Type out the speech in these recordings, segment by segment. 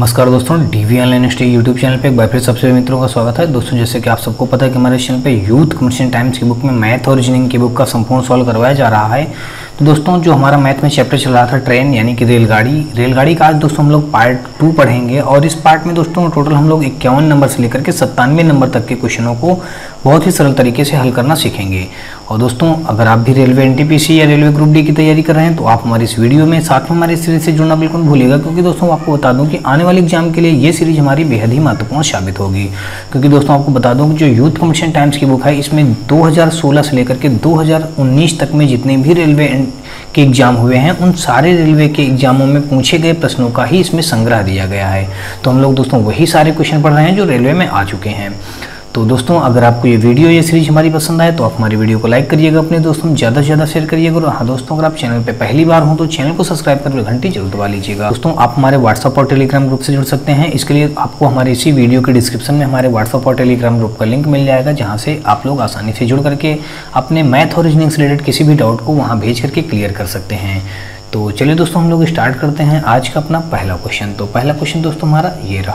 नमस्कार दोस्तों, DV online study YouTube channel पे एक बार फिर सबसे मित्रों का स्वागत है। दोस्तों जैसे कि आप सबको पता है कि हमारे चैनल पे यूथ कमर्शियल टाइम्स की बुक में मैथ और रीजनिंग की बुक का संपूर्ण सॉल्व करवाया जा रहा है। तो दोस्तों जो हमारा मैथ में चैप्टर चल रहा था ट्रेन यानी कि रेलगाड़ी का आज दोस्तों हम लोग पार्ट 2 पढ़ेंगे। और इस पार्ट में दोस्तों टोटल हम लोग 51 नंबर से लेकर के 97 नंबर तक के क्वेश्चनों को बहुत ही सरल तरीके से हल करना सीखेंगे। और दोस्तों अगर आप भी रेलवे एनटीपीसी या रेलवे ग्रुप डी की तैयारी कर रहे हैं तो आप हमारी इस वीडियो में साथ में हमारी सीरीज से जुड़ना बिल्कुल भूलिएगा, क्योंकि दोस्तों आपको बता दूं कि आने वाले एग्जाम के लिए ये सीरीज हमारी बेहद ही महत्वपूर्ण साबित होगी। क्योंकि दोस्तों आपको बता दूं कि जो यूथ कमर्शियल टाइम्स की बुक है इसमें 2016 से लेकर के 2019 तक में जितने भी रेलवे के एग्जाम हुए हैं उन सारे रेलवे के एग्जामों में पूछे गए प्रश्नों का ही इसमें संग्रह दिया गया है। तो हम लोग दोस्तों वही सारे क्वेश्चन पढ़ रहे हैं जो रेलवे में आ चुके हैं। तो दोस्तों अगर आपको ये वीडियो या सीरीज हमारी पसंद आए तो आप हमारी वीडियो को लाइक करिएगा, अपने दोस्तों में ज़्यादा से ज़्यादा शेयर करिएगा। और हाँ दोस्तों, अगर आप चैनल पे पहली बार हो तो चैनल को सब्सक्राइब करके घंटी जरूर दबा लीजिएगा। दोस्तों आप हमारे व्हाट्सअप और टेलीग्राम ग्रुप से जुड़ सकते हैं। इसके लिए आपको हमारे इसी वीडियो के डिस्क्रिप्शन में हमारे व्हाट्सअप और टेलीग्राम ग्रुप का लिंक मिल जाएगा, जहाँ से आप लोग आसानी से जुड़ करके अपने मैथ और रीजनिंग से रिलेटेड किसी भी डाउट को वहाँ भेज करके क्लियर कर सकते हैं। तो चलिए दोस्तों हम लोग स्टार्ट करते हैं आज का अपना पहला क्वेश्चन। तो पहला क्वेश्चन दोस्तों हमारा ये रहा।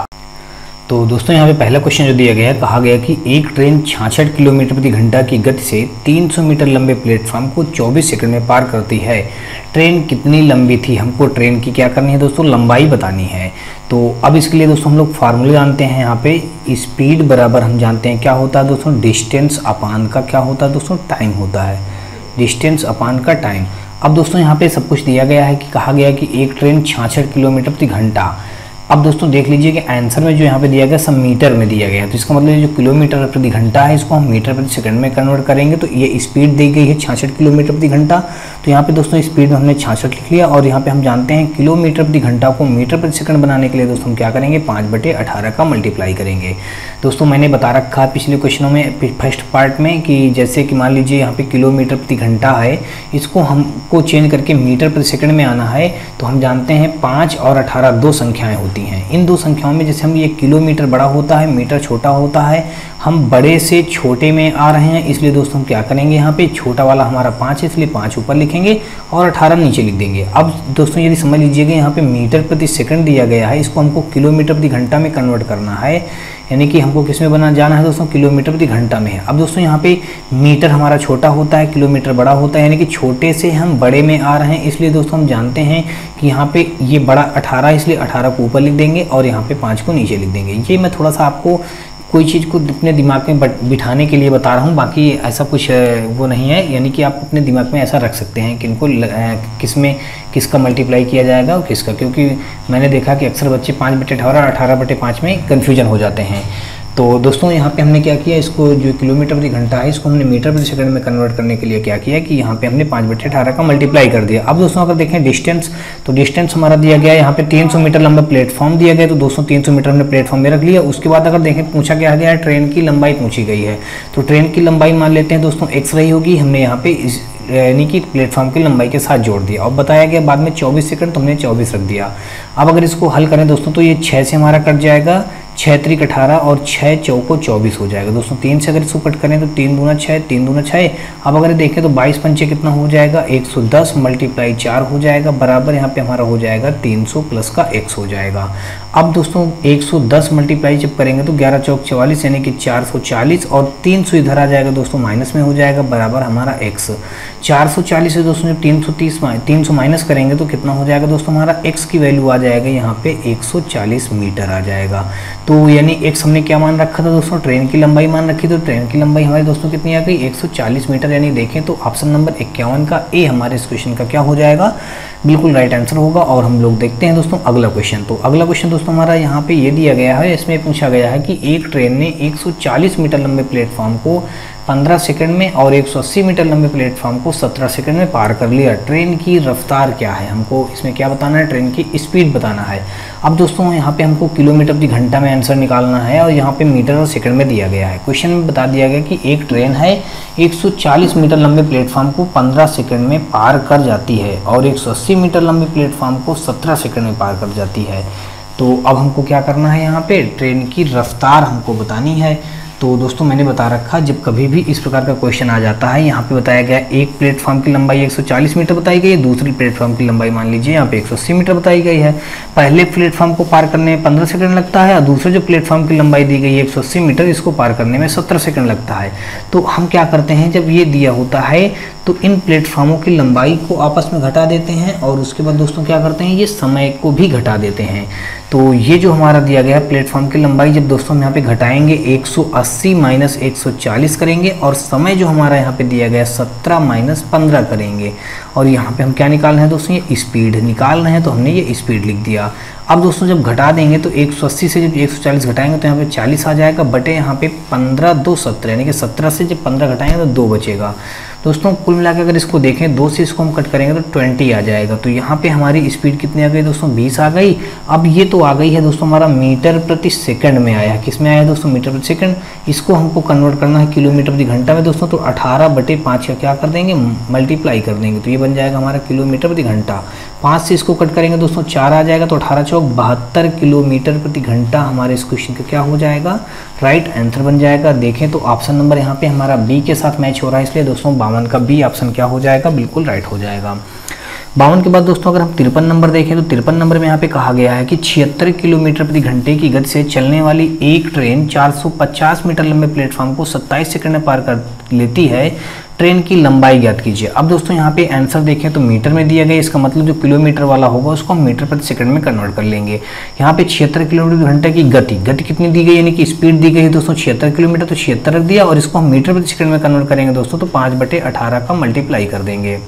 तो दोस्तों यहाँ पे पहला क्वेश्चन जो दिया गया है, कहा गया कि एक ट्रेन 66 किलोमीटर प्रति घंटा की गति से 300 मीटर लंबे प्लेटफॉर्म को 24 सेकंड में पार करती है। ट्रेन कितनी लंबी थी? हमको ट्रेन की क्या करनी है दोस्तों, लंबाई बतानी है। तो अब इसके लिए दोस्तों हम लोग फार्मूला जानते हैं। यहाँ पे स्पीड बराबर हम जानते हैं क्या होता है दोस्तों, डिस्टेंस अपान का क्या होता है दोस्तों, टाइम होता है। डिस्टेंस अपान का टाइम। अब दोस्तों यहाँ पे सब कुछ दिया गया है कि कहा गया कि एक ट्रेन 66 किलोमीटर प्रति घंटा। अब दोस्तों देख लीजिए कि आंसर में जो यहाँ पे दिया गया सब मीटर में दिया गया है, तो इसका मतलब जो किलोमीटर प्रति घंटा है इसको हम मीटर प्रति सेकंड में कन्वर्ट करेंगे। तो ये स्पीड दी गई है 66 किलोमीटर प्रति घंटा। तो यहाँ पे दोस्तों स्पीड में हमने 66 लिख लिया। और यहाँ पे हम जानते हैं किलोमीटर प्रति घंटा को मीटर प्रति सेकंड बनाने के लिए दोस्तों हम क्या करेंगे, 5/18 का मल्टीप्लाई करेंगे। दोस्तों मैंने बता रखा है पिछले क्वेश्चनों में फर्स्ट पार्ट में कि जैसे कि मान लीजिए यहाँ पे किलोमीटर प्रति घंटा है, इसको हमको चेंज करके मीटर प्रति सेकंड में आना है। तो हम जानते हैं 5 और 18 दो संख्याएं होती हैं। इन दो संख्याओं में जैसे हम ये किलोमीटर बड़ा होता है, मीटर छोटा होता है, हम बड़े से छोटे में आ रहे हैं, इसलिए दोस्तों हम क्या करेंगे, यहाँ पे छोटा वाला हमारा 5 है इसलिए 5 ऊपर लिखेंगे और 18 नीचे लिख देंगे। अब दोस्तों यदि समझ लीजिएगा यहाँ पे मीटर प्रति सेकंड दिया गया है, इसको हमको किलोमीटर प्रति घंटा में कन्वर्ट करना है, यानी कि हमको किस में जाना है दोस्तों, किलोमीटर प्रति घंटा में है। अब दोस्तों यहाँ पे मीटर हमारा छोटा होता है, किलोमीटर बड़ा होता है, यानी कि छोटे से हम बड़े में आ रहे हैं, इसलिए दोस्तों हम जानते हैं कि यहाँ पे ये बड़ा 18 इसलिए 18 को ऊपर लिख देंगे और यहाँ पे 5 को नीचे लिख देंगे। ये मैं थोड़ा सा आपको कोई चीज़ को अपने दिमाग में बिठाने के लिए बता रहा हूँ, बाकी ऐसा कुछ वो नहीं है। यानी कि आप अपने दिमाग में ऐसा रख सकते हैं कि इनको किस में किसका मल्टीप्लाई किया जाएगा और किसका, क्योंकि मैंने देखा कि अक्सर बच्चे 5/18 और 18/5 में कन्फ्यूजन हो जाते हैं। तो दोस्तों यहाँ पे हमने क्या किया, इसको जो किलोमीटर प्रति घंटा है इसको हमने मीटर प्रति सेकंड में कन्वर्ट करने के लिए क्या किया कि यहाँ पे हमने 5/18 का मल्टीप्लाई कर दिया। अब दोस्तों अगर देखें डिस्टेंस, तो डिस्टेंस हमारा दिया गया है यहाँ पे 300 मीटर लंबा प्लेटफॉर्म दिया गया, तो दोस्तों 300 मीटर हमने प्लेटफॉर्म में रख लिया। उसके बाद अगर देखें पूछा क्या गया है, ट्रेन की लंबाई पूछी गई है। तो ट्रेन की लंबाई मान लेते हैं दोस्तों x रही होगी, हमने यहाँ पे यानी कि प्लेटफॉर्म की लंबाई के साथ जोड़ दिया। और बताया गया बाद में 24 सेकंड, तो हमने 24 रख दिया। अब अगर इसको हल करें दोस्तों तो ये 6 से हमारा कट जाएगा, 6 त्रिक 18 और 6 चौको 24 हो जाएगा। दोस्तों 3 से अगर इसको कट करें तो 3 दूना 6, 3 दूना 6। अब अगर देखें तो 22 पंचे कितना हो जाएगा, 110 मल्टीप्लाई 4 हो जाएगा, बराबर यहाँ पे हमारा हो जाएगा 300 प्लस का x हो जाएगा। अब दोस्तों 110 मल्टीप्लाई जब करेंगे तो 11 चौक 44 यानी कि 440 और 300 इधर आ जाएगा दोस्तों माइनस में हो जाएगा, बराबर हमारा x। 440 से दोस्तों जब 300 माइनस करेंगे तो कितना हो जाएगा दोस्तों, हमारा x की वैल्यू आ जाएगा यहाँ पे 140 मीटर आ जाएगा। तो यानी x हमने क्या मान रखा था दोस्तों, ट्रेन की लंबाई मान रखी। तो ट्रेन की लंबाई हमारे दोस्तों कितनी आ गई, 140 मीटर। यानी देखें तो ऑप्शन नंबर 51 का ए हमारे इस क्वेश्चन का क्या हो जाएगा, बिल्कुल राइट आंसर होगा। और हम लोग देखते हैं दोस्तों अगला क्वेश्चन। तो अगला क्वेश्चन दोस्तों हमारा यहाँ पे ये दिया गया है, इसमें पूछा गया है कि एक ट्रेन ने 140 मीटर लंबे प्लेटफॉर्म को 15 सेकंड में और 180 मीटर लंबे प्लेटफॉर्म को 17 सेकंड में पार कर लिया। ट्रेन की रफ्तार क्या है, हमको इसमें क्या बताना है, ट्रेन की स्पीड बताना है। अब दोस्तों यहाँ पे हमको किलोमीटर प्रति घंटा में आंसर निकालना है और यहाँ पे मीटर और सेकंड में दिया गया है। क्वेश्चन में बता दिया गया कि एक ट्रेन है 140 मीटर लंबे प्लेटफॉर्म को 15 सेकंड में पार कर जाती है और 180 मीटर लंबे प्लेटफॉर्म को 17 सेकंड में पार कर जाती है। तो अब हमको क्या करना है, यहाँ पे ट्रेन की रफ्तार हमको बतानी है। तो दोस्तों मैंने बता रखा, जब कभी भी इस प्रकार का क्वेश्चन आ जाता है, यहाँ पे बताया गया एक प्लेटफॉर्म की लंबाई 140 मीटर बताई गई है, दूसरी प्लेटफॉर्म की लंबाई मान लीजिए यहाँ पे 180 मीटर बताई गई है। पहले प्लेटफॉर्म को पार करने में 15 सेकंड लगता है और दूसरे जो प्लेटफॉर्म की लंबाई दी गई है 180 मीटर, इसको पार करने में 17 सेकंड लगता है। तो हम क्या करते हैं, जब ये दिया होता है तो इन प्लेटफॉर्मों की लंबाई को आपस में घटा देते हैं और उसके बाद दोस्तों क्या करते हैं, ये समय को भी घटा देते हैं। तो ये जो हमारा दिया गया है प्लेटफॉर्म की लंबाई, जब दोस्तों हम यहाँ पे घटाएंगे 180 माइनस 140 करेंगे और समय जो हमारा यहाँ पे दिया गया 17 माइनस 15 करेंगे और यहाँ पे हम क्या निकाल रहे हैं दोस्तों, ये स्पीड निकाल रहे हैं, तो हमने ये स्पीड लिख दिया। अब दोस्तों जब घटा देंगे तो 180 से जब 140 घटाएंगे तो यहाँ पे 40 आ जाएगा, बटे यहाँ पे 15 2 17, यानी कि 17 से जब 15 घटाएंगे तो 2 बचेगा। दोस्तों कुल मिलाकर अगर इसको देखें 2 से इसको हम कट करेंगे तो 20 आ जाएगा। तो यहाँ पे हमारी स्पीड कितनी आ गई दोस्तों, 20 आ गई। अब ये तो आ गई है दोस्तों हमारा मीटर प्रति सेकंड में आया है, किस में आया है दोस्तों, मीटर प्रति सेकंड। इसको हमको कन्वर्ट करना है किलोमीटर प्रति घंटा में दोस्तों, तो 18/5 का क्या कर देंगे, मल्टीप्लाई कर देंगे, तो ये बन जाएगा हमारा किलोमीटर प्रति घंटा। 5 से इसको कट करेंगे दोस्तों 4 आ जाएगा, तो 18 चौक 72 किलोमीटर प्रति घंटा हमारे इस क्वेश्चन का क्या हो जाएगा, राइट आंसर बन जाएगा। देखें तो ऑप्शन नंबर यहाँ पे हमारा बी के साथ मैच हो रहा है, इसलिए दोस्तों 52 का बी ऑप्शन क्या हो जाएगा, बिल्कुल राइट हो जाएगा। 52 के बाद दोस्तों अगर हम 53 नंबर देखें तो 53 नंबर में यहाँ पे कहा गया है कि 76 किलोमीटर प्रति घंटे की गति से चलने वाली एक ट्रेन 450 मीटर लंबे प्लेटफॉर्म को 27 सेकंड में पार कर लेती है, ट्रेन की लंबाई ज्ञात कीजिए। अब दोस्तों यहाँ पे आंसर देखें तो मीटर में दिया गया, इसका मतलब जो किलोमीटर वाला होगा उसको हम मीटर प्रति सेकंड में कन्वर्ट कर लेंगे। यहाँ पे 76 किलोमीटर प्रति घंटे की गति कितनी दी गई, यानी कि स्पीड दी गई है दोस्तों 76 किलोमीटर, तो 76 रख दिया और इसको हम मीटर प्रति सेकंड में कन्वर्ट करेंगे दोस्तों, तो 5/18 का मल्टीप्लाई कर देंगे।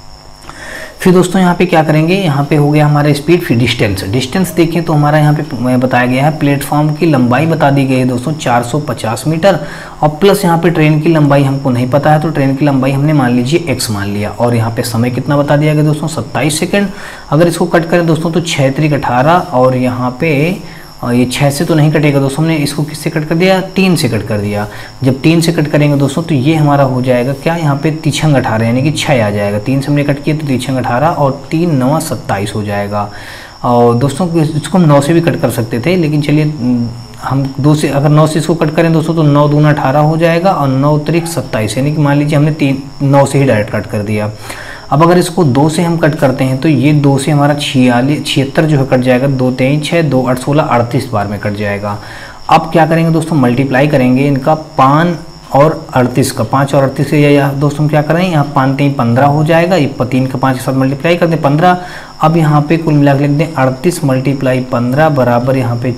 फिर दोस्तों यहाँ पे क्या करेंगे, यहाँ पे हो गया हमारा स्पीड, फिर डिस्टेंस देखें तो हमारा यहाँ पे बताया गया है प्लेटफॉर्म की लंबाई बता दी गई है दोस्तों 450 मीटर और प्लस यहाँ पे ट्रेन की लंबाई हमको नहीं पता है, तो ट्रेन की लंबाई हमने मान लीजिए x मान लिया और यहाँ पे समय कितना बता दिया गया दोस्तों 27 सेकंड। अगर इसको कट करें दोस्तों तो 6 त्रिक 18 और यहाँ पे ये 6 से तो नहीं कटेगा दोस्तों, हमने इसको किससे कट कर दिया, 3 से कट कर दिया। जब 3 से कट करेंगे दोस्तों तो ये हमारा हो जाएगा क्या, यहाँ पे 3 18 यानी कि 6 आ जाएगा। 3 से हमने कट किया तो 3 18 और 3 9 27 हो जाएगा। और दोस्तों इसको हम 9 से भी कट कर सकते थे, लेकिन चलिए हम 2 से अगर 9 से इसको कट करें दोस्तों तो 9 दूना 18 हो जाएगा और 9 त्रिक 27, यानी कि मान लीजिए हमने 9 से ही डायरेक्ट कट कर दिया। अब अगर इसको 2 से हम कट करते हैं तो ये 2 से हमारा 76 जो है कट जाएगा, 2 3 6 2 8 16 38 बार में कट जाएगा। अब क्या करेंगे दोस्तों, मल्टीप्लाई करेंगे इनका 5 और 38 का, 5 और 38 से या दोस्तों हम क्या करें, यहाँ 5 3 15 हो जाएगा, ये 3 का 5 के साथ मल्टीप्लाई कर दें 15। अब यहाँ पे कुल मिला के लिख दें 38 × 15 बराबर यहाँ पे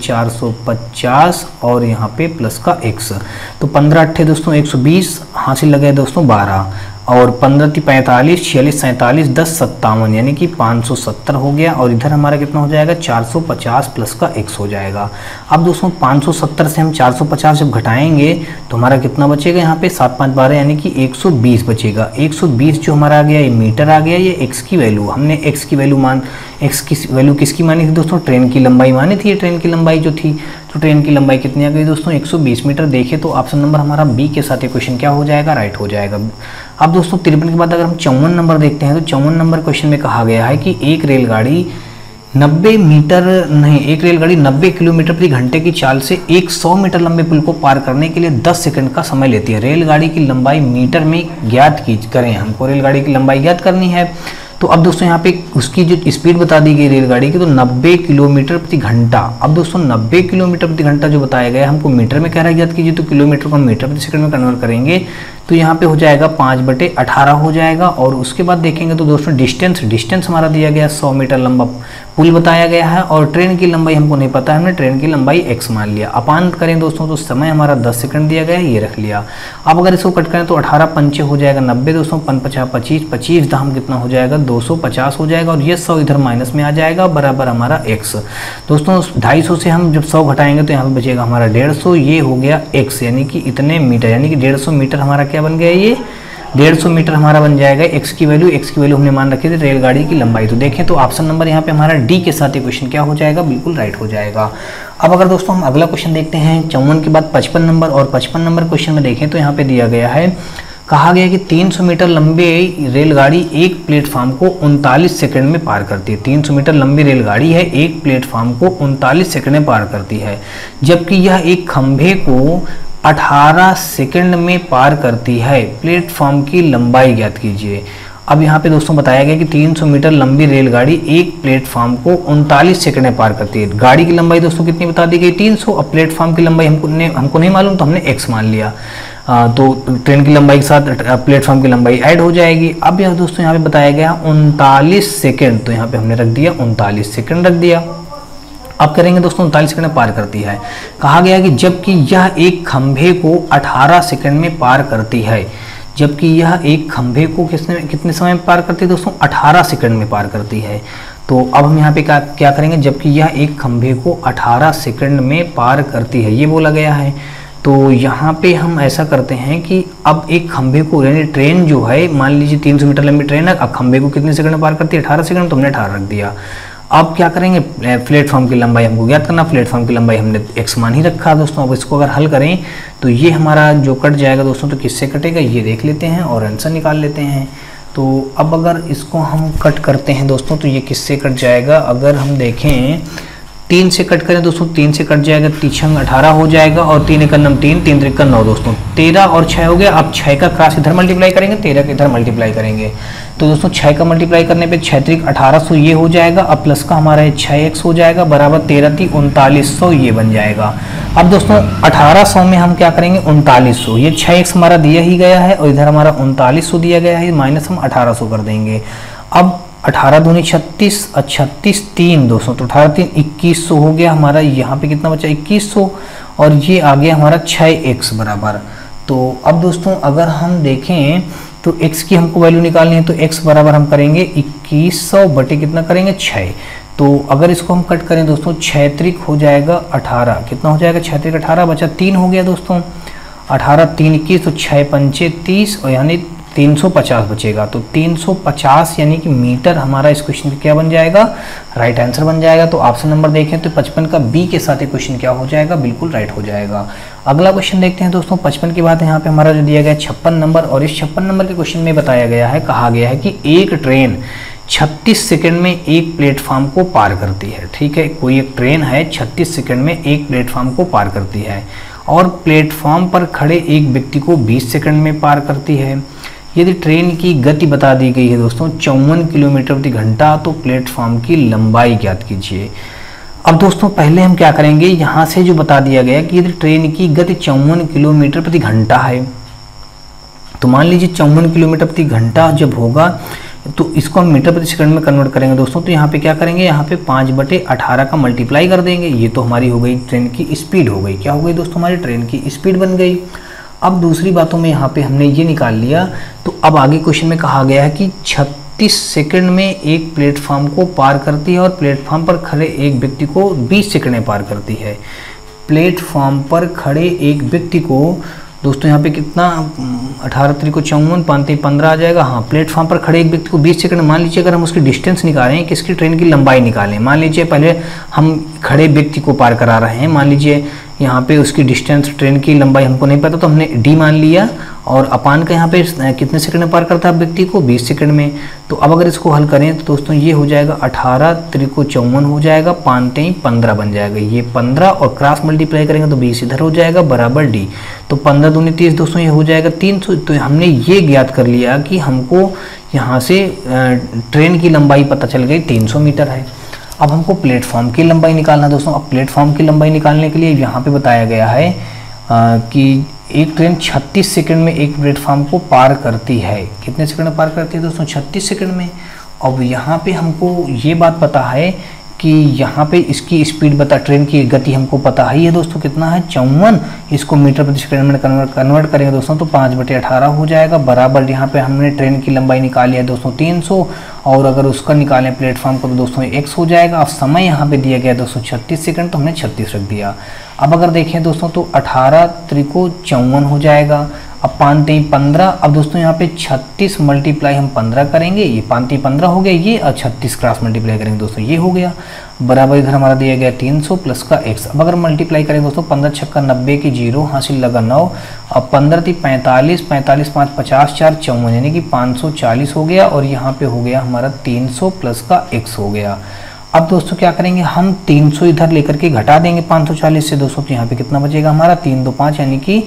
450 और यहाँ पे प्लस का x, तो 15 8 दोस्तों 120, हासिल लगे दोस्तों 12 और 15 × 45 46 47 10 57, यानी कि 570 हो गया और इधर हमारा कितना हो जाएगा 450 प्लस का x हो जाएगा। अब दोस्तों 570 से हम 450 जब घटाएंगे तो हमारा कितना बचेगा, यहाँ पे 7 5 12 यानी कि 120 बचेगा। 120 जो हमारा आ गया ये मीटर आ गया, ये x की वैल्यू, हमने x की वैल्यू किसकी मानी थी दोस्तों, ट्रेन की लंबाई मानी थी। ट्रेन की लंबाई जो थी, तो ट्रेन की लंबाई कितनी आ गई दोस्तों 120 मीटर। देखें तो ऑप्शन नंबर हमारा बी के साथ ये क्वेश्चन क्या हो जाएगा, राइट हो जाएगा। अब दोस्तों 53 के बाद अगर हम 54 नंबर देखते हैं तो 54 नंबर क्वेश्चन में कहा गया है कि एक रेलगाड़ी 90 किलोमीटर प्रति घंटे की चाल से एक 100 मीटर लंबे पुल को पार करने के लिए 10 सेकंड का समय लेती है। रेलगाड़ी की लंबाई मीटर में ज्ञात करें, हमको रेलगाड़ी की लंबाई ज्ञात करनी है। तो अब दोस्तों यहाँ पे उसकी जो स्पीड बता दी गई रेलगाड़ी की तो 90 किलोमीटर प्रति घंटा। अब दोस्तों 90 किलोमीटर प्रति घंटा जो बताया गया हमको मीटर में कह रहा है ज्ञात कीजिए, तो किलोमीटर को हम मीटर प्रति सेकंड में कन्वर्ट करेंगे तो यहाँ पे हो जाएगा 5/18 हो जाएगा। और उसके बाद देखेंगे तो दोस्तों डिस्टेंस हमारा दिया गया 100 मीटर लंबा पुल बताया गया है और ट्रेन की लंबाई हमको नहीं पता है, हमने ट्रेन की लंबाई x मान लिया। अपान करें दोस्तों तो समय हमारा 10 सेकंड दिया गया है, ये रख लिया। अब अगर इसको कट करें तो 18 पंचे हो जाएगा 90 दोस्तों, 5 5 25 25 दाम कितना हो जाएगा 250 हो जाएगा और ये 100 इधर माइनस में आ जाएगा बराबर हमारा x। दोस्तों 250 से हम जब 100 घटाएंगे तो यहाँ पे बचेगा हमारा 150, ये हो गया x यानी कि इतने मीटर, यानी कि 150 मीटर हमारा क्या बन गया, ये 150 मीटर हमारा बन जाएगा। x की वैल्यू हमने मान रखी थी रेलगाड़ी की लंबाई। तो देखें तो ऑप्शन नंबर यहाँ पे हमारा डी के साथ ये क्वेश्चन क्या हो जाएगा, बिल्कुल राइट हो जाएगा। अब अगर दोस्तों हम अगला क्वेश्चन देखते हैं 54 के बाद 55 नंबर, और 55 नंबर क्वेश्चन में देखें तो यहाँ पे दिया गया है, कहा गया कि 300 मीटर लंबे रेलगाड़ी एक प्लेटफॉर्म को 39 सेकंड में पार करती है। 300 मीटर लंबी रेलगाड़ी है, एक प्लेटफॉर्म को 39 सेकंड में पार करती है, जबकि यह एक खंभे को 18 सेकंड में पार करती है, प्लेटफॉर्म की लंबाई ज्ञात कीजिए। अब यहाँ पे दोस्तों बताया गया कि 300 मीटर लंबी रेलगाड़ी एक प्लेटफॉर्म को 39 सेकंड में पार करती है। गाड़ी की लंबाई दोस्तों कितनी बता दी गई, 300। अब प्लेटफॉर्म की लंबाई हमको नहीं मालूम, तो हमने x मान लिया। तो ट्रेन की लंबाई के साथ प्लेटफॉर्म की लंबाई ऐड हो जाएगी। अब यह दोस्तों यहाँ पे बताया गया 39 सेकेंड, तो यहाँ पे हमने रख दिया 39 सेकेंड रख दिया। अब करेंगे दोस्तों 39 सेकंड में पार करती है। कहा गया कि जबकि यह एक खंभे को 18 सेकंड में पार करती है, जबकि यह एक खंभे को कितने समय में पार करती है दोस्तों, 18 सेकंड में पार करती है। तो अब हम यहाँ पे क्या करेंगे, जबकि यह एक खंभे को 18 सेकंड में पार करती है, ये बोला गया है। तो यहाँ पे हम ऐसा करते हैं कि अब एक खंभे को, यानी ट्रेन जो है, मान लीजिए 300 मीटर लंबी ट्रेन है, अब खंभे को कितने सेकंड में पार करती है, 18 सेकंड, तो हमने 18 रख दिया। अब क्या करेंगे, प्लेटफॉर्म की लंबाई हमको ज्ञात करना, प्लेटफॉर्म की लंबाई हमने x मान ही रखा दोस्तों। अब इसको अगर हल करें तो ये हमारा जो कट जाएगा दोस्तों, तो किससे कटेगा ये देख लेते हैं और आंसर निकाल लेते हैं। तो अब अगर इसको हम कट करते हैं दोस्तों, तो ये किससे कट जाएगा, अगर हम देखें 3 से कट करें दोस्तों, 3 से कट जाएगा, 3 18 हो जाएगा और 3 1 9 3 3 3 9 दोस्तों, 13 और 6 हो गया। अब 6 का क्रॉस इधर मल्टीप्लाई करेंगे, 13 का इधर मल्टीप्लाई करेंगे, तो दोस्तों 6 का मल्टीप्लाई करने पे 6 3 1800 ये हो जाएगा। अब प्लस का हमारा 6x हो जाएगा बराबर 13 3 3900 ये बन जाएगा। अब दोस्तों 1800 में हम क्या करेंगे, 3900, ये 6x हमारा दिया ही गया है और इधर हमारा 3900 दिया गया है, माइनस हम 1800 कर देंगे। अब 18 दूनी 36 और 36 3 दोस्तों, तो 18 3 2100 हो गया हमारा। यहाँ पे कितना बचा 2100 और ये आ गया हमारा 6x बराबर। तो अब दोस्तों अगर हम देखें तो x की हमको वैल्यू निकालनी है, तो x बराबर हम करेंगे 2100 बटे कितना करेंगे 6। तो अगर इसको हम कट करें दोस्तों, 6 त्रिक हो जाएगा 18, कितना हो जाएगा 6 त्रिक 18 बचा 3 हो गया दोस्तों, 18 3 21, तो 6 पंचे 30 और यानी 350 बचेगा। तो 350 यानी कि मीटर हमारा इस क्वेश्चन का क्या बन जाएगा, राइट आंसर बन जाएगा। तो ऑप्शन नंबर देखें तो 55 का बी के साथ ये क्वेश्चन क्या हो जाएगा, बिल्कुल राइट हो जाएगा। अगला क्वेश्चन देखते हैं दोस्तों, 55 के बाद यहाँ पे हमारा जो दिया गया 56 नंबर, और इस 56 नंबर के क्वेश्चन में बताया गया है, कहा गया है कि एक ट्रेन 36 सेकंड में एक प्लेटफॉर्म को पार करती है। ठीक है, कोई एक ट्रेन है 36 सेकंड में एक प्लेटफॉर्म को पार करती है और प्लेटफॉर्म पर खड़े एक व्यक्ति को 20 सेकंड में पार करती है। यदि ट्रेन की गति बता दी गई है दोस्तों 54 किलोमीटर प्रति घंटा, तो प्लेटफॉर्म की लंबाई ज्ञात कीजिए। अब दोस्तों पहले हम क्या करेंगे, यहाँ से जो बता दिया गया कि यदि ट्रेन की गति 54 किलोमीटर प्रति घंटा है, तो मान लीजिए 54 किलोमीटर प्रति घंटा जब होगा तो इसको हम मीटर प्रति सेकंड में कन्वर्ट करेंगे दोस्तों। तो यहाँ पे क्या करेंगे, यहाँ पे 5/18 का मल्टीप्लाई कर देंगे। ये तो हमारी हो गई ट्रेन की स्पीड हो गई, क्या हो गई दोस्तों, हमारी ट्रेन की स्पीड बन गई। अब दूसरी बातों में यहाँ पे हमने ये निकाल लिया। तो अब आगे क्वेश्चन में कहा गया है कि 36 सेकंड में एक प्लेटफॉर्म को पार करती है और प्लेटफॉर्म पर खड़े एक व्यक्ति को 20 सेकंड में पार करती है। प्लेटफॉर्म पर खड़े एक व्यक्ति को दोस्तों यहाँ पे कितना, 18 3 को 54, 5 3 15 आ जाएगा। हाँ, प्लेटफॉर्म पर खड़े एक व्यक्ति को 20 सेकंड, मान लीजिए अगर हम उसकी डिस्टेंस निकालें, किसकी ट्रेन की लंबाई निकालें, मान लीजिए पहले हम खड़े व्यक्ति को पार करा रहे हैं, मान लीजिए यहाँ पे उसकी डिस्टेंस ट्रेन की लंबाई हमको नहीं पता, तो हमने डी मान लिया और अपान का यहाँ पे कितने सेकंड में पार करता है व्यक्ति को, 20 सेकंड में। तो अब अगर इसको हल करें तो दोस्तों ये हो जाएगा 18 3 को 54 हो जाएगा, 5 3 15 बन जाएगा, ये 15 और क्रॉस मल्टीप्लाई करेंगे तो 20 इधर हो जाएगा बराबर डी। तो 15 दूनी 30 दोस्तों ये हो जाएगा 300। तो हमने ये ज्ञात कर लिया कि हमको यहाँ से ट्रेन की लंबाई पता चल गई 300 मीटर है। अब हमको प्लेटफॉर्म की लंबाई निकालना दोस्तों। अब प्लेटफॉर्म की लंबाई निकालने के लिए यहाँ पे बताया गया है कि एक ट्रेन 36 सेकंड में एक प्लेटफॉर्म को पार करती है। कितने सेकंड में पार करती है दोस्तों, 36 सेकंड में। अब यहाँ पे हमको ये बात पता है कि यहाँ पे इसकी स्पीड बता, ट्रेन की गति हमको पता ही है दोस्तों, कितना है 54। इसको मीटर प्रति सेकंड में कन्वर्ट करेंगे दोस्तों, तो 5/18 हो जाएगा बराबर। यहाँ पे हमने ट्रेन की लंबाई निकाली है दोस्तों 300, और अगर उसका निकालें प्लेटफॉर्म को तो दोस्तों x हो जाएगा। अब समय यहाँ पे दिया गया दोस्तों 36 सेकंड, तो हमने 36 रख दिया। अब अगर देखें दोस्तों तो 18 3 को 54 हो जाएगा, अब 5 3 15। अब दोस्तों यहाँ पे 36 मल्टीप्लाई हम 15 करेंगे, ये 5 3 15 हो गया ये, और 36 क्रॉस मल्टीप्लाई करेंगे दोस्तों ये हो गया बराबर। इधर हमारा दिया गया 300 प्लस का x। अब अगर मल्टीप्लाई करेंगे दोस्तों 15 छक्का 90 की 0 हासिल लगा 9, अब 15 3 45, 45 5 50 4 54, यानी कि 540 हो गया, और यहाँ पे हो गया हमारा 300 प्लस का x हो गया। अब दोस्तों क्या करेंगे, हम 300 इधर लेकर के घटा देंगे 540 से दोस्तों, तो यहाँ पे कितना बचेगा हमारा 3 2 5 यानी कि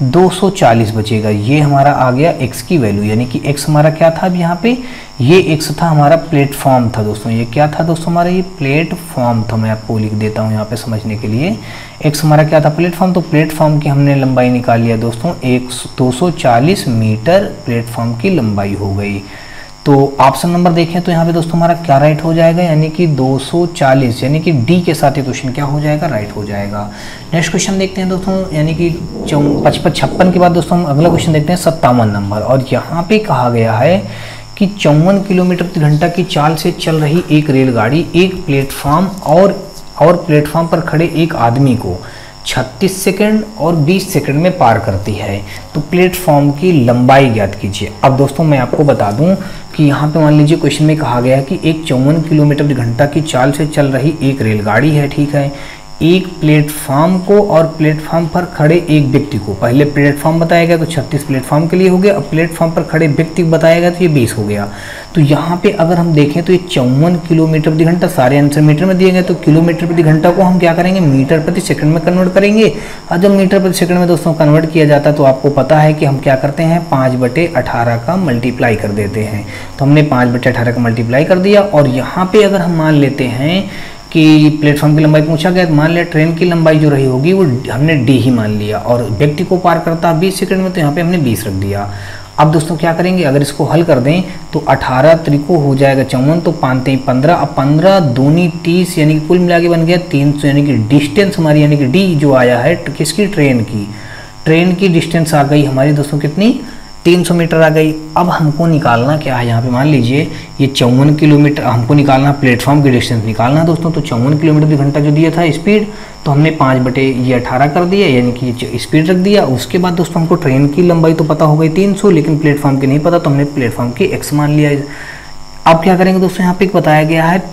240 बचेगा। ये हमारा आ गया x की वैल्यू, यानी कि x हमारा क्या था अब यहाँ पे, ये x था हमारा प्लेटफॉर्म था दोस्तों। ये क्या था दोस्तों हमारा, ये प्लेटफॉर्म था। मैं आपको लिख देता हूँ यहाँ पे समझने के लिए, x हमारा क्या था प्लेटफॉर्म, तो प्लेटफॉर्म की हमने लंबाई निकाल लिया दोस्तों 240 मीटर प्लेटफॉर्म की लंबाई हो गई। तो ऑप्शन नंबर देखें तो यहाँ पे दोस्तों हमारा क्या राइट हो जाएगा, यानी कि 240, यानी कि डी के साथ ये क्वेश्चन क्या हो जाएगा, राइट हो जाएगा। नेक्स्ट क्वेश्चन देखते हैं दोस्तों, यानी कि 56 के बाद दोस्तों हम अगला क्वेश्चन देखते हैं 57 नंबर। और यहाँ पे कहा गया है कि 54 किलोमीटर प्रति घंटा की चाल से चल रही एक रेलगाड़ी एक प्लेटफॉर्म और प्लेटफॉर्म पर खड़े एक आदमी को 36 सेकंड और 20 सेकंड में पार करती है, तो प्लेटफॉर्म की लंबाई ज्ञात कीजिए। अब दोस्तों मैं आपको बता दूं कि यहाँ पे मान लीजिए क्वेश्चन में कहा गया है कि एक 54 किलोमीटर प्रति घंटा की चाल से चल रही एक रेलगाड़ी है, ठीक है, एक प्लेटफॉर्म को और प्लेटफॉर्म पर खड़े एक व्यक्ति को, पहले प्लेटफॉर्म बताया गया तो 36 प्लेटफॉर्म के लिए हो गया, अब प्लेटफॉर्म पर खड़े व्यक्ति बताया गया तो ये 20 हो गया। तो यहाँ पे अगर हम देखें तो ये 54 किलोमीटर प्रति घंटा, सारे आंसर मीटर में दिए गए, तो किलोमीटर प्रति घंटा को हम क्या करेंगे, मीटर प्रति सेकंड में कन्वर्ट करेंगे। और जब मीटर प्रति सेकंड में दोस्तों कन्वर्ट किया जाता है तो आपको पता है कि हम क्या करते हैं 5/18 का मल्टीप्लाई कर देते हैं। तो हमने 5/18 का मल्टीप्लाई कर दिया। और यहाँ पे अगर हम मान लेते हैं कि प्लेटफॉर्म की लंबाई पूछा गया, मान लिया ट्रेन की लंबाई जो रही होगी वो हमने डी ही मान लिया, और व्यक्ति को पार करता 20 सेकंड में, तो यहाँ पे हमने 20 रख दिया। अब दोस्तों क्या करेंगे, अगर इसको हल कर दें तो 18 त्रिको हो जाएगा 54, तो 5 15, अब 15 दूनी 30, यानी कि कुल मिला के बन गया 300, यानी कि डिस्टेंस हमारी, यानी कि डी जो आया है किसकी, ट्रेन की डिस्टेंस आ गई हमारी दोस्तों कितनी, 300 मीटर आ गई। अब हमको निकालना क्या है, यहाँ पे मान लीजिए ये 54 किलोमीटर हमको निकालना, प्लेटफॉर्म की डिस्टेंस निकालना दोस्तों। तो 54 किलोमीटर प्रति घंटा जो दिया था स्पीड, तो हमने 5/18 कर दिया, यानी कि स्पीड रख दिया। उसके बाद दोस्तों हमको ट्रेन की लंबाई तो पता हो गई 300, लेकिन प्लेटफॉर्म की नहीं पता, तो हमने प्लेटफॉर्म की x मान लिया। अब क्या करेंगे दोस्तों, यहाँ पे बताया गया है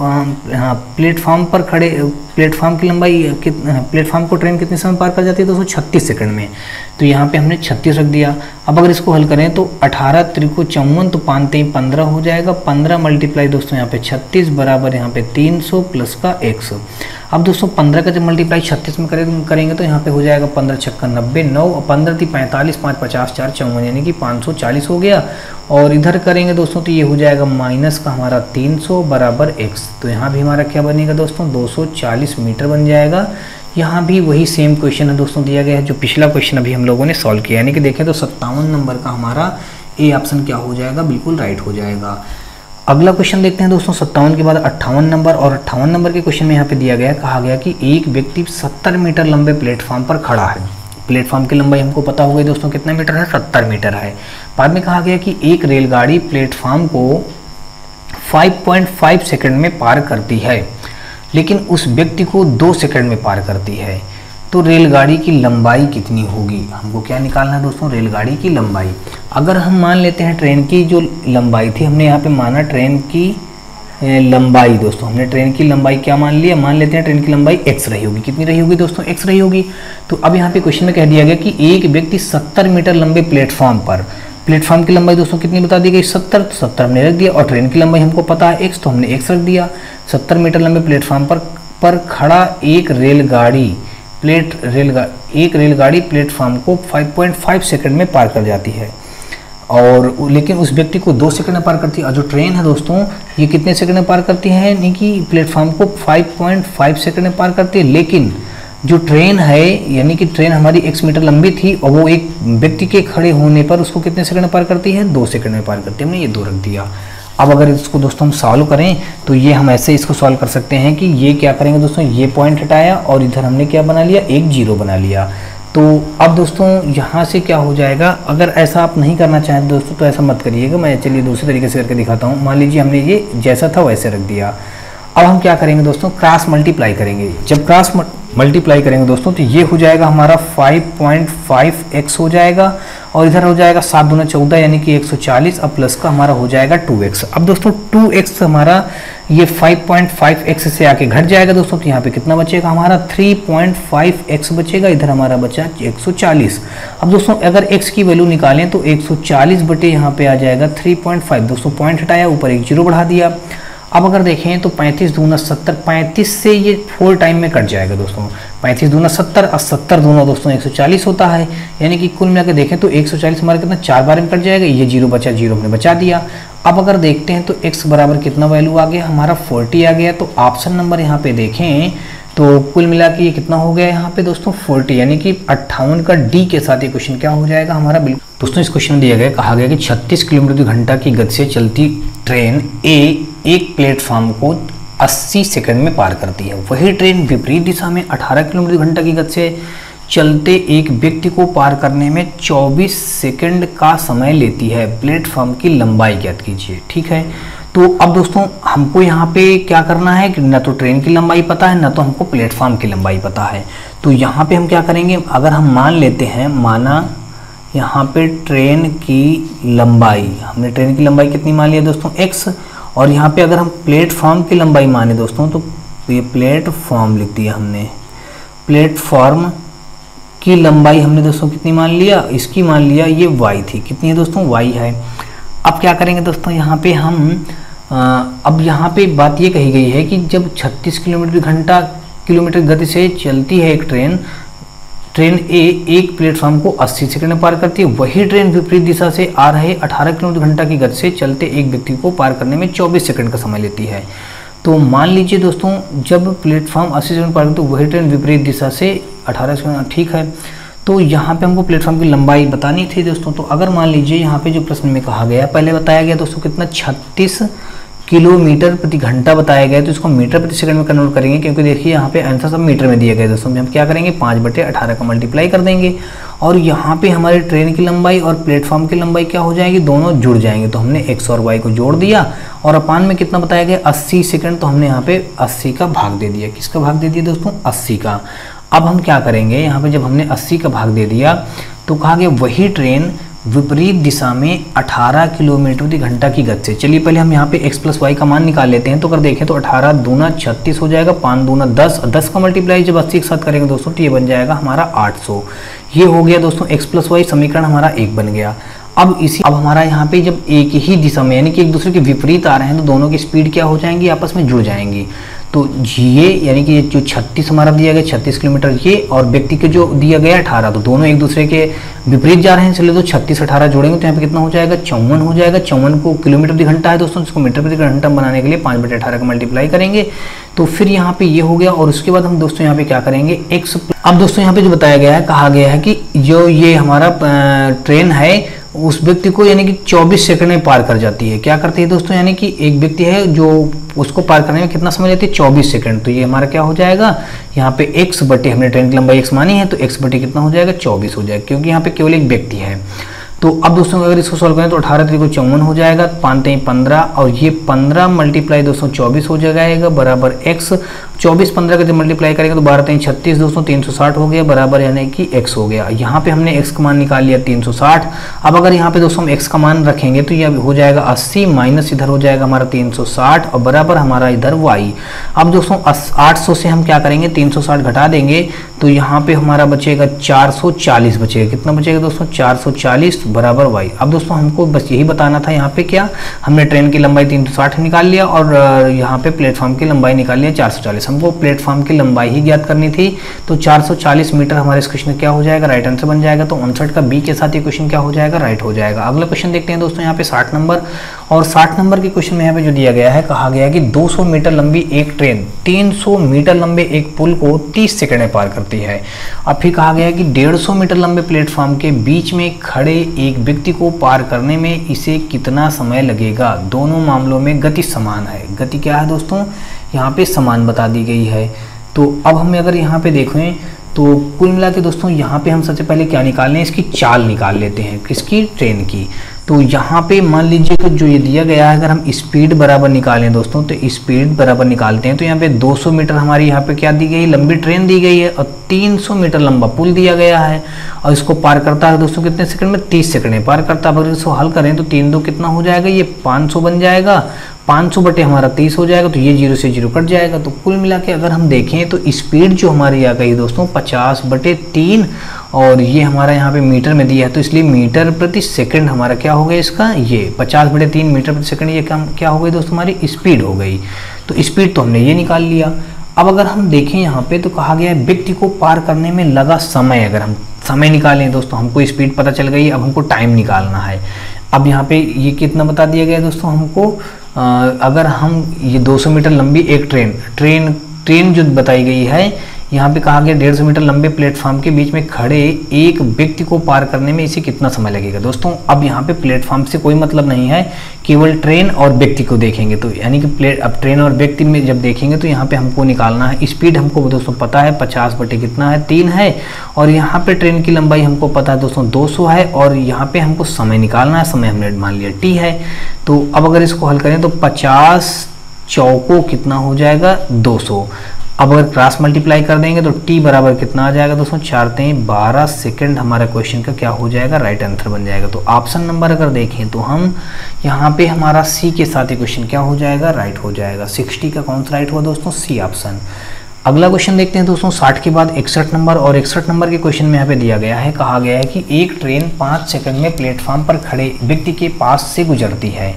प्लेटफॉर्म पर खड़े, प्लेटफॉर्म की लंबाई, प्लेटफॉर्म को ट्रेन कितने समय पार कर जाती है दोस्तों, 36 सेकंड में, तो यहाँ पे हमने 36 रख दिया। अब अगर इसको हल करें तो 18 त्रिको 54, तो 5 3 15 हो जाएगा, 15 मल्टीप्लाई दोस्तों यहाँ पे 36 बराबर यहाँ पे 300 प्लस का x। अब दोस्तों 15 का जब मल्टीप्लाई 36 में करेंगे तो यहाँ पे हो जाएगा 15 छक्का 90, 9 और 15 × 45, 5 50 4 54, यानी कि 540 हो गया। और इधर करेंगे दोस्तों तो ये हो जाएगा माइनस का हमारा 300 बराबर x, तो यहाँ भी हमारा क्या बनेगा दोस्तों 240 मीटर बन जाएगा। यहाँ भी वही सेम क्वेश्चन है दोस्तों दिया गया है जो पिछला क्वेश्चन अभी हम लोगों ने सॉल्व किया, यानी कि देखें तो 57 नंबर का हमारा ए ऑप्शन क्या हो जाएगा, बिल्कुल राइट हो जाएगा। अगला क्वेश्चन देखते हैं दोस्तों 57 के बाद 58 नंबर। और 58 नंबर के क्वेश्चन में यहाँ पे दिया गया है, कहा गया कि एक व्यक्ति 70 मीटर लंबे प्लेटफॉर्म पर खड़ा है। प्लेटफॉर्म की लंबाई हमको पता हो गई दोस्तों कितना मीटर है, 70 मीटर है। बाद में कहा गया कि एक रेलगाड़ी प्लेटफॉर्म को 5.5 सेकंड में पार करती है, लेकिन उस व्यक्ति को 2 सेकंड में पार करती है, तो रेलगाड़ी की लंबाई कितनी होगी। हमको क्या निकालना है दोस्तों, रेलगाड़ी की लंबाई। अगर हम मान लेते हैं ट्रेन की जो लंबाई थी, हमने यहाँ पे माना ट्रेन की लंबाई दोस्तों, हमने ट्रेन की लंबाई क्या मान लिया, मान लेते हैं ट्रेन की लंबाई x रही होगी, कितनी रही होगी दोस्तों, x रही होगी। तो अब यहाँ पे क्वेश्चन में कह दिया गया कि एक व्यक्ति 70 मीटर लंबे प्लेटफॉर्म पर, प्लेटफॉर्म की लंबाई दोस्तों कितनी बता दी गई 70, तो 70 हमने रख दिया, और ट्रेन की लंबाई हमको पता है x, तो हमने x रख दिया। 70 मीटर लंबे प्लेटफॉर्म पर खड़ा एक रेलगाड़ी प्लेटफॉर्म को 5.5 सेकंड में पार कर जाती है, और लेकिन उस व्यक्ति को 2 सेकंड में पार करती है। और जो ट्रेन है दोस्तों ये कितने सेकंड में पार करती है, यानी कि प्लेटफॉर्म को 5.5 सेकंड में पार करती है, लेकिन जो ट्रेन है, यानी कि ट्रेन हमारी x मीटर लंबी थी और वो एक व्यक्ति के खड़े होने पर उसको कितने सेकंड में पार करती है, 2 सेकंड में पार करती है। हमने ये 2 रख दिया। अब अगर इसको दोस्तों हम सॉल्व करें तो ये हम ऐसे इसको सॉल्व कर सकते हैं कि ये क्या करेंगे दोस्तों, ये पॉइंट हटाया और इधर हमने क्या बना लिया, एक 0 बना लिया। तो अब दोस्तों यहाँ से क्या हो जाएगा, अगर ऐसा आप नहीं करना चाहें दोस्तों तो ऐसा मत करिएगा, मैं चलिए दूसरे तरीके से करके दिखाता हूँ। मान लीजिए हमने ये जैसा था वैसे रख दिया। अब हम क्या करेंगे दोस्तों, क्रॉस मल्टीप्लाई करेंगे। जब क्रॉस मल्टीप्लाई करेंगे दोस्तों तो ये हो जाएगा हमारा 5.5x हो जाएगा, और इधर हो जाएगा 7 दूना 14 यानी कि 140, अब प्लस का हमारा हो जाएगा 2x। अब दोस्तों 2x हमारा ये 5.5x से आके घट जाएगा दोस्तों, तो यहाँ पे कितना बचेगा हमारा 3.5x बचेगा, इधर हमारा बचा 140। अब दोस्तों अगर x की वैल्यू निकालें तो 140 बटे यहाँ पे आ जाएगा 3.5, दोस्तों पॉइंट हटाया, ऊपर एक 0 बढ़ा दिया। अब अगर देखें तो 35 दूना 70, 35 से ये 4 टाइम में कट जाएगा दोस्तों। 35 दूना 70 और 70 दूना दोस्तों 140 होता है, यानी कि कुल मिलाकर देखें तो 140 हमारा कितना 4 बार में कट जाएगा। ये जीरो बचा, जीरो हमने बचा दिया। अब अगर देखते हैं तो x बराबर कितना वैल्यू आ गया हमारा 40 आ गया। तो ऑप्शन नंबर यहाँ पे देखें तो कुल मिला के ये कितना हो गया यहाँ पे दोस्तों 40, यानी कि 58 का डी के साथ ये क्वेश्चन क्या हो जाएगा हमारा। बिल्कुल दोस्तों इस क्वेश्चन में दिया गया, कहा गया कि 36 किलोमीटर घंटा की गति से चलती ट्रेन ए एक प्लेटफॉर्म को 80 सेकंड में पार करती है। वही ट्रेन विपरीत दिशा में 18 किलोमीटर घंटा की गति से चलते एक व्यक्ति को पार करने में 24 सेकंड का समय लेती है। प्लेटफॉर्म की लंबाई ज्ञात कीजिए। ठीक है, तो अब दोस्तों हमको यहाँ पे क्या करना है कि ना तो ट्रेन की लंबाई पता है ना तो हमको प्लेटफॉर्म की लंबाई पता है। तो यहाँ पे हम क्या करेंगे, अगर हम मान लेते हैं, माना यहाँ पे ट्रेन की लंबाई, हमने ट्रेन की लंबाई कितनी मान लिया दोस्तों x, और यहाँ पे अगर हम प्लेटफॉर्म की लंबाई माने दोस्तों तो ये प्लेटफॉर्म लिख दिया हमने। प्लेटफॉर्म की लंबाई हमने दोस्तों कितनी मान लिया, इसकी मान लिया ये y थी, कितनी है दोस्तों y है। अब क्या करेंगे दोस्तों यहाँ पे हम अब यहाँ पे बात ये कही गई है कि जब 36 किलोमीटर गति से चलती है एक ट्रेन ए एक प्लेटफॉर्म को 80 सेकंड में पार करती है। वही ट्रेन विपरीत दिशा से आ रहे 18 किलोमीटर घंटा की गति से चलते एक व्यक्ति को पार करने में 24 सेकंड का समय लेती है। तो मान लीजिए दोस्तों जब प्लेटफॉर्म 80 सेकंड पार करती है वही ट्रेन विपरीत दिशा से 18 सेकंड, ठीक है। तो यहाँ पे हमको प्लेटफॉर्म की लंबाई बतानी थी दोस्तों। तो अगर मान लीजिए यहाँ पे जो प्रश्न में कहा गया, पहले बताया गया दोस्तों कितना 36 किलोमीटर प्रति घंटा बताया गया, तो इसको मीटर प्रति सेकंड में कन्वर्ट करेंगे, क्योंकि देखिए यहाँ पे आंसर सब मीटर में दिया गया दोस्तों। हम क्या करेंगे 5/18 का मल्टीप्लाई कर देंगे, और यहाँ पे हमारी ट्रेन की लंबाई और प्लेटफॉर्म की लंबाई क्या हो जाएगी, दोनों जुड़ जाएंगे। तो हमने x और y को जोड़ दिया, और अपान में कितना बताया गया 80 सेकंड, तो हमने यहाँ पे 80 का भाग दे दिया। किसका भाग दे दिया दोस्तों 80 का। अब हम क्या करेंगे, यहाँ पे जब हमने 80 का भाग दे दिया तो कहा गया वही ट्रेन विपरीत दिशा में 18 किलोमीटर प्रति घंटा की गति से। चलिए पहले हम यहाँ पे x प्लस वाई का मान निकाल लेते हैं। तो अगर देखें तो 18 दूना 36 हो जाएगा, 5 दूना 10, 10 का मल्टीप्लाई जब 80 के साथ करेंगे दोस्तों तो ये बन जाएगा हमारा 800। ये हो गया दोस्तों x प्लस वाई, समीकरण हमारा 1 बन गया। अब हमारा यहाँ पे जब एक ही दिशा में यानी कि एक दूसरे के विपरीत आ रहे हैं तो दोनों की स्पीड क्या हो जाएंगी, आपस में जुड़ जाएंगी। तो ये यानी कि जो 36 हमारा दिया गया 36 किलोमीटर ये, और व्यक्ति के जो दिया गया 18, तो दोनों एक दूसरे के विपरीत जा रहे हैं। चलिए तो 36 18 जोड़ेंगे तो यहाँ पे कितना हो जाएगा 54 हो जाएगा। 54 को किलोमीटर प्रति घंटा है दोस्तों, इसको मीटर प्रति घंटा बनाने के लिए 5/18 का मल्टीप्लाई करेंगे, तो फिर यहाँ पे ये हो गया। और उसके बाद हम दोस्तों यहाँ पे क्या करेंगे x। अब दोस्तों यहाँ पे जो बताया गया है, कहा गया है कि जो ये हमारा ट्रेन है उस व्यक्ति को यानी कि 24 सेकंड में पार कर जाती है। क्या करती है दोस्तों, यानी कि एक व्यक्ति है जो उसको पार करने में कितना समय लेती है 24 सेकंड। तो ये हमारा क्या हो जाएगा, यहाँ पे x बटे, हमने ट्रेन की लंबाई x मानी है तो x बटे कितना हो जाएगा 24 हो जाएगा, क्योंकि यहाँ पे केवल एक व्यक्ति है। तो अब दोस्तों अगर इसको सॉल्व करें तो 18 3 को 54 हो जाएगा, 5 3 15, और ये 15 मल्टीप्लाई दोस्तों 24 हो जाएगा बराबर x। 24 15 का जब मल्टीप्लाई करेंगे तो 12 3 36 दोस्तों 360 हो गया बराबर, यानी कि x हो गया। यहाँ पे हमने x का मान निकाल लिया 360। अब अगर यहाँ पे दोस्तों हम x का मान रखेंगे तो यह हो जाएगा 80 माइनस इधर हो जाएगा हमारा 360 और बराबर हमारा इधर y। अब दोस्तों 800 से हम क्या करेंगे 360 घटा देंगे तो यहाँ पे हमारा बचेगा 440 बचेगा। कितना बचेगा दोस्तों 440 बराबर y। अब दोस्तों हमको बस यही बताना था, यहाँ पे क्या हमने ट्रेन की लंबाई 360 निकाल लिया और यहाँ पे प्लेटफॉर्म की लंबाई निकाल लिया 440। हमको प्लेटफॉर्म की लंबाई ही ज्ञात करनी थी, तो 440 मीटर हमारे इस क्वेश्चन में क्या हो जाएगा, राइट आंसर बन जाएगा। तो 59 का बी के साथ ये क्वेश्चन क्या हो जाएगा, राइट हो जाएगा। अगला क्वेश्चन देखते हैं दोस्तों यहाँ पे 60 नंबर, और 60 नंबर के क्वेश्चन में यहाँ पे जो दिया गया है, कहा गया कि 200 मीटर लंबी एक ट्रेन 300 मीटर लंबे एक पुल को 30 सेकंड में पार करती है। अब फिर कहा गया कि 150 मीटर लंबे प्लेटफॉर्म के बीच में खड़े एक व्यक्ति को पार करने में इसे कितना समय लगेगा। दोनों मामलों में गति समान है। गति क्या है दोस्तों, यहाँ पे समान बता दी गई है। तो अब हमें अगर यहाँ पे देखें तो कुल मिला के दोस्तों यहाँ पे हम सबसे पहले क्या निकाल लें, इसकी चाल निकाल लेते हैं, किसकी, ट्रेन की। तो यहाँ पे मान लीजिए कि जो ये दिया गया है, अगर हम स्पीड बराबर निकालें दोस्तों तो स्पीड बराबर निकालते हैं तो यहाँ पे 200 मीटर हमारी यहाँ पे क्या दी गई, लंबी ट्रेन दी गई है, और 300 मीटर लंबा पुल दिया गया है, और इसको पार करता है दोस्तों कितने सेकंड में, 30 सेकंड में पार करता है। अगर इसको हल करें तो 3 2 कितना हो जाएगा, ये 500 बन जाएगा, 500 बटे हमारा 30 हो जाएगा, तो ये 0 से 0 कट जाएगा। तो कुल मिला के अगर हम देखें तो स्पीड जो हमारी आ गई दोस्तों 50/3, और ये हमारा यहाँ पे मीटर में दिया है, तो इसलिए मीटर प्रति सेकंड हमारा क्या हो गया इसका, ये 50/3 मीटर प्रति सेकंड, ये क्या हो गई दोस्तों हमारी स्पीड हो गई। तो स्पीड तो हमने ये निकाल लिया। अब अगर हम देखें यहाँ पे तो कहा गया है व्यक्ति को पार करने में लगा समय, अगर हम समय निकालें दोस्तों, हमको स्पीड पता चल गई, अब हमको टाइम निकालना है। अब यहाँ पे ये कितना बता दिया गया दोस्तों हमको, अगर हम ये 200 मीटर लंबी एक ट्रेन जो बताई गई है, यहाँ पे कहा गया 150 मीटर लंबे प्लेटफॉर्म के बीच में खड़े एक व्यक्ति को पार करने में इसे कितना समय लगेगा। दोस्तों अब यहाँ पे प्लेटफॉर्म से कोई मतलब नहीं है, केवल ट्रेन और व्यक्ति को देखेंगे, तो यानी कि अब ट्रेन और व्यक्ति में जब देखेंगे तो यहाँ पे हमको निकालना है स्पीड, हमको दोस्तों पता है 50/3 है, और यहाँ पे ट्रेन की लंबाई हमको पता है दोस्तों 200 है, और यहाँ पे हमको समय निकालना है, समय हमने मान लिया t है। तो अब अगर इसको हल करें तो 50 चौको कितना हो जाएगा 200। अब अगर क्रॉस मल्टीप्लाई कर देंगे तो t बराबर कितना आ जाएगा दोस्तों 4×3=12 सेकंड, हमारा क्वेश्चन का क्या हो जाएगा, राइट आंसर बन जाएगा। तो ऑप्शन नंबर अगर देखें तो हम यहाँ पे हमारा सी के साथ क्वेश्चन क्या हो जाएगा, राइट हो जाएगा। 60 का कौन सा राइट हुआ दोस्तों, सी ऑप्शन। अगला क्वेश्चन देखते हैं दोस्तों 60 के बाद 61 नंबर, और 61 नंबर के क्वेश्चन में यहाँ पे दिया गया है, कहा गया है कि एक ट्रेन 5 सेकंड में प्लेटफॉर्म पर खड़े व्यक्ति के पास से गुजरती है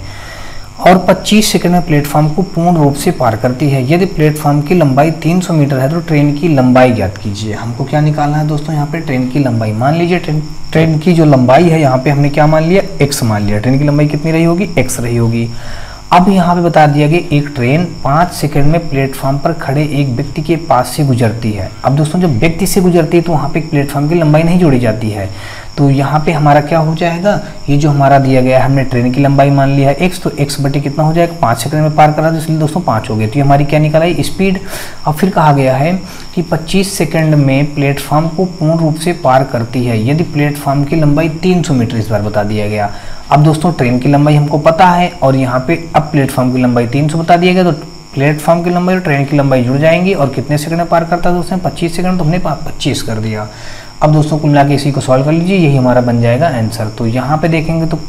और 25 सेकंड में प्लेटफॉर्म को पूर्ण रूप से पार करती है। यदि प्लेटफॉर्म की लंबाई 300 मीटर है तो ट्रेन की लंबाई ज्ञात कीजिए। हमको क्या निकालना है दोस्तों, यहाँ पे ट्रेन की लंबाई। मान लीजिए ट्रेन की जो लंबाई है यहाँ पे हमने क्या मान लिया, x मान लिया। ट्रेन की लंबाई कितनी रही होगी, x रही होगी। अब यहाँ पे बता दिया गया एक ट्रेन 5 सेकंड में प्लेटफॉर्म पर खड़े एक व्यक्ति के पास से गुजरती है। अब दोस्तों जब व्यक्ति से गुजरती है तो वहाँ पे प्लेटफॉर्म की लंबाई नहीं जोड़ी जाती है, तो यहाँ पे हमारा क्या हो जाएगा, ये जो हमारा दिया गया है हमने ट्रेन की लंबाई मान लिया है x, तो x बटे कितना हो जाएगा 5 सेकंड में पार करा, तो इसलिए दोस्तों 5 हो गया। तो ये हमारी क्या निकला है, स्पीड। अब फिर कहा गया है कि 25 सेकंड में प्लेटफॉर्म को पूर्ण रूप से पार करती है यदि प्लेटफॉर्म की लंबाई 300 मीटर, इस बार बता दिया गया। अब दोस्तों ट्रेन की लंबाई हमको पता है, और यहाँ पे अब प्लेटफॉर्म की लंबाई 300 बता दिया गया, तो प्लेटफॉर्म की लंबाई और ट्रेन की लंबाई जुड़ जाएंगी, और कितने सेकंड में पार करता है दोस्तों, 25 सेकंड, तो हमने 25 कर दिया। अब दोस्तों कुल मिला के इसी को सॉल्व कर लीजिए, यही हमारा बन जाएगा आंसर। तो यहाँ पे देखेंगे तो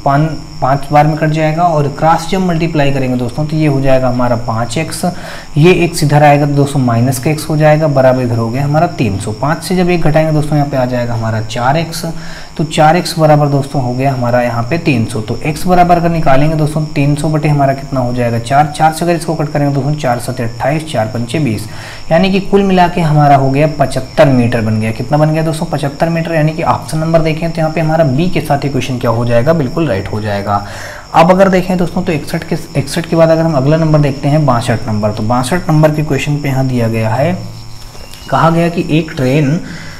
5 बार में कट जाएगा, और क्रॉस जब मल्टीप्लाई करेंगे दोस्तों तो ये हो जाएगा हमारा 5x, ये x इधर आएगा तो दोस्तों माइनस का x हो जाएगा, बराबर इधर हो गया हमारा 300। 5 से जब 1 घटाएंगे दोस्तों यहाँ पे आ जाएगा हमारा 4x, तो 4x बराबर दोस्तों हो गया हमारा यहाँ पे 300। तो x बराबर अगर निकालेंगे दोस्तों 300 बटे हमारा कितना हो जाएगा 4, 4 से अगर इसको कट करेंगे दोस्तों 4 7 28, 4 5 20, यानी कि कुल मिला के हमारा हो गया 75 मीटर बन गया। कितना बन गया दोस्तों 75 मीटर, यानी कि ऑप्शन नंबर देखें तो यहाँ पे हमारा बी के साथ क्वेश्चन क्या हो जाएगा, बिल्कुल राइट हो जाएगा। अब अगर देखें दोस्तों तो 61 के बाद अगर हम अगला नंबर देखते हैं 62 नंबर, तो 62 नंबर के क्वेश्चन पे यहाँ दिया गया है, कहा गया कि एक ट्रेन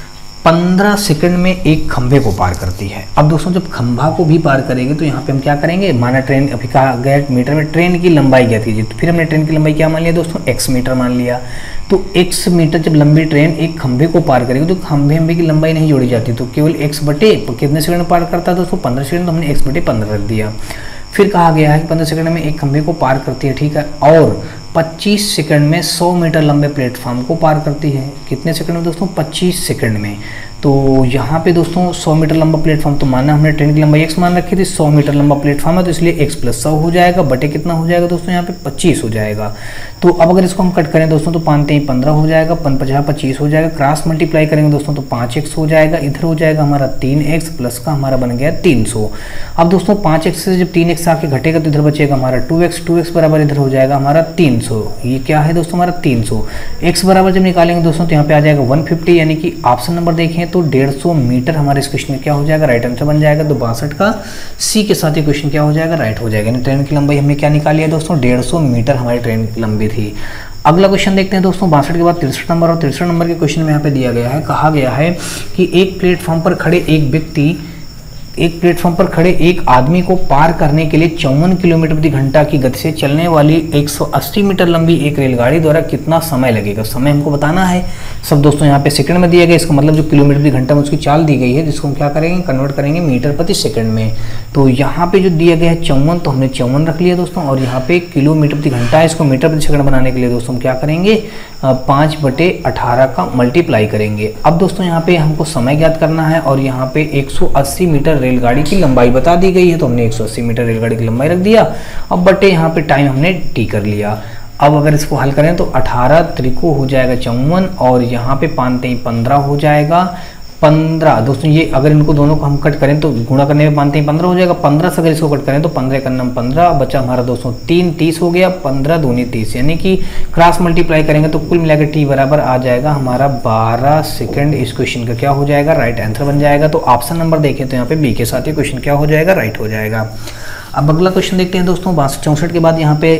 15 सेकंड में एक खंभे को पार करती है। अब दोस्तों जब खंभा को भी पार करेंगे तो यहाँ पे हम क्या करेंगे, माना ट्रेन अभी कहा गया मीटर में, ट्रेन की लंबाई ज्ञात कीजिए, तो फिर हमने ट्रेन की लंबाई क्या मान लिया दोस्तों, x मीटर मान लिया। तो x मीटर जब लंबी ट्रेन एक खंभे को पार करेगी तो खंभे की लंबाई नहीं जोड़ी जाती, तो केवल x बटे कितने सेकंड में पार करता है दोस्तों 15 सेकंड, तो हमने x बटे 15 रख दिया। फिर कहा गया है कि 15 सेकंड में एक खंभे को पार करती है, ठीक है, और 25 सेकंड में 100 मीटर लंबे प्लेटफॉर्म को पार करती है। कितने सेकंड में दोस्तों 25 सेकंड में। तो यहाँ पे दोस्तों 100 मीटर लंबा प्लेटफॉर्म, तो माना हमने ट्रेन की लंबाई x मान रखी थी, 100 मीटर लंबा प्लेटफॉर्म है तो इसलिए x + 100 हो जाएगा, बटे कितना हो जाएगा दोस्तों यहाँ पे 25 हो जाएगा। तो अब अगर इसको हम कट करें दोस्तों तो 5 3 15 हो जाएगा, 50 25 हो जाएगा, क्रॉस मल्टीप्लाई करेंगे दोस्तों तो 5x हो जाएगा, इधर हो जाएगा हमारा 3x प्लस का हमारा बन गया 300। अब दोस्तों 5x से जब 3x आके घटेगा तो इधर बचेगा हमारा 2x बराबर इधर हो जाएगा हमारा 300। ये क्या है दोस्तों हमारा 300। x बराबर जब निकालेंगे दोस्तों तो यहाँ पे आ जाएगा 150, यानी कि ऑप्शन नंबर देखें तो 150 मीटर हमारे इस क्वेश्चन में क्या हो जाएगा, राइट आंसर बन जाएगा। तो 62 का सी के साथ ये क्वेश्चन क्या हो जाएगा, राइट हो जाएगा। यानी ट्रेन की लंबाई हमने क्या निकाली है दोस्तों 150 मीटर हमारी ट्रेन की लंबी थी। अगला क्वेश्चन देखते हैं दोस्तों 62 के बाद 63 नंबर, और 63 नंबर के क्वेश्चन में यहाँ पे दिया गया है, कहा गया है कि एक प्लेटफॉर्म पर खड़े एक आदमी को पार करने के लिए 54 किलोमीटर प्रति घंटा की गति से चलने वाली 180 मीटर लंबी एक रेलगाड़ी द्वारा कितना समय लगेगा। समय हमको बताना है, सब दोस्तों यहाँ पे सेकंड में दिया गया, इसका मतलब जो किलोमीटर प्रति घंटा में उसकी चाल दी गई है, जिसको हम क्या करेंगे, कन्वर्ट करेंगे मीटर प्रति सेकंड में। तो यहाँ पे जो दिया गया है 54, तो हमने 54 रख लिया दोस्तों, और यहाँ पे किलोमीटर प्रति घंटा है, इसको मीटर प्रति सेकंड बनाने के लिए दोस्तों हम क्या करेंगे, 5/18 का मल्टीप्लाई करेंगे। अब दोस्तों यहाँ पे हमको समय ज्ञात करना है, और यहाँ पे 180 मीटर रेलगाड़ी की लंबाई बता दी गई है, तो हमने 180 मीटर रेलगाड़ी की लंबाई रख दिया। अब बटे यहाँ पे टाइम हमने टी कर लिया। अब अगर इसको हल करें तो 18 त्रिको हो जाएगा 54, और यहाँ पे 5 15 हो जाएगा 15। दोस्तों ये अगर इनको दोनों को हम कट करें तो गुणा करने में 5 15 हो जाएगा। 15 से अगर इसको कट करें तो 15 का नाम 15 बचा हमारा दोस्तों 3, 30 हो गया। 15 दूनी 30, यानी कि क्रॉस मल्टीप्लाई करेंगे तो कुल मिलाकर टी बराबर आ जाएगा हमारा 12 सेकंड। इस क्वेश्चन का क्या हो जाएगा, राइट आंसर बन जाएगा। तो ऑप्शन नंबर देखें तो यहाँ पे बी के साथ ये क्वेश्चन क्या हो जाएगा, राइट हो जाएगा। अब अगला क्वेश्चन देखते हैं दोस्तों, 64 के बाद यहाँ पे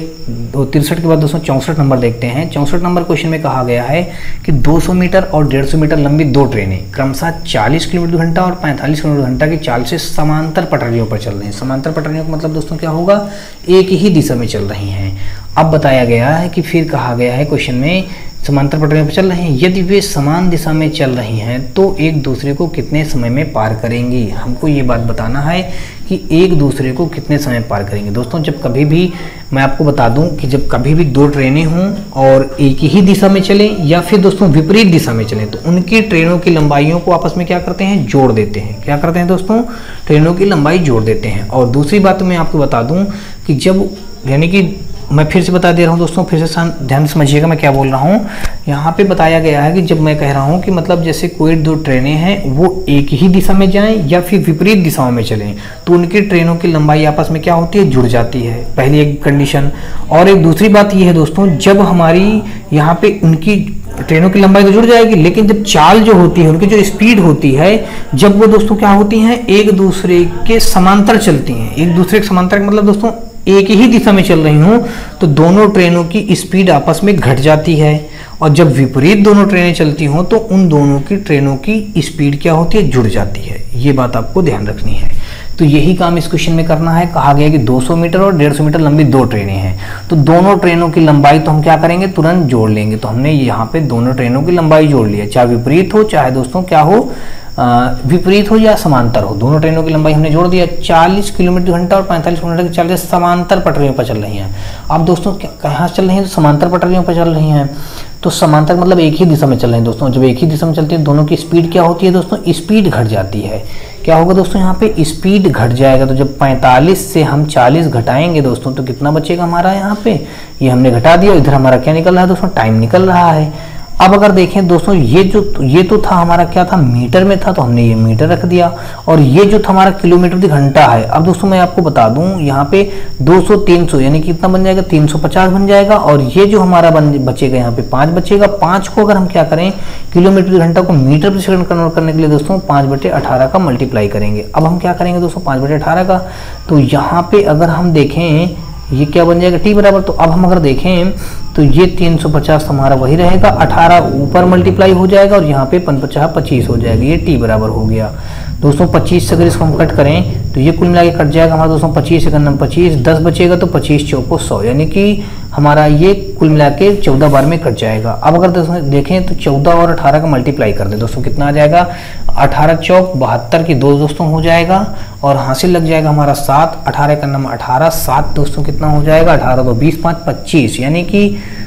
63 के बाद दोस्तों 64 नंबर देखते हैं। 64 नंबर क्वेश्चन में कहा गया है कि 200 मीटर और 150 मीटर लंबी दो ट्रेनें क्रमशः 40 किलोमीटर घंटा और 45 किलोमीटर घंटा की चाल से समांतर पटरियों पर चल रही हैं। समांतर पटरियों का मतलब दोस्तों क्या होगा, एक ही दिशा में चल रही हैं। अब बताया गया है कि फिर कहा गया है क्वेश्चन में समांतर पटरियों पर चल रही हैं, यदि वे समान दिशा में चल रही हैं तो एक दूसरे को कितने समय में पार करेंगी। हमको ये बात बताना है कि एक दूसरे को कितने समय पार करेंगे। दोस्तों जब कभी भी मैं आपको बता दूं कि जब कभी भी दो ट्रेनें हों और एक ही दिशा में चलें या फिर दोस्तों विपरीत दिशा में चलें, तो उनकी ट्रेनों की लंबाइयों को आपस में क्या करते हैं, जोड़ देते हैं। क्या करते हैं दोस्तों, ट्रेनों की लंबाई जोड़ देते हैं। और दूसरी बात मैं आपको बता दूं कि जब, यानी कि मैं फिर से बता दे रहा हूँ दोस्तों, फिर से ध्यान समझिएगा मैं क्या बोल रहा हूँ। यहाँ पे बताया गया है कि जब मैं कह रहा हूँ कि मतलब जैसे कोई दो ट्रेनें हैं वो एक ही दिशा में जाएं या फिर विपरीत दिशाओं में चलें, तो उनकी ट्रेनों की लंबाई आपस में क्या होती है, जुड़ जाती है। पहली एक कंडीशन। और एक दूसरी बात ये है दोस्तों, जब हमारी यहाँ पे उनकी ट्रेनों की लंबाई तो जुड़ जाएगी, लेकिन जब चाल जो होती है, उनकी जो स्पीड होती है, जब वो दोस्तों क्या होती हैं, एक दूसरे के समांतर चलती हैं। एक दूसरे के समांतर का मतलब दोस्तों एक ही दिशा में चल रही हूं तो दोनों ट्रेनों की स्पीड आपस में घट जाती है। और जब विपरीत दोनों ट्रेनें चलती हों तो उन दोनों की ट्रेनों की स्पीड क्या होती है, जुड़ जाती है। ये बात आपको ध्यान रखनी है। तो यही काम इस क्वेश्चन में करना है। कहा गया कि 200 मीटर और 150 मीटर लंबी दो ट्रेनें हैं, तो दोनों ट्रेनों की लंबाई तो हम क्या करेंगे, तुरंत जोड़ लेंगे। तो हमने यहाँ पे दोनों ट्रेनों की लंबाई जोड़ लिया, चाहे विपरीत हो, चाहे दोस्तों क्या हो, विपरीत हो या समांतर हो, दोनों ट्रेनों की लंबाई हमने जोड़ दिया। 40 किलोमीटर घंटा और 45 किलोमीटर की चाल से समांतर पटरियों पर चल रही हैं। अब दोस्तों कहाँ चल रही हैं, तो समांतर पटरियों पर चल रही हैं। तो समांतर मतलब एक ही दिशा में चल रहे हैं दोस्तों। जब एक ही दिशा में चलती है दोनों की स्पीड क्या होती है दोस्तों, स्पीड घट जाती है। क्या होगा दोस्तों, यहाँ पे स्पीड घट जाएगा। तो जब 45 से हम 40 घटाएंगे दोस्तों तो कितना बचेगा हमारा, यहाँ पे ये हमने घटा दिया। इधर हमारा क्या निकल रहा है दोस्तों, टाइम निकल रहा है। अब अगर देखें दोस्तों, ये तो था हमारा क्या था, मीटर में था, तो हमने ये मीटर रख दिया। और ये जो था हमारा किलोमीटर प्रति घंटा है। अब दोस्तों मैं आपको बता दूं, यहाँ पे 200 300 यानी कितना बन जाएगा, 350 बन जाएगा। और ये जो हमारा बचेगा यहाँ पे 5 बचेगा। 5 को अगर हम क्या करें, किलोमीटर प्रति घंटा को मीटर प्रति सेकंड कन्वर्ट करने के लिए दोस्तों 5/18 का मल्टीप्लाई करेंगे। अब हम क्या करेंगे दोस्तों, 5/18 का। तो यहाँ पे अगर हम देखें ये क्या बन जाएगा, टी बराबर। तो अब हम अगर देखें तो ये 350 हमारा वही रहेगा, 18 ऊपर मल्टीप्लाई हो जाएगा और यहाँ पे 55 25 हो जाएगा। ये टी बराबर हो गया दोस्तों। 25 से अगर इसको हम कट करें तो ये कुल मिला के कट जाएगा हमारा दोस्तों 25 सेकंड में 25, 10 बचेगा तो 25 चौको 100, यानी कि हमारा ये कुल मिला के 14 बार में कट जाएगा। अब अगर दोस्तों देखें तो 14 और 18 का मल्टीप्लाई कर दे दोस्तों, कितना आ जाएगा, 18 चौक 72 की 2 दोस्तों हो जाएगा। और हासिल लग जाएगा हमारा 7, 18 का नाम 18, 7 दोस्तों कितना हो जाएगा, 18 तो 20 5 25, यानी कि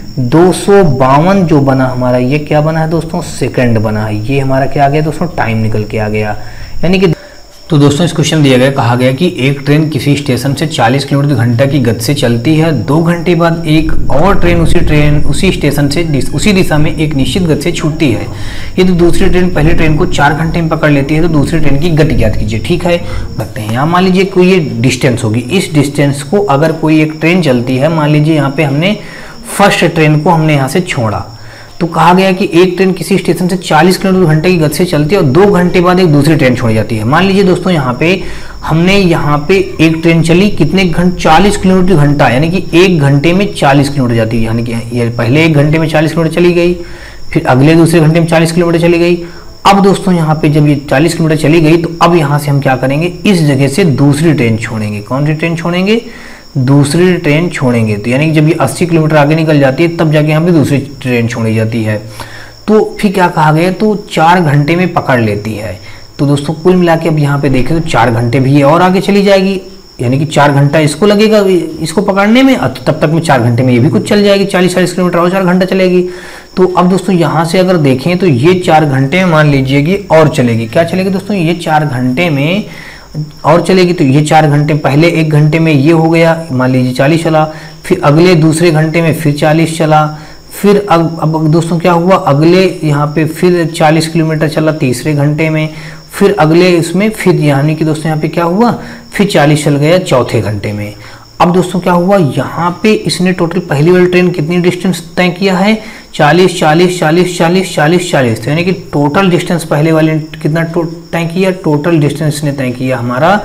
252 जो बना हमारा, ये क्या बना है दोस्तों, सेकंड बना है। ये हमारा क्या आ गया दोस्तों, टाइम निकल के आ गया। यानी कि तो दोस्तों इस क्वेश्चन दिया गया, कहा गया कि एक ट्रेन किसी स्टेशन से 40 किलोमीटर घंटा की गति से चलती है। 2 घंटे बाद एक और ट्रेन उसी स्टेशन से उसी दिशा में एक निश्चित गति से छूटती है। यदि दूसरी ट्रेन पहली ट्रेन को 4 घंटे में पकड़ लेती है तो दूसरी ट्रेन की गति ज्ञात कीजिए। ठीक है, रखते हैं। यहाँ मान लीजिए कोई ये डिस्टेंस होगी, इस डिस्टेंस को अगर कोई एक ट्रेन चलती है, मान लीजिए यहाँ पे हमने फर्स्ट ट्रेन को हमने यहाँ से छोड़ा, तो कहा गया कि एक ट्रेन किसी स्टेशन से 40 किलोमीटर घंटे की गति से चलती है और 2 घंटे बाद एक दूसरी ट्रेन छोड़ी जाती है। मान लीजिए दोस्तों यहाँ पे हमने यहाँ पे एक ट्रेन चली कितने घंटे, 40 किलोमीटर घंटा, यानी कि 1 घंटे में 40 किलोमीटर जाती है। यानी कि ये पहले 1 घंटे में 40 किलोमीटर चली गई, फिर अगले दूसरे घंटे में 40 किलोमीटर चली गई। अब दोस्तों यहाँ पे जब ये 40 किलोमीटर चली गई तो अब यहाँ से हम क्या करेंगे, इस जगह से दूसरी ट्रेन छोड़ेंगे। कौन सी ट्रेन छोड़ेंगे, दूसरी ट्रेन छोड़ेंगे। तो यानी कि जब ये 80 किलोमीटर आगे निकल जाती है तब जाके यहाँ पे दूसरी ट्रेन छोड़ी जाती है। तो फिर क्या कहा गया, तो 4 घंटे में पकड़ लेती है। तो दोस्तों कुल मिला के अब यहाँ पे देखें तो 4 घंटे भी ये और आगे चली जाएगी, यानी कि 4 घंटा इसको लगेगा इसको पकड़ने में, तो तब तक में 4 घंटे में ये भी कुछ चल जाएगी, 40-40 किलोमीटर और 4 घंटा चलेगी। तो अब दोस्तों यहाँ से अगर देखें तो ये 4 घंटे में मान लीजिएगी और चलेगी, क्या चलेगी दोस्तों, ये 4 घंटे में और चलेगी। तो ये 4 घंटे, पहले 1 घंटे में ये हो गया, मान लीजिए 40 चला, फिर अगले दूसरे घंटे में फिर 40 चला, फिर अब दोस्तों क्या हुआ, अगले यहाँ पे फिर 40 किलोमीटर चला तीसरे घंटे में, फिर अगले इसमें फिर यानी कि दोस्तों यहाँ पे क्या हुआ, फिर 40 चल गया चौथे घंटे में। अब दोस्तों क्या हुआ, यहाँ पे इसने टोटल पहली वाली ट्रेन कितनी डिस्टेंस तय किया है, 40 40 40 40 40 40, तो यानी कि टोटल डिस्टेंस पहले वाले कितना तय किया, टोटल डिस्टेंस ने तय किया हमारा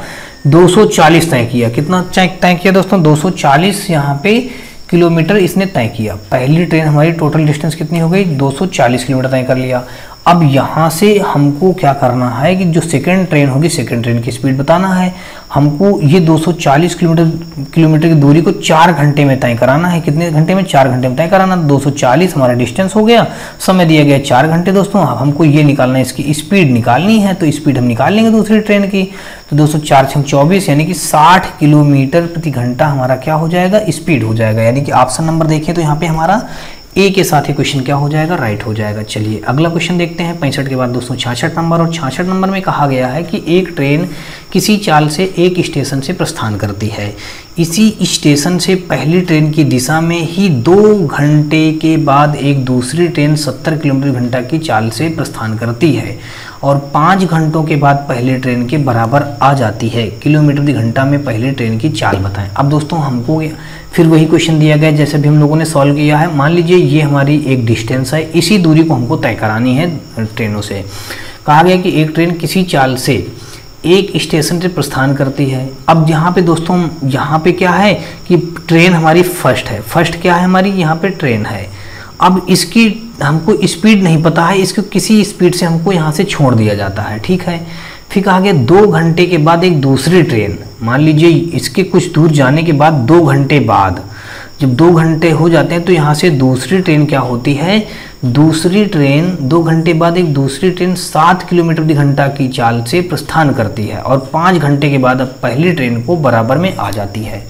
240 तय किया। कितना तय किया दोस्तों, 240 यहाँ पे किलोमीटर इसने तय किया। पहली ट्रेन हमारी टोटल डिस्टेंस कितनी हो गई, 240 किलोमीटर तय कर लिया। अब यहाँ से हमको क्या करना है कि जो सेकंड ट्रेन होगी, सेकंड ट्रेन की स्पीड बताना है हमको। ये 240 किलोमीटर की दूरी को 4 घंटे में तय कराना है। कितने घंटे में, 4 घंटे में तय कराना। 240 हमारा डिस्टेंस हो गया, समय दिया गया 4 घंटे दोस्तों। अब हमको ये निकालना है, इसकी स्पीड निकालनी है, तो स्पीड हम निकाल लेंगे दूसरी ट्रेन की। तो 204-24 यानी कि 60 किलोमीटर प्रति घंटा हमारा क्या हो जाएगा, स्पीड हो जाएगा। यानी कि ऑप्शन नंबर देखिए तो यहाँ पे हमारा ए के साथ ही क्वेश्चन क्या हो जाएगा, राइट हो जाएगा। चलिए अगला क्वेश्चन देखते हैं 65 के बाद दोस्तों 66 नंबर। और 66 नंबर में कहा गया है कि एक ट्रेन किसी चाल से एक स्टेशन से प्रस्थान करती है। इसी स्टेशन से पहली ट्रेन की दिशा में ही 2 घंटे के बाद एक दूसरी ट्रेन 70 किलोमीटर घंटा की चाल से प्रस्थान करती है और 5 घंटों के बाद पहली ट्रेन के बराबर आ जाती है। किलोमीटर प्रति घंटा में पहली ट्रेन की चाल बताएं। अब दोस्तों हमको फिर वही क्वेश्चन दिया गया जैसे भी हम लोगों ने सॉल्व किया है। मान लीजिए ये हमारी एक डिस्टेंस है, इसी दूरी को हमको तय करानी है ट्रेनों से। कहा गया कि एक ट्रेन किसी चाल से एक स्टेशन से प्रस्थान करती है। अब यहाँ पे दोस्तों यहाँ पे क्या है कि ट्रेन हमारी फर्स्ट है। फर्स्ट क्या है हमारी, यहाँ पे ट्रेन है। अब इसकी हमको स्पीड नहीं पता है, इसको किसी स्पीड से हमको यहाँ से छोड़ दिया जाता है, ठीक है। फिर कहा गया 2 घंटे के बाद एक दूसरी ट्रेन, मान लीजिए इसके कुछ दूर जाने के बाद 2 घंटे बाद, जब 2 घंटे हो जाते हैं तो यहाँ से दूसरी ट्रेन क्या होती है, दूसरी ट्रेन 2 घंटे बाद एक दूसरी ट्रेन 7 किलोमीटर प्रति घंटा की चाल से प्रस्थान करती है और 5 घंटे के बाद अब पहली ट्रेन को बराबर में आ जाती है।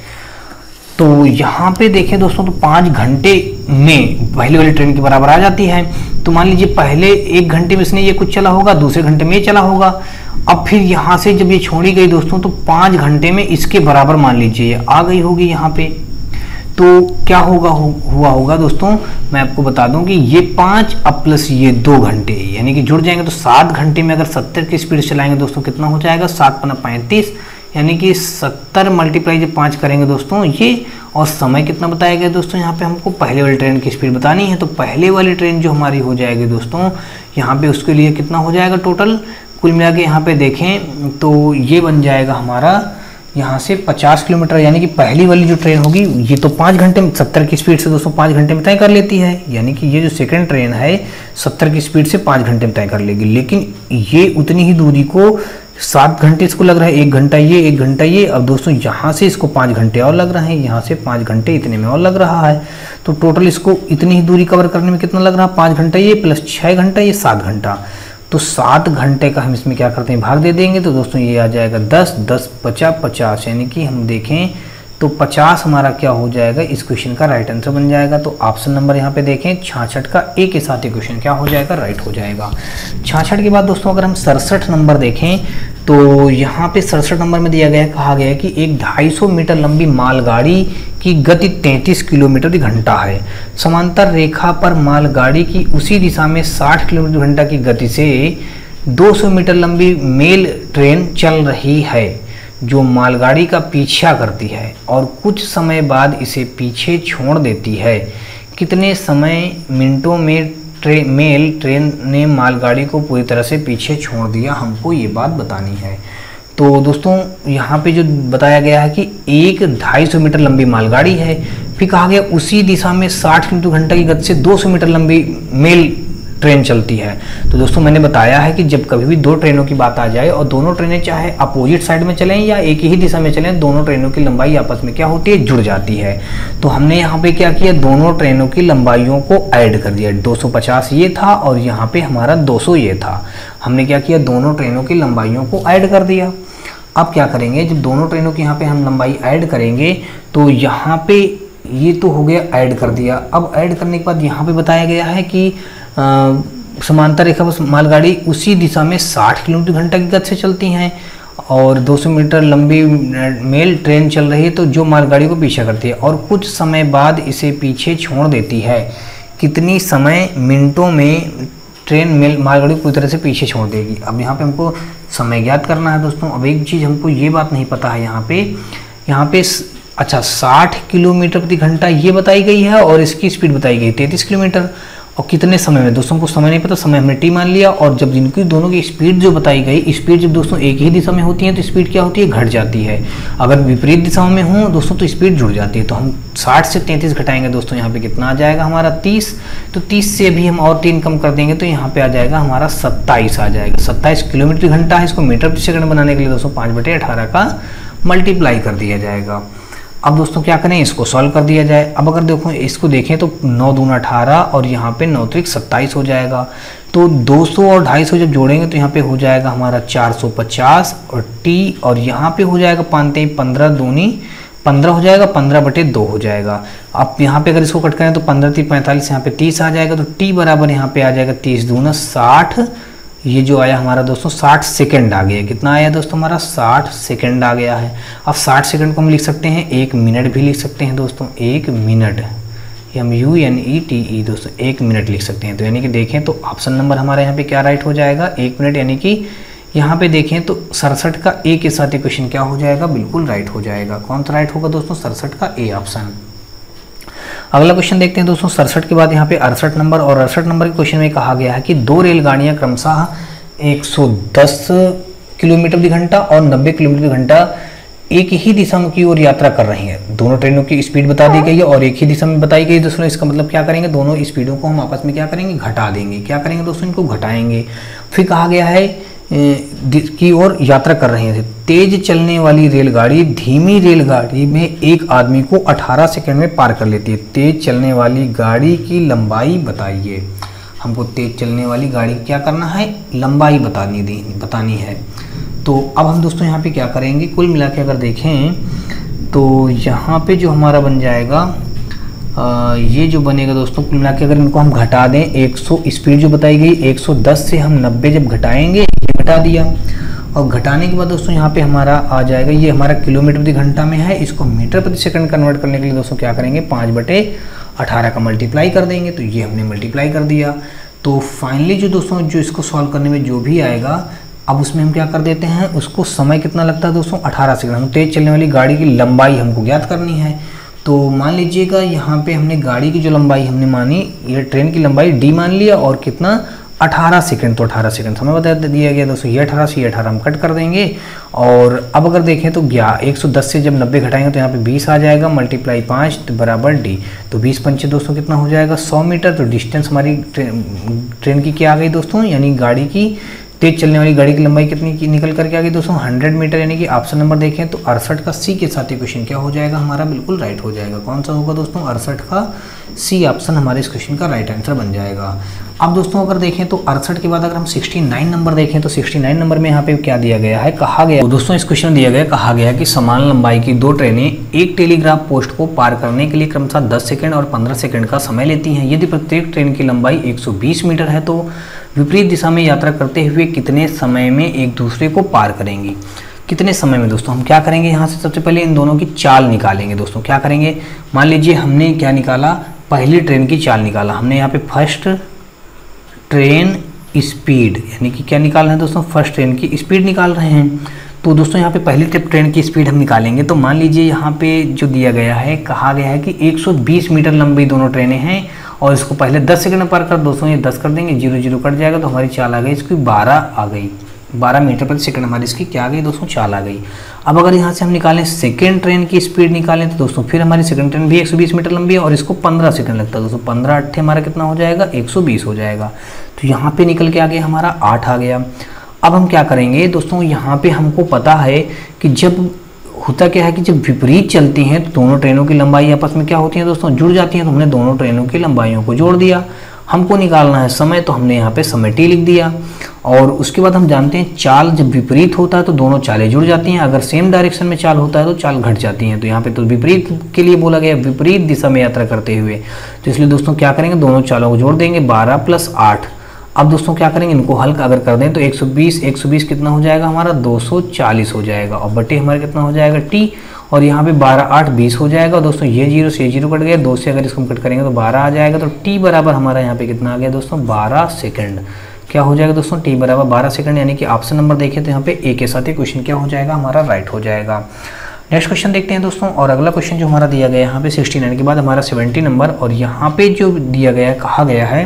तो यहाँ पे देखें दोस्तों तो 5 घंटे में पहले वाली ट्रेन के बराबर आ जाती है। तो मान लीजिए पहले 1 घंटे में इसने ये कुछ चला होगा, दूसरे घंटे में ये चला होगा। अब फिर यहाँ से जब ये छोड़ी गई दोस्तों तो 5 घंटे में इसके बराबर मान लीजिए ये आ गई होगी यहाँ पे। तो क्या होगा हुआ होगा दोस्तों, मैं आपको बता दूं कि ये 5 अब प्लस ये 2 घंटे यानी कि जुड़ जाएंगे। तो 7 घंटे में अगर 70 की स्पीड चलाएंगे दोस्तों कितना हो जाएगा, 7 × 35 यानी कि 70 मल्टीप्लाई जब 5 करेंगे दोस्तों ये, और समय कितना बताया गया दोस्तों, यहाँ पे हमको पहले वाली ट्रेन की स्पीड बतानी है। तो पहले वाली ट्रेन जो हमारी हो जाएगी दोस्तों यहाँ पे उसके लिए कितना हो जाएगा टोटल, कुल मिला के यहाँ पे देखें तो ये बन जाएगा हमारा यहाँ से 50 किलोमीटर। यानी कि पहली वाली जो ट्रेन होगी ये तो 5 घंटे में 70 की स्पीड से दोस्तों 5 घंटे में तय कर लेती है। यानी कि ये जो सेकंड ट्रेन है 70 की स्पीड से 5 घंटे में तय कर लेगी। लेकिन ये उतनी ही दूरी को 7 घंटे इसको लग रहा है, 1 घंटा ये 1 घंटा ये। अब दोस्तों यहाँ से इसको 5 घंटे और लग रहे हैं, यहाँ से 5 घंटे इतने में और लग रहा है। तो टोटल इसको इतनी ही दूरी कवर करने में कितना लग रहा है, 5 घंटा ये प्लस 6 घंटा ये 7 घंटा। तो 7 घंटे का हम इसमें क्या करते हैं, भाग दे देंगे। तो दोस्तों ये आ जाएगा 10 10 50 50, यानी कि हम देखें तो 50 हमारा क्या हो जाएगा, इस क्वेश्चन का राइट आंसर बन जाएगा। तो ऑप्शन नंबर यहाँ पे देखें 66 का ए के साथ ही क्वेश्चन क्या हो जाएगा, राइट हो जाएगा। 66 के बाद दोस्तों अगर हम 67 नंबर देखें तो यहाँ पे 67 नंबर में दिया गया है, कहा गया है कि एक 250 मीटर लंबी मालगाड़ी की गति 33 किलोमीटर प्रति घंटा है। समांतर रेखा पर मालगाड़ी की उसी दिशा में 60 किलोमीटर प्रति घंटा की गति से 200 मीटर लंबी मेल ट्रेन चल रही है जो मालगाड़ी का पीछा करती है और कुछ समय बाद इसे पीछे छोड़ देती है। कितने समय मिनटों में मेल ट्रेन ने मालगाड़ी को पूरी तरह से पीछे छोड़ दिया, हमको ये बात बतानी है। तो दोस्तों यहाँ पे जो बताया गया है कि एक 250 मीटर लंबी मालगाड़ी है, फिर कहा गया उसी दिशा में 60 किलोमीटर घंटा की गति से 200 मीटर लंबी मेल ट्रेन चलती है। तो दोस्तों मैंने बताया है कि जब कभी भी दो ट्रेनों की बात आ जाए और दोनों ट्रेनें चाहे अपोजिट साइड में चलें या एक ही दिशा में चलें, दोनों ट्रेनों की लंबाई आपस में क्या होती है, जुड़ जाती है। तो हमने यहाँ पे क्या किया, दोनों ट्रेनों की लंबाइयों को ऐड कर दिया। 250 ये था और यहाँ पे हमारा 200 ये था। हमने क्या किया, दोनों ट्रेनों की लंबाइयों को ऐड कर दिया। अब क्या करेंगे, जब दोनों ट्रेनों की यहाँ पे हम लंबाई ऐड करेंगे तो यहाँ पे ये तो हो गया ऐड कर दिया। अब ऐड करने के बाद यहाँ पे बताया गया है कि समांतर रेखा पर मालगाड़ी उसी दिशा में 60 किलोमीटर घंटा की गति से चलती हैं और 200 मीटर लंबी मेल ट्रेन चल रही है तो जो मालगाड़ी को पीछा करती है और कुछ समय बाद इसे पीछे छोड़ देती है। कितनी समय, मिनटों में ट्रेन मेल मालगाड़ी को पूरी तरह से पीछे छोड़ देगी। अब यहाँ पे हमको समय ज्ञात करना है दोस्तों। अब एक चीज़ हमको ये बात नहीं पता है यहाँ पे अच्छा 60 किलोमीटर प्रति घंटा ये बताई गई है और इसकी स्पीड बताई गई 33 किलोमीटर। और कितने समय में, दोस्तों को समय नहीं पता, समय हमने टी मान लिया। और जब जिनकी दोनों की स्पीड जो बताई गई, स्पीड जब दोस्तों एक ही दिशा में होती है तो स्पीड क्या होती है, घट जाती है। अगर विपरीत दिशाओं में हो दोस्तों तो स्पीड जुड़ जाती है। तो हम 60 से 33 घटाएंगे दोस्तों, यहाँ पे कितना आ जाएगा हमारा 30। तो 30 से भी हम और 3 कम कर देंगे तो यहाँ पे आ जाएगा हमारा 27 आ जाएगा। 27 किलोमीटर घंटा है। इसको मीटर प्रति सेकंड बनाने के लिए दोस्तों 5/18 का मल्टीप्लाई कर दिया जाएगा। अब दोस्तों क्या करें, इसको सॉल्व कर दिया जाए। अब अगर देखो इसको देखें तो 9 दूना 18 और यहाँ पे 9 त्रिक 27 हो जाएगा। तो 200 और 250 जब जोड़ेंगे तो यहाँ पे हो जाएगा हमारा 450 और टी और यहाँ पे हो जाएगा 15 दूनी 15 हो जाएगा, 15/2 हो जाएगा। अब यहाँ पे अगर इसको कट करें तो 15 3 45, यहाँ पे 30 आ जाएगा। तो टी बराबर यहाँ पे आ जाएगा 30 दूना 60। ये जो आया हमारा दोस्तों 60 सेकंड आ गया। कितना आया दोस्तों हमारा 60 सेकंड आ गया है। अब 60 सेकंड को हम लिख सकते हैं 1 मिनट भी लिख सकते हैं दोस्तों। 1 मिनट MUNETE दोस्तों 1 मिनट लिख सकते हैं। तो यानी कि देखें तो ऑप्शन नंबर हमारा यहाँ पे क्या राइट हो जाएगा, 1 मिनट। यानी कि यहाँ पे देखें तो 67 का ए के साथ इक्वेशन क्या हो जाएगा, बिल्कुल राइट हो जाएगा। कौन सा राइट होगा दोस्तों, 67 का ए ऑप्शन। अगला क्वेश्चन देखते हैं दोस्तों 67 के बाद यहाँ पे 68 नंबर। और 68 नंबर के क्वेश्चन में कहा गया है कि दो रेलगाड़ियाँ क्रमशः 110 किलोमीटर प्रति घंटा और 90 किलोमीटर प्रति घंटा एक ही दिशा में की ओर यात्रा कर रही हैं। दोनों ट्रेनों की स्पीड बता दी गई है और एक ही दिशा में बताई गई है दोस्तों। इसका मतलब क्या करेंगे, दोनों स्पीडों को हम आपस में क्या करेंगे, घटा देंगे। क्या करेंगे दोस्तों, इनको घटाएंगे। फिर कहा गया है की ओर यात्रा कर रहे हैं। तेज चलने वाली रेलगाड़ी धीमी रेलगाड़ी में एक आदमी को 18 सेकंड में पार कर लेती है। तेज चलने वाली गाड़ी की लंबाई बताइए। हमको तेज चलने वाली गाड़ी क्या करना है, लंबाई बतानी है। तो अब हम दोस्तों यहाँ पे क्या करेंगे, कुल मिला के अगर देखें तो यहाँ पे जो हमारा बन जाएगा ये जो बनेगा दोस्तों, कुल मिला के अगर इनको हम घटा दें 100, स्पीड जो बताई गई 110 से हम 90 जब घटाएंगे, ये घटा दिया। और घटाने के बाद दोस्तों यहाँ पे हमारा आ जाएगा, ये हमारा किलोमीटर प्रति घंटा में है, इसको मीटर प्रति सेकंड कन्वर्ट करने के लिए दोस्तों क्या करेंगे, 5/18 का मल्टीप्लाई कर देंगे। तो ये हमने मल्टीप्लाई कर दिया। तो फाइनली जो दोस्तों जो इसको सॉल्व करने में जो भी आएगा, अब उसमें हम क्या कर देते हैं, उसको समय कितना लगता है दोस्तों, 18 सेकंड। हम तेज चलने वाली गाड़ी की लंबाई हमको ज्ञात करनी है। तो मान लीजिएगा यहाँ पे हमने गाड़ी की जो लंबाई हमने मानी, ये ट्रेन की लंबाई d मान लिया और कितना 18 सेकंड। तो 18 सेकंड समय बता दिया गया दोस्तों। ये 18 से ये 18 हम कट कर देंगे। और अब अगर देखें तो 110 से जब 90 घटाएंगे तो यहाँ पे 20 आ जाएगा, मल्टीप्लाई 5 तो बराबर d। तो 20 पंचे दोस्तों कितना हो जाएगा, 100 मीटर। तो डिस्टेंस हमारी ट्रेन की क्या आ गई दोस्तों, यानी गाड़ी की, तेज चलने वाली गाड़ी की लंबाई कितनी की निकल करके आ गई दोस्तों, 100 मीटर। यानी कि ऑप्शन नंबर देखें तो 68 का सी के साथ क्वेश्चन क्या हो जाएगा हमारा, बिल्कुल राइट हो जाएगा। कौन सा होगा दोस्तों, 68 का सी ऑप्शन हमारे इस क्वेश्चन का राइट आंसर बन जाएगा। अब दोस्तों अगर देखें तो 68 के बाद अगर हम 69 नंबर देखें तो 69 नंबर में यहाँ पे क्या दिया गया है, कहा गया दोस्तों इस क्वेश्चन दिया गया, कहा गया कि समान लंबाई की दो ट्रेनें एक टेलीग्राफ पोस्ट को पार करने के लिए क्रमशः 10 सेकंड और 15 सेकंड का समय लेती हैं। यदि प्रत्येक ट्रेन की लंबाई 120 मीटर है तो विपरीत दिशा में यात्रा करते हुए कितने समय में एक दूसरे को पार करेंगी। कितने समय में दोस्तों हम क्या करेंगे, यहाँ से सबसे पहले इन दोनों की चाल निकालेंगे दोस्तों। क्या करेंगे, मान लीजिए हमने क्या निकाला, पहली ट्रेन की चाल निकाला हमने। यहाँ पे फर्स्ट ट्रेन स्पीड, यानी कि क्या निकाल रहे हैं दोस्तों, फर्स्ट ट्रेन की स्पीड निकाल रहे हैं। तो दोस्तों यहाँ पे पहली ट्रेन की स्पीड हम निकालेंगे। तो मान लीजिए यहाँ पे जो दिया गया है, कहा गया है कि 120 मीटर लंबी दोनों ट्रेनें हैं और इसको पहले 10 सेकंड में पार कर, दोस्तों ये 10 कर देंगे, 0 0 कट जाएगा तो हमारी चाल आ गई, इसकी 12 आ गई। 12 मीटर प्रति सेकंड हमारी इसकी क्या आ गई दोस्तों, चाल आ गई। अब अगर यहाँ से हम निकालें सेकेंड ट्रेन की स्पीड निकालें तो दोस्तों फिर हमारी सेकेंड ट्रेन भी 120 मीटर लंबी है और इसको 15 सेकंड लगता है दोस्तों। 15 अट्ठे हमारा कितना हो जाएगा, 120 हो जाएगा। तो यहाँ पे निकल के आ गया हमारा 8 आ गया। अब हम क्या करेंगे दोस्तों, यहाँ पे हमको पता है कि जब होता क्या है कि जब विपरीत चलती हैं तो दोनों ट्रेनों की लंबाई आपस में क्या होती है दोस्तों, जुड़ जाती हैं। तो हमने दोनों ट्रेनों की लंबाइयों को जोड़ दिया। हमको निकालना है समय, तो हमने यहाँ पे समय t लिख दिया। और उसके बाद हम जानते हैं चाल जब विपरीत होता है तो दोनों चालें जुड़ जाती हैं, अगर सेम डायरेक्शन में चाल होता है तो चाल घट जाती हैं। तो यहाँ पे तो विपरीत के लिए बोला गया, विपरीत दिशा में यात्रा करते हुए। तो इसलिए दोस्तों क्या करेंगे, दोनों चालों को जोड़ देंगे, 12 + 8। अब दोस्तों क्या करेंगे, इनको हल अगर कर दें तो 120 कितना हो जाएगा हमारा, 240 हो जाएगा। और बटे हमारा कितना हो जाएगा t, और यहाँ पे 12 8 20 हो जाएगा दोस्तों। ये 0 से 0 कट गया, 2 से अगर इसको हम कट करेंगे तो 12 आ जाएगा। तो t बराबर हमारा यहाँ पे कितना आ गया दोस्तों, 12 सेकंड। क्या हो जाएगा दोस्तों, t बराबर 12 सेकंड। यानी कि ऑप्शन नंबर देखें तो यहाँ पे ए के साथ ही क्वेश्चन क्या हो जाएगा हमारा, राइट हो जाएगा। नेक्स्ट क्वेश्चन देखते हैं दोस्तों। और अगला क्वेश्चन जो हमारा दिया गया है यहाँ पे 69 के बाद हमारा 70 नंबर, और यहाँ पे जो दिया गया है, कहा गया है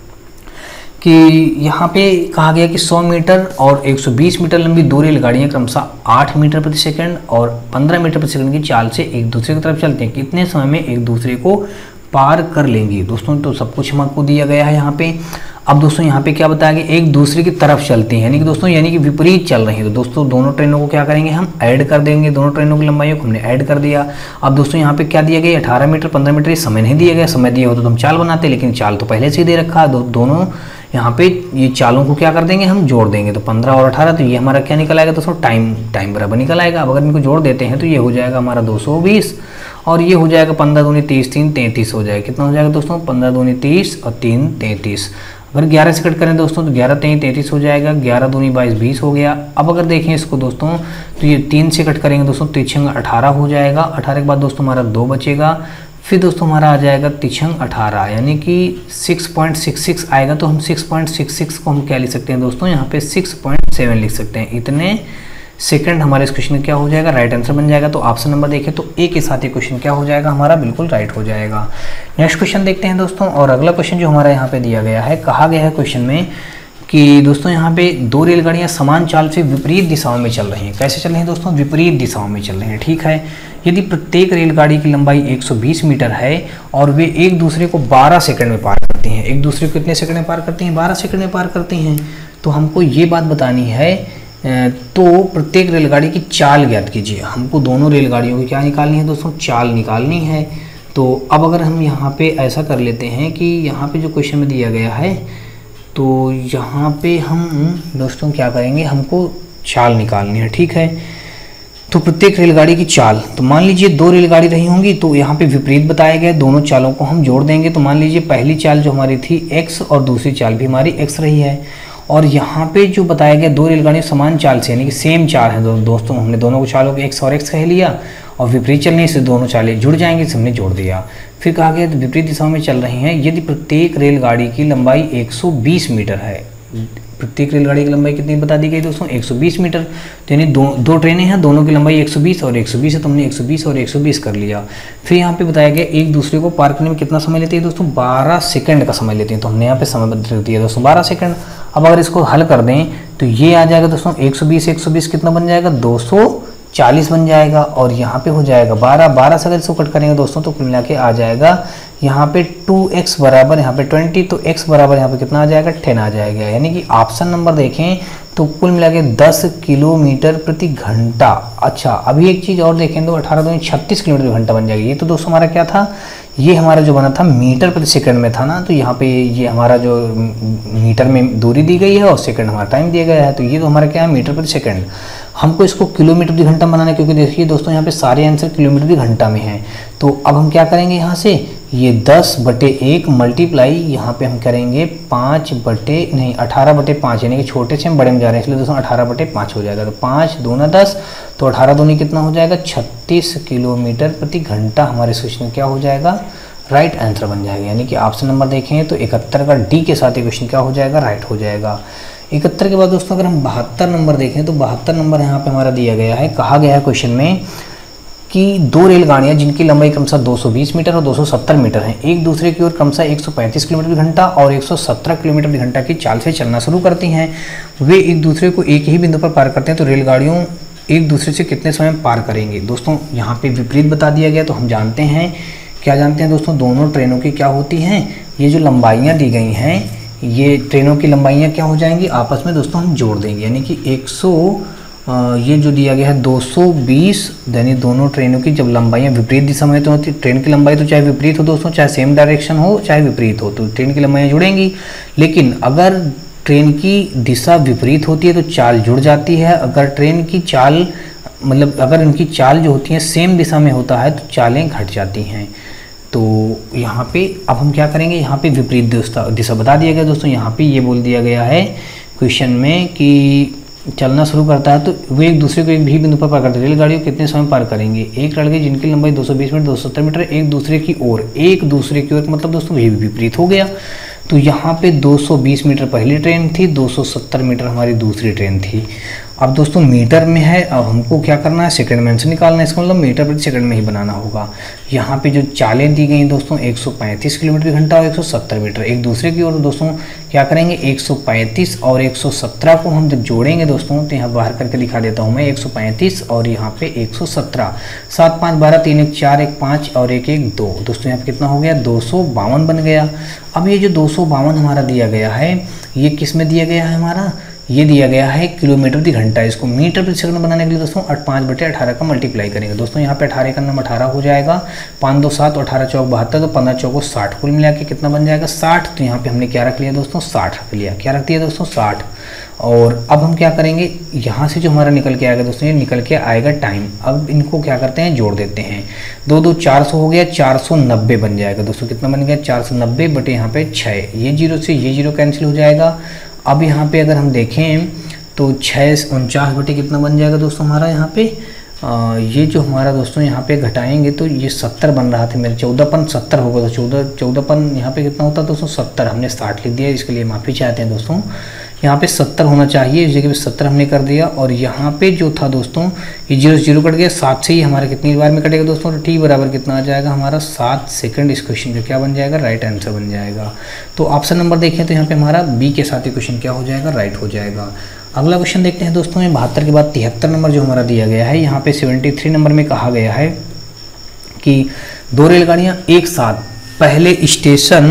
कि यहाँ पे कहा गया कि 100 मीटर और 120 मीटर लंबी दो रेलगाड़ियाँ क्रमशः 8 मीटर प्रति सेकंड और 15 मीटर प्रति सेकंड की चाल से एक दूसरे की तरफ चलते हैं, कितने समय में एक दूसरे को पार कर लेंगी दोस्तों। तो सब कुछ हमको दिया गया है यहाँ पे। अब दोस्तों यहाँ पे क्या बताया गया, एक दूसरे की तरफ चलती हैं, यानी कि दोस्तों यानी कि विपरीत चल रही है। तो दोस्तों दोनों ट्रेनों को क्या करेंगे, हम ऐड कर देंगे, दोनों ट्रेनों की लंबाई को हमने ऐड कर दिया। अब दोस्तों यहाँ पे क्या दिया गया, 18 मीटर 15 मीटर, ये समय नहीं दिया गया। समय दिया होता तो हम चाल बनाते, लेकिन चाल तो पहले से ही दे रखा है। दोनों यहाँ पे ये चालों को क्या कर देंगे, हम जोड़ देंगे। तो 15 और 18, तो ये हमारा क्या निकल आएगा दोस्तों, टाइम बराबर निकल आएगा। अब अगर इनको जोड़ देते हैं तो ये हो जाएगा हमारा 220, और ये हो जाएगा 15 दूनी 30, 3 33 हो जाएगा। कितना हो जाएगा दोस्तों, 15 दूनी 30 और 3 33। अगर 11 से कट करें दोस्तों तो 11 3 33 हो जाएगा, 11 दूनी 22 20 हो गया। अब अगर देखें इसको दोस्तों तो ये 3 से कट करेंगे दोस्तों, 3 18 हो जाएगा। 18 के बाद दोस्तों हमारा 2 बचेगा, फिर दोस्तों हमारा आ जाएगा 3 18, यानी कि 6.66 आएगा। तो हम 6.66 को हम क्या लिख सकते हैं दोस्तों, यहाँ पे 6.7 लिख सकते हैं। इतने सेकंड हमारे इस क्वेश्चन में क्या हो जाएगा, राइट आंसर बन जाएगा। तो ऑप्शन नंबर देखें तो ए के साथ ये क्वेश्चन क्या हो जाएगा हमारा, बिल्कुल राइट हो जाएगा। नेक्स्ट क्वेश्चन देखते हैं दोस्तों। और अगला क्वेश्चन जो हमारा यहाँ पे दिया गया है, कहा गया है क्वेश्चन में कि दोस्तों यहाँ पे दो रेलगाड़ियाँ समान चाल से विपरीत दिशाओं में चल रही हैं। कैसे चल रही हैं दोस्तों, विपरीत दिशाओं में चल रही हैं, ठीक है। यदि प्रत्येक रेलगाड़ी की लंबाई 120 मीटर है और वे एक दूसरे को 12 सेकंड में पार करती हैं, एक दूसरे को कितने सेकंड में पार करती हैं, 12 सेकंड में पार करती हैं। तो हमको ये बात बतानी है, तो प्रत्येक रेलगाड़ी की चाल ज्ञात कीजिए। हमको दोनों रेलगाड़ियों की क्या निकालनी है दोस्तों, चाल निकालनी है। तो अब अगर हम यहाँ पे ऐसा कर लेते हैं कि यहाँ पे जो क्वेश्चन में दिया गया है, तो यहाँ पे हम दोस्तों क्या करेंगे, हमको चाल निकालनी है, ठीक है। तो प्रत्येक रेलगाड़ी की चाल, तो मान लीजिए दो रेलगाड़ी रही होंगी, तो यहाँ पे विपरीत बताया गया, दोनों चालों को हम जोड़ देंगे। तो मान लीजिए पहली चाल जो हमारी थी x और दूसरी चाल भी हमारी x रही है। और यहाँ पे जो बताया गया दो रेलगाड़ियाँ समान चाल से, यानी कि सेम चाल है दोस्तों, हमने दोनों को चालों को x और x कह लिया, और विपरीत चलने से दोनों चालें जुड़ जाएंगी, हमने जोड़ दिया। फिर कहा गया विपरीत दिशाओं में चल रही हैं यदि प्रत्येक रेलगाड़ी की लंबाई 120 मीटर है। प्रत्येक रेलगाड़ी की लंबाई कितनी बता दी गई दोस्तों, 120 मीटर। तो यानी दो ट्रेनें हैं, दोनों की लंबाई 120 और 120 है, तो हमने 120 और 120 कर लिया। फिर यहाँ पे बताया गया एक दूसरे को पार करने में कितना समय लेती है दोस्तों, 12 सेकंड का समय लेती है। तो हमने यहाँ पे समय बदल दिया दोस्तों 12 सेकंड। अब अगर इसको हल कर दें तो ये आ जाएगा दोस्तों 120 कितना बन जाएगा, 240 बन जाएगा। और यहाँ पे हो जाएगा 12 से अगर इसको कट करेंगे दोस्तों तो कुल मिला के आ जाएगा यहाँ पे 2x बराबर यहाँ पे 20, तो x बराबर यहाँ पे कितना आ जाएगा, 10 आ जाएगा। यानी कि ऑप्शन नंबर देखें तो कुल मिला के 10 किलोमीटर प्रति घंटा। अच्छा अभी एक चीज़ और देखें तो 18 दूनी 36 किलोमीटर प्रति घंटा बन जाएगी। ये तो दोस्तों हमारा क्या था, ये हमारा जो बना था मीटर प्रति सेकंड में था ना, तो यहाँ पे ये हमारा जो मीटर में दूरी दी गई है और सेकंड हमारा टाइम दिया गया है, तो ये तो हमारा क्या है, मीटर प्रति सेकंड। हमको इसको किलोमीटर प्रति घंटा बनाना है, क्योंकि देखिए दोस्तों यहाँ पे सारे आंसर किलोमीटर प्रति घंटा में हैं। तो अब हम क्या करेंगे, यहाँ से ये 10/1 मल्टीप्लाई यहाँ पे हम करेंगे 18/5, यानी कि छोटे से हम बड़े में जा रहे हैं, इसलिए दोस्तों 18/5 हो जाएगा। तो 5 दूना 10, तो 18 दूनी कितना हो जाएगा, 36 किलोमीटर प्रति घंटा हमारे क्वेश्चन में क्या हो जाएगा, राइट आंसर बन जाएगा। यानी कि ऑप्शन नंबर देखें तो 71 का डी के साथ ये क्वेश्चन क्या हो जाएगा, राइट हो जाएगा। 71 के बाद दोस्तों अगर हम 72 नंबर देखें तो 72 नंबर यहाँ पे हमारा दिया गया है, कहा गया है क्वेश्चन में कि दो रेलगाड़ियां जिनकी लंबाई क्रमशः 220 मीटर और 270 मीटर है, एक दूसरे की ओर क्रमशः 135 किलोमीटर प्रति घंटा और 117 किलोमीटर प्रति घंटा की चाल से चलना शुरू करती हैं। वे एक दूसरे को एक ही बिंदु पर पार करते हैं, तो रेलगाड़ियों एक दूसरे से कितने समय में पार करेंगे। दोस्तों यहाँ पे विपरीत बता दिया गया, तो हम जानते हैं, क्या जानते हैं दोस्तों, दोनों ट्रेनों की क्या होती हैं, ये जो लंबाइयाँ दी गई हैं, ये ट्रेनों की लंबाइयाँ क्या हो जाएंगी, आपस में दोस्तों हम जोड़ देंगे, यानी कि ये जो दिया गया है 220, यानी दोनों ट्रेनों की जब लंबाइयाँ विपरीत दिशा में तो होती, ट्रेन की लंबाई तो चाहे विपरीत हो दोस्तों, चाहे सेम डायरेक्शन हो चाहे विपरीत हो, तो ट्रेन की लंबाइयाँ जुड़ेंगी। लेकिन अगर ट्रेन की दिशा विपरीत होती है तो चाल जुड़ जाती है। अगर ट्रेन की चाल मतलब अगर इनकी चाल जो होती है सेम दिशा में होता है तो चालें घट जाती हैं। तो यहाँ पे अब हम क्या करेंगे, यहाँ पे विपरीत दिशा बता दिया गया दोस्तों। यहाँ पे ये बोल दिया गया है क्वेश्चन में कि चलना शुरू करता है तो वे एक दूसरे को एक भी बिंदु पर पार करते हैं। रेलगाड़ियों कितने समय पार करेंगे, एक लड़के जिनकी लंबाई 220 मीटर 270 मीटर एक दूसरे की ओर मतलब दोस्तों ये विपरीत हो गया। तो यहाँ पे 220 मीटर पहली ट्रेन थी, 270 मीटर हमारी दूसरी ट्रेन थी। अब दोस्तों मीटर में है, अब हमको क्या करना है, सेकंड में आंसर निकालना है, इसका मतलब मीटर प्रति सेकंड में ही बनाना होगा। यहाँ पे जो चालें दी गई दोस्तों 135 किलोमीटर घंटा और 170 मीटर एक दूसरे की ओर। दोस्तों क्या करेंगे, 135 और 117 को हम जब जोड़ेंगे दोस्तों, तो यहाँ बाहर करके दिखा देता हूँ मैं, 135 और यहाँ पे 117, 7 5 12 3 1 4 1 5 और 1 1 2। दोस्तों यहाँ पे कितना हो गया, 252 बन गया। अब ये जो 252 हमारा दिया गया है, ये किस में दिया गया है, हमारा ये दिया गया है किलोमीटर प्रति घंटा। इसको मीटर प्रति सेकंड बनाने के लिए दोस्तों 5/18 का मल्टीप्लाई करेंगे दोस्तों। यहाँ पे 18 का नाम 18 हो जाएगा, 5 2 7 18 चौक 72, तो 15 चौको 60, कुल मिला के कितना बन जाएगा 60। तो यहाँ पे हमने क्या रख लिया दोस्तों, 60 रख लिया। क्या रख दिया दोस्तों, 60। और अब हम क्या करेंगे, यहाँ से जो हमारा निकल के आएगा दोस्तों, ये निकल के आएगा टाइम। अब इनको क्या करते हैं, जोड़ देते हैं। 2 2 400 हो गया, 490 बन जाएगा दोस्तों। कितना बन गया, 490 बटे यहाँ पे 6, ये 0 से ये 0 कैंसिल हो जाएगा। अब यहाँ पे अगर हम देखें तो 6 49 बटे कितना बन जाएगा दोस्तों हमारा, यहाँ पे ये जो हमारा दोस्तों यहाँ पे घटाएंगे तो ये 70 बन रहा था मेरे, 14पन 70 होगा। तो 14पन यहाँ पे कितना होता है दोस्तों, 70। हमने 60 लिख दिया, इसके लिए माफ़ी चाहते हैं दोस्तों। यहाँ पे 70 होना चाहिए, इस जगह पे 70 हमने कर दिया। और यहाँ पे जो था दोस्तों ये 0 से 0 कट गया, 7 से ही हमारा कितनी बार में कटेगा दोस्तों, तो t बराबर कितना आ जाएगा हमारा 7 सेकंड। इस क्वेश्चन का क्या बन जाएगा, राइट आंसर बन जाएगा। तो ऑप्शन नंबर देखें तो यहाँ पे हमारा बी के साथ ही क्वेश्चन क्या हो जाएगा, राइट हो जाएगा। अगला क्वेश्चन देखते हैं दोस्तों, 72 के बाद 73 नंबर जो हमारा दिया गया है, यहाँ पे 73 नंबर में कहा गया है कि दो रेलगाड़ियाँ एक साथ पहले स्टेशन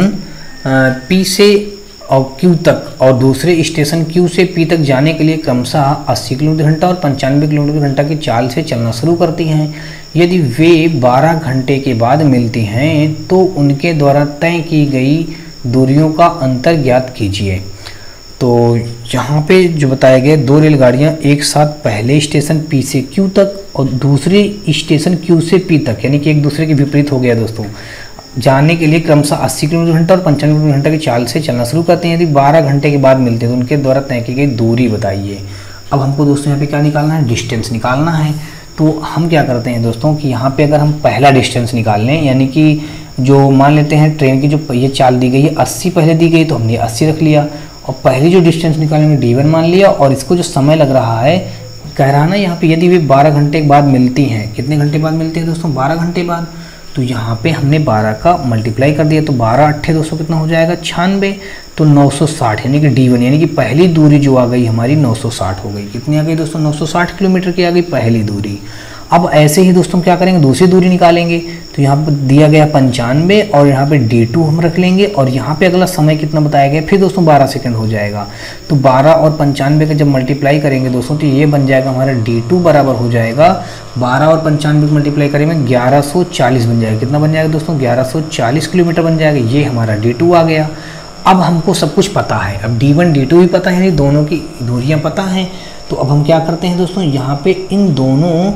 P से और Q तक और दूसरे स्टेशन Q से P तक जाने के लिए क्रमशः 80 किलोमीटर घंटा और 95 किलोमीटर घंटा की चाल से चलना शुरू करती हैं। यदि वे 12 घंटे के बाद मिलती हैं तो उनके द्वारा तय की गई दूरियों का अंतर ज्ञात कीजिए। तो यहाँ पे जो बताया गया, दो रेलगाड़ियाँ एक साथ पहले स्टेशन P से Q तक और दूसरे स्टेशन Q से P तक, यानी कि एक दूसरे के विपरीत हो गया दोस्तों, जाने के लिए क्रमशः 80 किलोमीटर घंटा और 95 किलोमीटर घंटा की चाल से चलना शुरू करते हैं। यदि 12 घंटे के बाद मिलते हैं तो उनके द्वारा तय की गई दूरी बताइए। अब हमको दोस्तों यहाँ पे क्या निकालना है, डिस्टेंस निकालना है। तो हम क्या करते हैं दोस्तों कि यहाँ पे अगर हम पहला डिस्टेंस निकाल लें, यानी कि जो मान लेते हैं ट्रेन की जो ये चाल दी गई है 80 पहले दी गई, तो हमने 80 रख लिया और पहली जो डिस्टेंस निकालेंगे D1 मान लिया। और इसको जो समय लग रहा है, कह रहा है ना यहाँ पे, यदि वे 12 घंटे के बाद मिलती हैं, कितने घंटे बाद मिलती हैं दोस्तों, 12 घंटे बाद। तो यहाँ पे हमने 12 का मल्टीप्लाई कर दिया, तो 12 8 200 कितना हो जाएगा 96, तो 960, यानी कि D1 यानी कि पहली दूरी जो आ गई हमारी 960 हो गई। कितनी आ गई दोस्तों, 960 किलोमीटर की आ गई पहली दूरी। अब ऐसे ही दोस्तों क्या करेंगे, दूसरी दूरी निकालेंगे। तो यहाँ पर दिया गया 95 और यहाँ पे D2 हम रख लेंगे और यहाँ पे अगला समय कितना बताया गया, फिर दोस्तों 12 सेकंड हो जाएगा। तो 12 और 95 का जब मल्टीप्लाई करेंगे दोस्तों, तो ये बन जाएगा हमारा D2 बराबर हो जाएगा 12 और 95 को मल्टीप्लाई करेंगे 1140 बन जाएगा। कितना बन जाएगा दोस्तों, 1140 किलोमीटर बन जाएगा। ये हमारा D2 आ गया। अब हमको सब कुछ पता है, अब D1 D2 भी पता है, यानी दोनों की दूरियाँ पता हैं। तो अब हम क्या करते हैं दोस्तों, यहाँ पे इन दोनों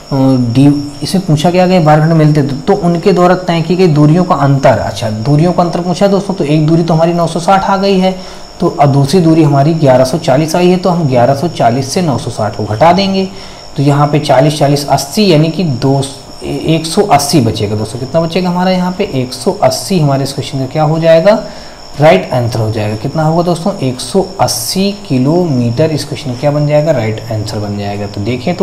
इसमें पूछा क्या गया 12 घंटे मिलते तो उनके द्वारा तय की गई दूरियों का अंतर। अच्छा, दूरियों का अंतर पूछा दोस्तों, तो एक दूरी तो हमारी 960 आ गई है, तो अब दूसरी दूरी हमारी 1140 आई है। तो हम 1140 से 960 को घटा देंगे, तो यहाँ पे 40 40 80, यानी कि 180 बचेगा दोस्तों। कितना बचेगा हमारा यहाँ पे 180, हमारे इस क्वेश्चन का क्या हो जाएगा, राइट आंसर हो जाएगा। कितना होगा दोस्तों, 180 किलोमीटर इस क्वेश्चन का क्या बन जाएगा, राइट आंसर बन जाएगा। तो देखें तो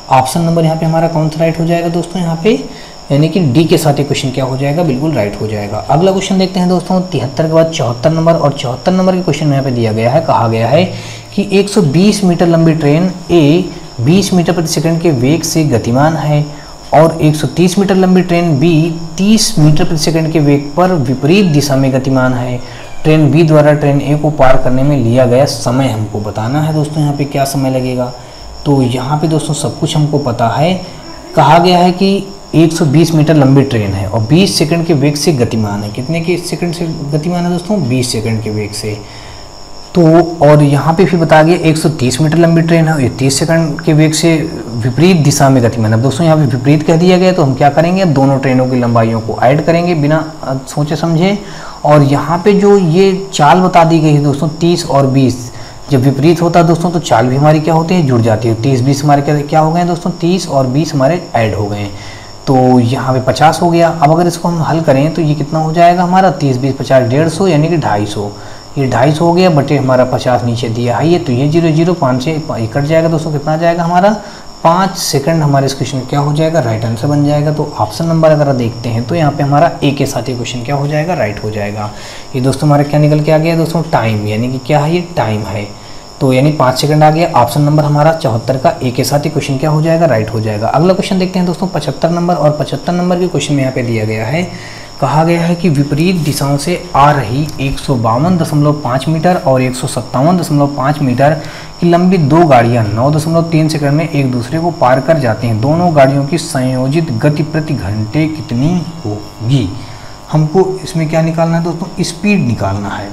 ऑप्शन नंबर यहाँ पे हमारा कौन सा राइट हो जाएगा दोस्तों यहाँ पे, यानी कि डी के साथ ये क्वेश्चन क्या हो जाएगा, बिल्कुल राइट हो जाएगा। अगला क्वेश्चन देखते हैं दोस्तों 73 के बाद 74 नंबर, और 74 नंबर के क्वेश्चन में यहाँ पे दिया गया है, कहा गया है कि 120 मीटर लंबी ट्रेन ए 20 मीटर प्रति सेकंड के वेग से गतिमान है और 130 मीटर लंबी ट्रेन बी 30 मीटर प्रति सेकंड के वेग पर विपरीत दिशा में गतिमान है। ट्रेन बी द्वारा ट्रेन ए को पार करने में लिया गया समय हमको बताना है दोस्तों, यहाँ पे क्या समय लगेगा। तो यहाँ पे दोस्तों सब कुछ हमको पता है, कहा गया है कि 120 मीटर लंबी ट्रेन है और 20 सेकंड के वेग से गतिमान है। कितने के सेकंड से गतिमान है दोस्तों, 20 सेकंड के वेग से। तो और यहाँ पे भी बताया गया 130 मीटर लंबी ट्रेन है, ये 30 सेकंड के वेग से विपरीत दिशा में गतिमान है। अब दोस्तों यहाँ पे विपरीत कह दिया गया, तो हम क्या करेंगे, अब दोनों ट्रेनों की लंबाइयों को ऐड करेंगे बिना सोचे समझे। और यहाँ पे जो ये चाल बता दी गई है दोस्तों 30 और 20, जब विपरीत होता है दोस्तों तो चाल भी हमारी क्या होती है, जुड़ जाती है। 30-20 हमारे क्या हो गए दोस्तों, 30 और 20 हमारे ऐड हो गए, तो यहाँ पे 50 हो गया। अब अगर इसको हम हल करें तो ये कितना हो जाएगा हमारा, 30-20 50 150, यानी कि 250। ये 250 हो गया बटे हमारा 50 नीचे दिया है ये, तो ये 0 5 से कट जाएगा दोस्तों, कितना आ जाएगा हमारा 5 सेकंड। हमारे इस क्वेश्चन क्या हो जाएगा, राइट आंसर बन जाएगा। तो ऑप्शन नंबर अगर देखते हैं तो यहाँ पे हमारा ए के साथ ये क्वेश्चन क्या हो जाएगा, राइट हो जाएगा। ये दोस्तों हमारा क्या निकल के आ गया दोस्तों, टाइम, यानी कि क्या है, ये टाइम है। तो यानी 5 सेकंड आ गया। ऑप्शन नंबर हमारा 74 का ए के साथ ही क्वेश्चन क्या हो जाएगा, राइट हो जाएगा। अगला क्वेश्चन देखते हैं दोस्तों 75 नंबर, और 75 नंबर के क्वेश्चन में यहाँ पे दिया गया है, कहा गया है कि विपरीत दिशाओं से आ रही 152.5 मीटर और 157.5 मीटर की लंबी दो गाड़ियां 9.3 सेकंड में एक दूसरे को पार कर जाती हैं। दोनों गाड़ियों की संयोजित गति प्रति घंटे कितनी होगी। हमको इसमें क्या निकालना है दोस्तों, स्पीड निकालना है।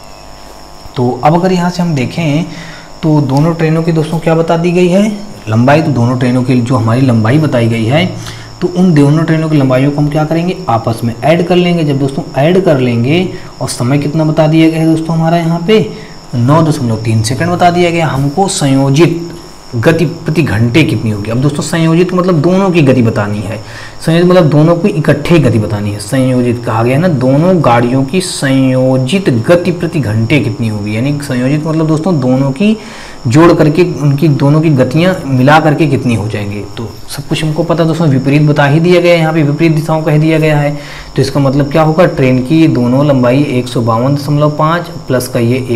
तो अब अगर यहाँ से हम देखें तो दोनों ट्रेनों की दोस्तों क्या बता दी गई है, लंबाई। तो दोनों ट्रेनों की जो हमारी लंबाई बताई गई है, तो उन दोनों ट्रेनों की लंबाइयों को हम क्या करेंगे, आपस में ऐड कर लेंगे। जब दोस्तों ऐड कर लेंगे, और समय कितना बता दिया गया है दोस्तों हमारा यहाँ पे 9.3 सेकंड बता दिया गया। हमको संयोजित गति प्रति घंटे कितनी होगी। अब दोस्तों संयोजित मतलब दोनों की गति बतानी है, संयोजित मतलब दोनों की इकट्ठे गति बतानी है। संयोजित कहा गया ना, दोनों गाड़ियों की संयोजित गति प्रति घंटे कितनी होगी, यानी संयोजित मतलब दोस्तों दोनों की जोड़ करके उनकी दोनों की गतियां मिला करके कितनी हो जाएंगी। तो सब कुछ हमको पता दोस्तों, विपरीत बता ही दिया गया है, यहाँ पे विपरीत दिशाओं कह दिया गया है। तो इसका मतलब क्या होगा, ट्रेन की दोनों लंबाई 152.5 प्लस का ये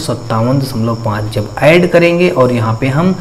157.5 जब ऐड करेंगे, और यहाँ पे हम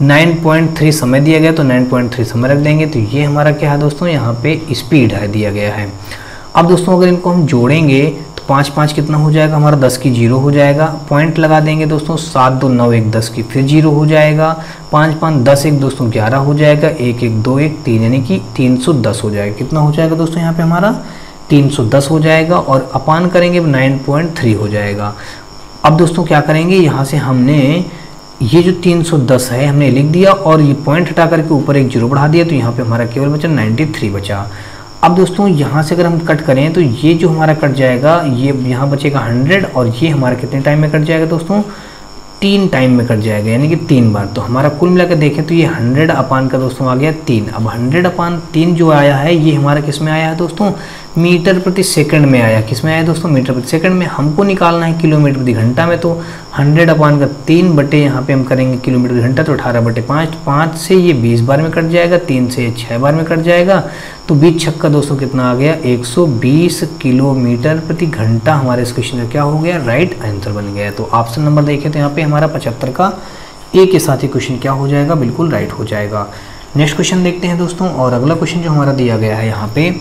9.3 समय दिया गया तो 9.3 समय रख देंगे। तो ये हमारा क्या है दोस्तों, यहाँ पे स्पीड है दिया गया है। अब दोस्तों अगर इनको हम जोड़ेंगे तो 5-5 कितना हो जाएगा हमारा, 10 की 0 हो जाएगा। पॉइंट लगा देंगे दोस्तों, 7 2 9 1 10 की फिर 0 हो जाएगा। 5 5 10 1 दोस्तों 11 हो जाएगा। 1 1 2 1 3, यानी कि 310 हो जाएगा। कितना हो जाएगा दोस्तों यहाँ पे हमारा 310 हो जाएगा, और अपान करेंगे 9.3 हो जाएगा। अब दोस्तों क्या करेंगे, यहाँ से हमने ये जो 310 है हमने लिख दिया, और ये पॉइंट हटा करके ऊपर एक 0 बढ़ा दिया, तो यहाँ पे हमारा केवल बचा 93 बचा। अब दोस्तों यहाँ से अगर हम कट करें तो ये जो हमारा कट जाएगा, ये यहाँ बचेगा 100, और ये हमारा कितने टाइम में कट जाएगा दोस्तों, 3 टाइम में कट जाएगा, यानी कि 3 बार। तो हमारा कुल मिलाकर देखें तो ये 100 अपान का दोस्तों आ गया 3। अब 100 अपान 3 जो आया है, ये हमारा किस में आया है दोस्तों, मीटर प्रति सेकंड में आया। किस में आया दोस्तों, मीटर प्रति सेकंड में। हमको निकालना है किलोमीटर प्रति घंटा में, तो 100 अपान का 3 बटे यहाँ पे हम करेंगे किलोमीटर प्रति घंटा, तो 18 बटे 5। 5 से ये 20 बार में कट जाएगा, 3 से 6 बार में कट जाएगा। तो 20 छक्का दोस्तों कितना आ गया, 120 किलोमीटर प्रति घंटा हमारे इस क्वेश्चन का क्या हो गया, राइट आंसर बन गया। तो ऑप्शन नंबर देखें तो यहाँ पे हमारा 75 का ए के साथ ही क्वेश्चन क्या हो जाएगा, बिल्कुल राइट हो जाएगा। नेक्स्ट क्वेश्चन देखते हैं दोस्तों, और अगला क्वेश्चन जो हमारा दिया गया है यहाँ पे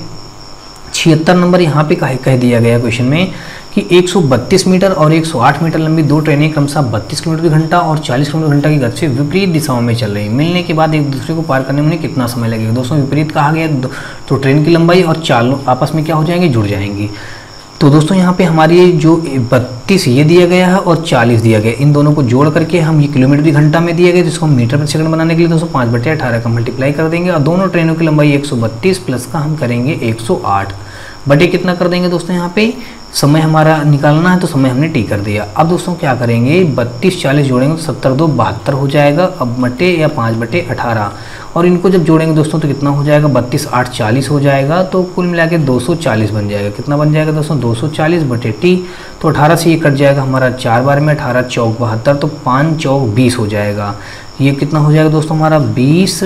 76 नंबर, यहाँ पे कह दिया गया क्वेश्चन में कि 132 मीटर और 108 मीटर लंबी दो ट्रेनें क्रमशः 32 किलोमीटर प्रति घंटा और 40 किलोमीटर घंटा की गति से विपरीत दिशाओं में चल रही, मिलने के बाद एक दूसरे को पार करने में कितना समय लगेगा। दोस्तों विपरीत कहा गया, तो ट्रेन की लंबाई और चाल आपस में क्या हो जाएंगे, जुड़ जाएंगी। तो दोस्तों यहाँ पे हमारी जो 32 ये दिया गया है और 40 दिया गया, इन दोनों को जोड़ करके हम ये किलोमीटर प्रति घंटा में दिया गया, जिसको हम मीटर प्रति सेकंड बनाने के लिए दोस्तों 5/18 का मल्टीप्लाई कर देंगे, और दोनों ट्रेनों की लंबाई 132 प्लस का हम करेंगे 108 बटे कितना कर देंगे दोस्तों, यहाँ पे समय हमारा निकालना है तो समय हमने टी कर दिया। अब दोस्तों क्या करेंगे, 32 40 जोड़ेंगे तो 70 2 72 हो जाएगा, अब बटे या 5/18, और इनको जब जोड़ेंगे दोस्तों तो कितना हो जाएगा, 32 8 40 हो जाएगा। तो कुल मिला के 240 बन जाएगा। कितना बन जाएगा दोस्तों, 240 बटे टी, तो 18 से ये कट जाएगा हमारा 4 बार में, 18 चौक 72, तो 5 चौक 20 हो जाएगा। ये कितना हो जाएगा दोस्तों हमारा 20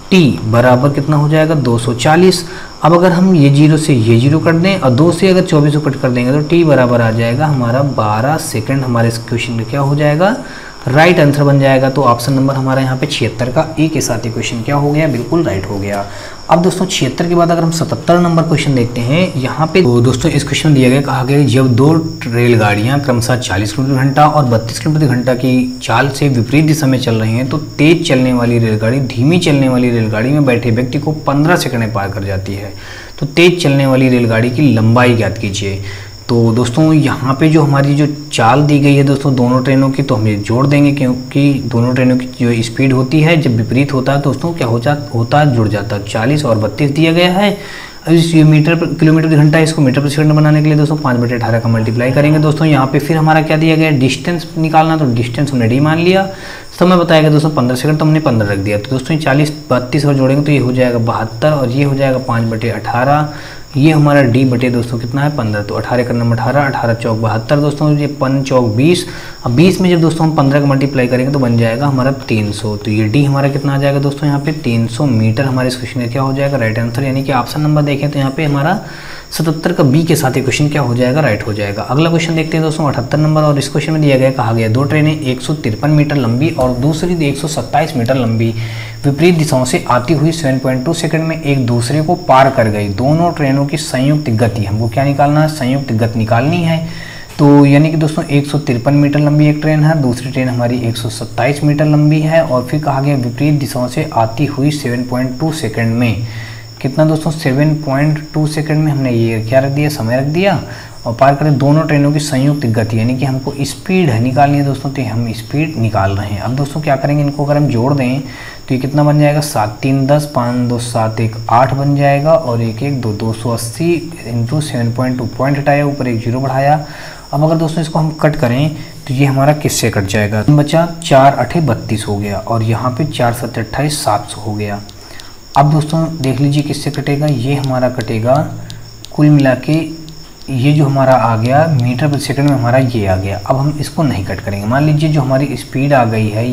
टी बराबर कितना हो जाएगा 240। अब अगर हम ये जीरो से ये जीरो कट दें और 2 से अगर 24 को कट कर देंगे तो टी बराबर आ जाएगा हमारा 12 सेकंड। हमारे इस क्वेश्चन में क्या हो जाएगा, राइट आंसर बन जाएगा। तो ऑप्शन नंबर हमारा यहाँ पे 76 का ए के साथ ही क्वेश्चन क्या हो गया, बिल्कुल राइट हो गया। अब दोस्तों 76 के बाद अगर हम 77 नंबर क्वेश्चन देखते हैं यहाँ पे, तो दोस्तों इस क्वेश्चन में दिया गया, कहा गया जब दो रेलगाड़ियाँ क्रमशः 40 किलोमीटर घंटा और 32 किलोमीटर घंटा की चाल से विपरीत दिशा में चल रही हैं तो तेज चलने वाली रेलगाड़ी धीमी चलने वाली रेलगाड़ी में बैठे व्यक्ति को 15 सेकंड में पार कर जाती है। तो तेज चलने वाली रेलगाड़ी की लंबाई ज्ञात कीजिए। तो दोस्तों यहाँ पे जो हमारी जो चाल दी गई है दोस्तों दोनों ट्रेनों की, तो हम ये जोड़ देंगे क्योंकि दोनों ट्रेनों की जो स्पीड होती है जब विपरीत होता है दोस्तों क्या होता है जुड़ जाता है। 40 और 32 दिया गया है। अब इस किलोमीटर घंटा इसको मीटर प्रति सेकंड बनाने के लिए दोस्तों 5/18 का मल्टीप्लाई करेंगे। दोस्तों यहाँ पे फिर हमारा क्या दिया गया, डिस्टेंस निकालना, तो डिस्टेंस हमने डी मान लिया। समय बताया गया दोस्तों 15 सेकंड, तो हमने 15 रख दिया। तो दोस्तों 40 32 और जोड़ेंगे तो ये हो जाएगा 72 और ये हो जाएगा 5/18। ये हमारा डी बटे दोस्तों कितना है 15। तो 18 का नंबर 18 चौक 72 दोस्तों, ये 5 चौक 20। अब 20 में जब दोस्तों हम 15 का मल्टीप्लाई करेंगे तो बन जाएगा हमारा 300। तो ये डी हमारा कितना आ जाएगा दोस्तों यहाँ पे 300 मीटर हमारे इस क्वेश्चन का क्या हो जाएगा, राइट आंसर। यानी कि ऑप्शन नंबर देखें तो यहाँ पे हमारा 77 का बी के साथ ये क्वेश्चन क्या हो जाएगा, राइट हो जाएगा। अगला क्वेश्चन देखते हैं दोस्तों 78 नंबर, और इस क्वेश्चन में दिया गया, कहा गया दो ट्रेनें 153 मीटर लंबी और दूसरी 127 मीटर लंबी विपरीत दिशाओं से आती हुई 7.2 सेकंड में एक दूसरे को पार कर गई। दोनों ट्रेनों की संयुक्त गति, हमको क्या निकालना है, संयुक्त गति निकालनी है। तो यानी कि दोस्तों 153 मीटर लंबी एक ट्रेन है, दूसरी ट्रेन हमारी 127 मीटर लंबी है, और फिर कहा गया विपरीत दिशाओं से आती हुई 7.2 सेकंड में, कितना दोस्तों 7.2 सेकंड में हमने ये क्या रख दिया, समय रख दिया, और पार करें दोनों ट्रेनों की संयुक्त गति, यानी कि हमको स्पीड है निकालनी है दोस्तों, तो हम स्पीड निकाल रहे हैं। अब दोस्तों क्या करेंगे, इनको अगर हम जोड़ दें तो ये कितना बन जाएगा, 7 3 10, 5 2 7 1 8 बन जाएगा, और 1 1 2 280 इंटू 7.2 पॉइंट हटाया, ऊपर एक जीरो बढ़ाया। अब अगर दोस्तों इसको हम कट करें तो ये हमारा किससे कट जाएगा, बचा 4 8 32 हो गया, और यहाँ पे 4 7 28 700 हो गया। अब दोस्तों देख लीजिए किससे कटेगा, ये हमारा कटेगा कुल मिला के, ये जो हमारा आ गया मीटर प्रति सेकंड में हमारा ये आ गया। अब हम इसको नहीं कट करेंगे, मान लीजिए जो हमारी स्पीड आ गई है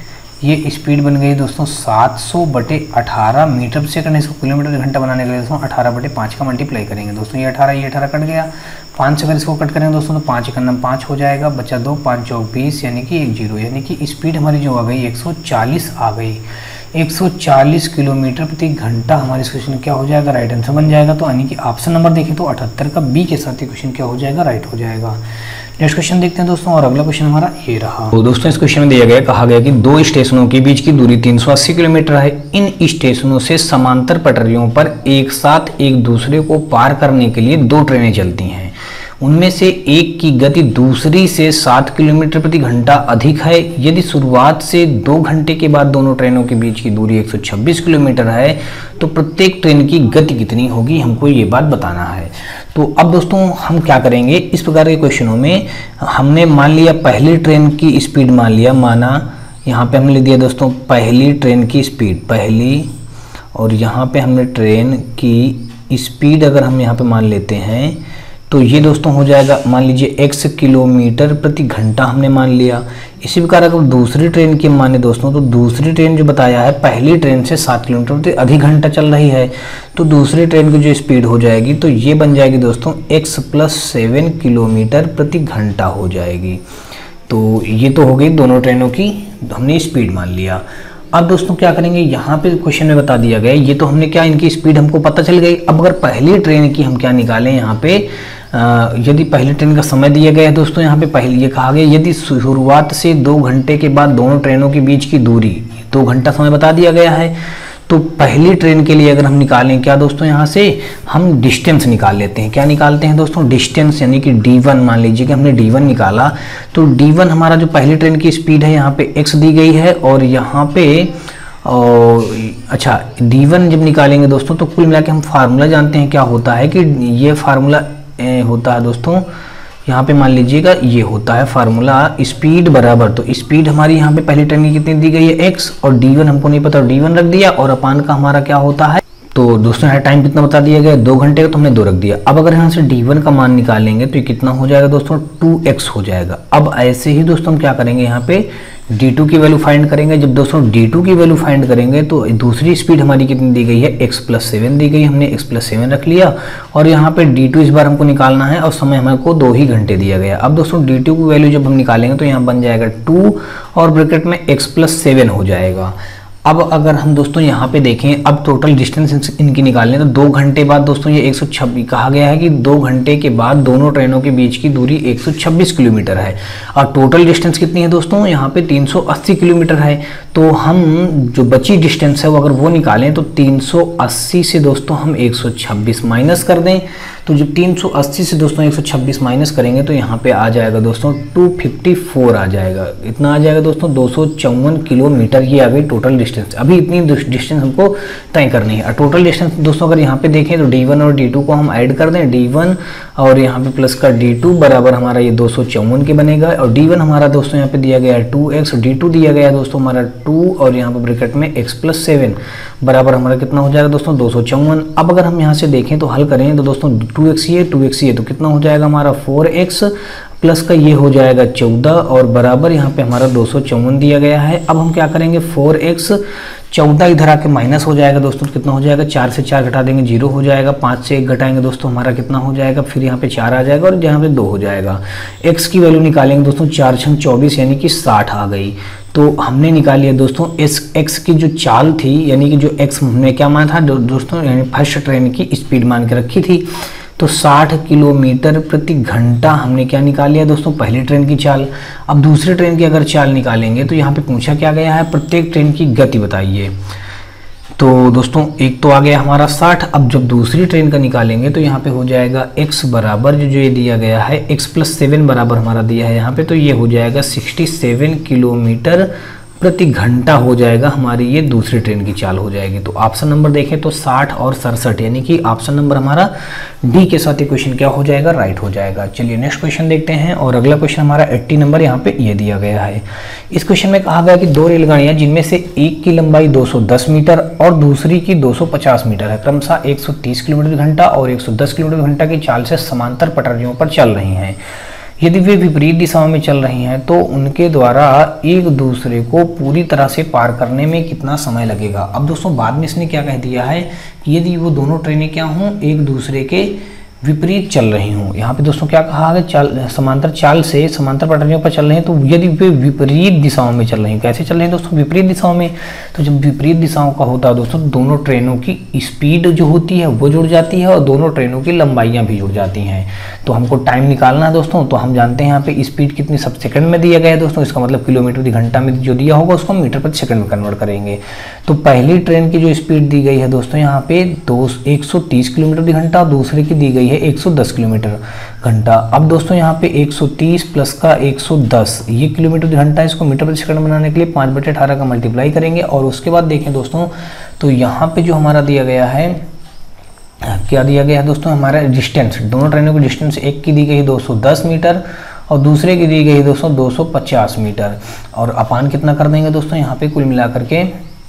ये स्पीड बन गई दोस्तों 700/18 मीटर प्रति सेकंड। इसको किलोमीटर घंटा बनाने के लिए दोस्तों 18/5 का मल्टीप्लाई करेंगे दोस्तों, ये 18 कट गया। 5 से अगर इसको कट करेंगे दोस्तों तो 5 का नंबर 5 हो जाएगा, बचा 2 5 चौक 20, यानी कि 1 0, यानी कि स्पीड हमारी जो आ गई 140 आ गई। 140 किलोमीटर प्रति घंटा हमारे क्वेश्चन क्या हो जाएगा, राइट आंसर बन जाएगा। तो यानी कि ऑप्शन नंबर देखें तो 78 का बी के साथ ही क्वेश्चन क्या हो जाएगा, राइट हो जाएगा। नेक्स्ट क्वेश्चन देखते हैं दोस्तों, और अगला क्वेश्चन हमारा ये रहा। तो दोस्तों इस क्वेश्चन में दिया गया, कहा गया कि दो स्टेशनों के बीच की दूरी 380 किलोमीटर है। इन स्टेशनों से समांतर पटरियों पर एक साथ एक दूसरे को पार करने के लिए दो ट्रेनें चलती हैं। उनमें से एक की गति दूसरी से 7 किलोमीटर प्रति घंटा अधिक है। यदि शुरुआत से 2 घंटे के बाद दोनों ट्रेनों के बीच की दूरी 126 किलोमीटर है तो प्रत्येक ट्रेन की गति कितनी होगी, हमको ये बात बताना है। तो अब दोस्तों हम क्या करेंगे, इस प्रकार के क्वेश्चनों में हमने मान लिया पहली ट्रेन की स्पीड मान लिया, माना यहाँ पे हमने लिख दिया दोस्तों पहली ट्रेन की स्पीड पहली, और यहाँ पे हमने ट्रेन की स्पीड अगर हम यहाँ पे मान लेते हैं तो ये दोस्तों हो जाएगा, मान लीजिए x किलोमीटर प्रति घंटा हमने मान लिया। इसी प्रकार अगर दूसरी ट्रेन की माने दोस्तों, तो दूसरी ट्रेन जो बताया है पहली ट्रेन से 7 किलोमीटर प्रति अधिक घंटा चल रही है, तो दूसरी ट्रेन की जो स्पीड हो जाएगी तो ये बन जाएगी दोस्तों x + 7 किलोमीटर प्रति घंटा हो जाएगी। तो ये तो हो गई दोनों ट्रेनों की हमने स्पीड मान लिया। अब दोस्तों क्या करेंगे, यहाँ पे क्वेश्चन में बता दिया गया, ये तो हमने क्या इनकी स्पीड हमको पता चल गई। अब अगर पहली ट्रेन की हम क्या निकालें, यहाँ पे यदि पहली ट्रेन का समय दिया गया है दोस्तों, यहाँ पे पहले ये कहा गया यदि शुरुआत से 2 घंटे के बाद दोनों ट्रेनों के बीच की दूरी 2 घंटा समय बता दिया गया है, तो पहली ट्रेन के लिए अगर हम निकालें क्या दोस्तों, यहाँ से हम डिस्टेंस निकाल लेते हैं। क्या निकालते हैं दोस्तों, डिस्टेंस, यानी कि D1 मान लीजिए कि हमने D1 निकाला, तो D1 हमारा जो पहली ट्रेन की स्पीड है यहाँ पे x दी गई है, और यहाँ पे अच्छा D1 जब निकालेंगे दोस्तों तो कुल मिला के हम फार्मूला जानते हैं क्या होता है, कि ये फार्मूला होता है दोस्तों, यहाँ पे मान लीजिएगा ये होता है फार्मूला स्पीड बराबर, तो स्पीड हमारी यहाँ पे पहली ट्रेन की कितनी दी गई है x, और D1 हमको नहीं पता, D1 रख दिया, और अपान का हमारा क्या होता है तो दोस्तों यहाँ टाइम कितना बता दिया गया 2 घंटे का, तो हमने 2 रख दिया। अब अगर यहाँ से D1 का मान निकालेंगे तो ये कितना हो जाएगा दोस्तों 2x हो जाएगा। अब ऐसे ही दोस्तों हम क्या करेंगे यहाँ पे D2 की वैल्यू फाइंड करेंगे। जब दोस्तों D2 की वैल्यू फाइंड करेंगे तो दूसरी स्पीड हमारी कितनी दी गई है x+7 दी गई, हमने x+7 रख लिया और यहाँ पे D2 इस बार हमको निकालना है और समय हमारे को 2 ही घंटे दिया गया। अब दोस्तों D2 की वैल्यू जब हम निकालेंगे तो यहाँ बन जाएगा 2 और ब्रैकेट में x+7 हो जाएगा। अब अगर हम दोस्तों यहाँ पे देखें, अब टोटल डिस्टेंस इनकी निकालने तो 2 घंटे बाद दोस्तों ये 126 कहा गया है कि 2 घंटे के बाद दोनों ट्रेनों के बीच की दूरी 126 किलोमीटर है और टोटल डिस्टेंस कितनी है दोस्तों यहाँ पे 380 किलोमीटर है। तो हम जो बची डिस्टेंस है वो अगर वो निकालें तो 380 से दोस्तों हम 126 माइनस कर दें, तो जब 380 से दोस्तों 126 माइनस करेंगे तो यहाँ पे आ जाएगा दोस्तों 254 आ जाएगा। इतना आ जाएगा दोस्तों 254 किलोमीटर की आ गई टोटल डिस्टेंस। अभी इतनी डिस्टेंस हमको तय करनी है। और टोटल डिस्टेंस दोस्तों अगर यहाँ पे देखें तो D1 और D2 को हम ऐड कर दें, D1 और यहाँ पे प्लस का D2 बराबर हमारा ये 254 के बनेगा। और D1 हमारा दोस्तों यहाँ पे दिया गया है 2x, D2 दिया गया है दोस्तों हमारा 2 और यहाँ पे ब्रैकेट में x+7 बराबर हमारा कितना हो जाएगा दोस्तों 254। अब अगर हम यहाँ से देखें तो हल करें तो दोस्तों 2x ये 2x ये तो कितना हो जाएगा हमारा 4x प्लस का ये हो जाएगा 14 और बराबर यहाँ पे हमारा 254 दिया गया है। अब हम क्या करेंगे 4x 14 इधर आके माइनस हो जाएगा दोस्तों, कितना हो जाएगा 4 से 4 घटा देंगे 0 हो जाएगा, 5 से 1 घटाएंगे दोस्तों हमारा कितना हो जाएगा, फिर यहाँ पे 4 आ जाएगा और यहाँ पे 2 हो जाएगा। x की वैल्यू निकालेंगे दोस्तों 4 × 24 यानी कि 60 आ गई। तो हमने निकाल लिया दोस्तों x की जो चाल थी यानी कि जो x हमने क्या माना था दोस्तों यानी फर्स्ट ट्रेन की स्पीड मान के रखी थी, तो 60 किलोमीटर प्रति घंटा हमने क्या निकाल लिया दोस्तों पहली ट्रेन की चाल। अब दूसरी ट्रेन की अगर चाल निकालेंगे तो यहाँ पे पूछा क्या गया है प्रत्येक ट्रेन की गति बताइए। तो दोस्तों एक तो आ गया हमारा 60। अब जब दूसरी ट्रेन का निकालेंगे तो यहाँ पे हो जाएगा x बराबर जो ये दिया गया है x+7 बराबर हमारा दिया है यहाँ पे, तो ये हो जाएगा 67 किलोमीटर प्रति घंटा हो जाएगा हमारी ये दूसरी ट्रेन की चाल हो जाएगी। तो ऑप्शन नंबर देखें तो 60 और 67 यानी कि ऑप्शन नंबर हमारा डी के साथ क्वेश्चन क्या हो जाएगा राइट हो जाएगा। चलिए नेक्स्ट क्वेश्चन देखते हैं और अगला क्वेश्चन हमारा 80 नंबर यहाँ पे ये दिया गया है। इस क्वेश्चन में कहा गया कि 2 रेलगाड़ियां जिनमें से एक की लंबाई 210 मीटर और दूसरी की 250 मीटर है क्रमशः 130 किलोमीटर घंटा और 110 किलोमीटर घंटा की चाल से समांतर पटरियों पर चल रही हैं। यदि वे विपरीत दिशाओं में चल रही हैं तो उनके द्वारा एक दूसरे को पूरी तरह से पार करने में कितना समय लगेगा। अब दोस्तों बाद में इसने क्या कह दिया है कि यदि वो दोनों ट्रेनें क्या हों एक दूसरे के विपरीत चल रही हूँ। यहाँ पे दोस्तों क्या कहा है समांतर चाल से समांतर पटरियों पर चल रहे हैं, तो यदि वे विपरीत दिशाओं में चल रही हैं, कैसे चल रहे हैं दोस्तों विपरीत दिशाओं में, तो जब विपरीत दिशाओं का होता है दोस्तों दोनों ट्रेनों की स्पीड जो होती है वो जुड़ जाती है और दोनों ट्रेनों की लंबाइयाँ भी जुड़ जाती हैं। तो हमको टाइम निकालना है दोस्तों, तो हम जानते हैं यहाँ पे स्पीड कितनी सब सेकंड में दिया गया है दोस्तों, इसका मतलब किलोमीटर प्रति घंटा में जो दिया होगा उसको मीटर प्रति सेकंड में कन्वर्ट करेंगे। तो पहली ट्रेन की जो स्पीड दी गई है दोस्तों यहाँ पे 130 किलोमीटर प्रति घंटा, दूसरे की दी गई है 110 किलोमीटर घंटा। अब दोस्तों यहाँ पे 130 प्लस का 110 ये किलोमीटर प्रति घंटा, इसको मीटर प्रति सेकंड बनाने के लिए 5/18 का मल्टीप्लाई करेंगे। और उसके बाद देखें दोस्तों तो यहाँ पे जो हमारा दिया गया है क्या दिया गया है दोस्तों हमारा डिस्टेंस, दोनों ट्रेनों की डिस्टेंस एक की दी गई 210 मीटर और दूसरे की दी गई दोस्तों 250 मीटर और अपान कितना कर देंगे दोस्तों यहाँ पे कुल मिलाकर के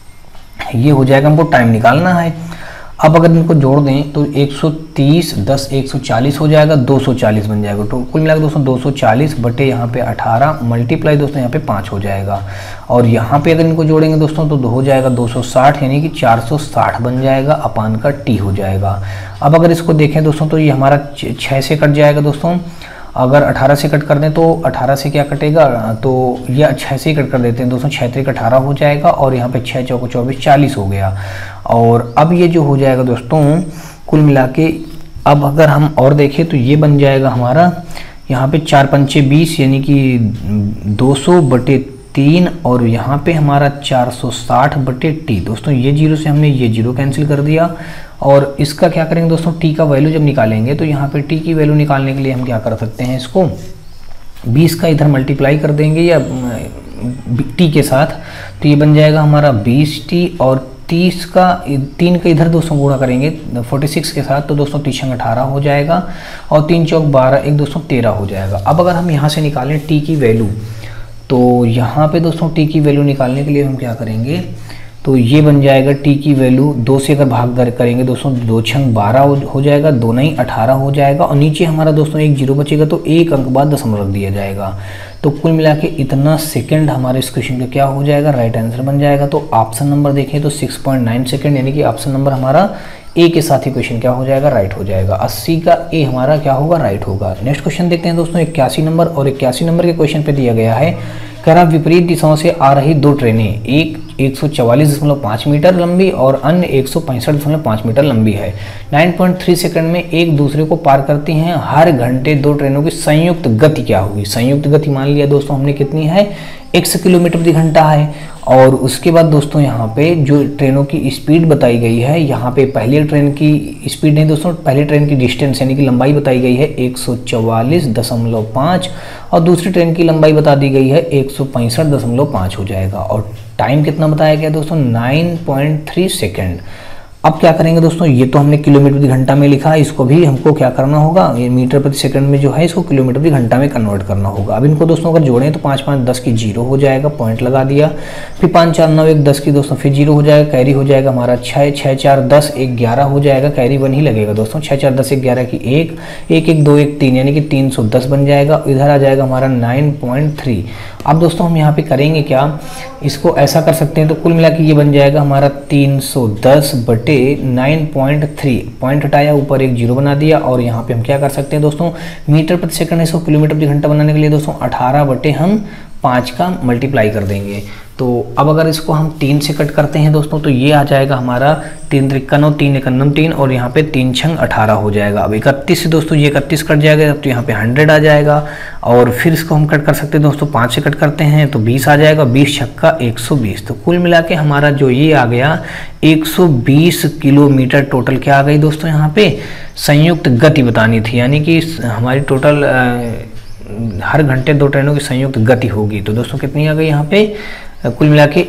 ये हो जाएगा, हमको टाइम निकालना है। अब अगर इनको जोड़ दें तो 130 10 140 हो जाएगा, 240 बन जाएगा। तो कुल मिलाकर दोस्तों 240 बटे यहाँ पे 18 मल्टीप्लाई दोस्तों यहाँ पे 5 हो जाएगा। और यहाँ पे अगर इनको जोड़ेंगे दोस्तों तो हो जाएगा 260 यानी कि 460 बन जाएगा, अपान का टी हो जाएगा। अब अगर इसको देखें दोस्तों तो ये हमारा 6 से कट जाएगा दोस्तों, अगर 18 से कट कर दें तो 18 से क्या कटेगा, तो यह 6 से ही कट कर देते हैं दोस्तों, 6 3 18 हो जाएगा और यहाँ पे 6 चौको 24 40 हो गया। और अब ये जो हो जाएगा दोस्तों कुल मिला के, अब अगर हम और देखें तो ये बन जाएगा हमारा यहाँ पे 4 पंचे 20 यानी कि 200/3 और यहाँ पे हमारा 460/t। दोस्तों ये जीरो से हमने ये जीरो कैंसिल कर दिया और इसका क्या करेंगे दोस्तों टी का वैल्यू जब निकालेंगे तो यहाँ पे टी की वैल्यू निकालने के लिए हम क्या कर सकते हैं, इसको 20 का इधर मल्टीप्लाई कर देंगे या टी के साथ, तो ये बन जाएगा हमारा 20t और 30 का 3 का इधर दोस्तों गुणा करेंगे 46 के साथ, तो दोस्तों 3 18 हो जाएगा और 3 चौक 12 1 दोस्तों 13 हो जाएगा। अब अगर हम यहाँ से निकालें टी की वैल्यू, तो यहाँ पे दोस्तों टी की वैल्यू निकालने के लिए हम क्या करेंगे, तो ये बन जाएगा टी की वैल्यू 2 से अगर भाग करेंगे दोस्तों 2 छंग 12 हो जाएगा, 2 नहीं 18 हो जाएगा और नीचे हमारा दोस्तों एक जीरो बचेगा तो एक अंक बाद दशमलव रख दिया जाएगा। तो कुल मिला के इतना सेकंड हमारे इस क्वेश्चन का क्या हो जाएगा, राइट आंसर बन जाएगा। तो ऑप्शन नंबर देखें तो 6.9 सेकंड, यानी कि ऑप्शन नंबर हमारा ए के साथ ही क्वेश्चन क्या हो जाएगा, राइट हो जाएगा। 80 का ए हमारा क्या होगा, राइट होगा। नेक्स्ट क्वेश्चन देखते हैं दोस्तों 81 नंबर, और 81 नंबर के क्वेश्चन पे दिया गया है, कह रहा विपरीत दिशाओं से आ रही दो ट्रेनें, एक 144.5 मीटर लंबी और अन्य 165.5 मीटर लंबी है, 9.3 सेकंड में एक दूसरे को पार करती हैं। हर घंटे दो ट्रेनों की संयुक्त गति क्या होगी। संयुक्त गति मान लिया दोस्तों हमने कितनी है, 100 किलोमीटर प्रति घंटा है। और उसके बाद दोस्तों यहाँ पे जो ट्रेनों की स्पीड बताई गई है, यहाँ पे पहली ट्रेन की स्पीड नहीं दोस्तों, पहली ट्रेन की डिस्टेंस यानी कि लंबाई बताई गई है 144.5 और दूसरी ट्रेन की लंबाई बता दी गई है 165.5 हो जाएगा। और टाइम कितना बताया गया दोस्तों, 9.3 सेकेंड। अब क्या करेंगे दोस्तों, ये तो हमने किलोमीटर प्रति घंटा में लिखा है, इसको भी हमको क्या करना होगा, ये मीटर प्रति सेकंड में जो है इसको किलोमीटर प्रति घंटा में कन्वर्ट करना होगा। अब इनको दोस्तों अगर जोड़ें तो 5 5 10 की 0 हो जाएगा, पॉइंट लगा दिया। फिर 5 4 9 1 10 की दोस्तों फिर 0 हो जाएगा, कैरी हो जाएगा हमारा 6 6 4 10 1 11 हो जाएगा, कैरी 1 ही लगेगा दोस्तों। 6 4 10 1 11 की 1 1 1 2 1 3 यानी कि 310 बन जाएगा। इधर आ जाएगा हमारा 9.3। अब दोस्तों हम यहाँ पे करेंगे क्या, इसको ऐसा कर सकते हैं, तो कुल मिला के ये बन जाएगा हमारा 310 बटे 9.3, पॉइंट हटाया, ऊपर एक जीरो बना दिया। और यहाँ पे हम क्या कर सकते हैं दोस्तों, मीटर प्रति सेकंड इसको किलोमीटर प्रति घंटा बनाने के लिए दोस्तों 18 बटे हम 5 का मल्टीप्लाई कर देंगे। तो अब अगर इसको हम 3 से कट करते हैं दोस्तों तो ये आ जाएगा हमारा 3 त्रिका 9 3 एकन्नम 3 और यहाँ पे 3 छंग 18 हो जाएगा। अब 31 से दोस्तों ये 31 कट जाएगा तो यहाँ पे 100 आ जाएगा। और फिर इसको हम कट कर सकते हैं दोस्तों, 5 से कट करते हैं तो 20 आ जाएगा, 20 छक्का 120। तो कुल मिला के हमारा जो ये आ गया 120 किलोमीटर टोटल क्या आ गई दोस्तों, यहाँ पे संयुक्त गति बतानी थी, यानी कि हमारी टोटल हर घंटे दो ट्रेनों की संयुक्त गति होगी। तो दोस्तों कितनी आ गई यहाँ पे, कुल मिला के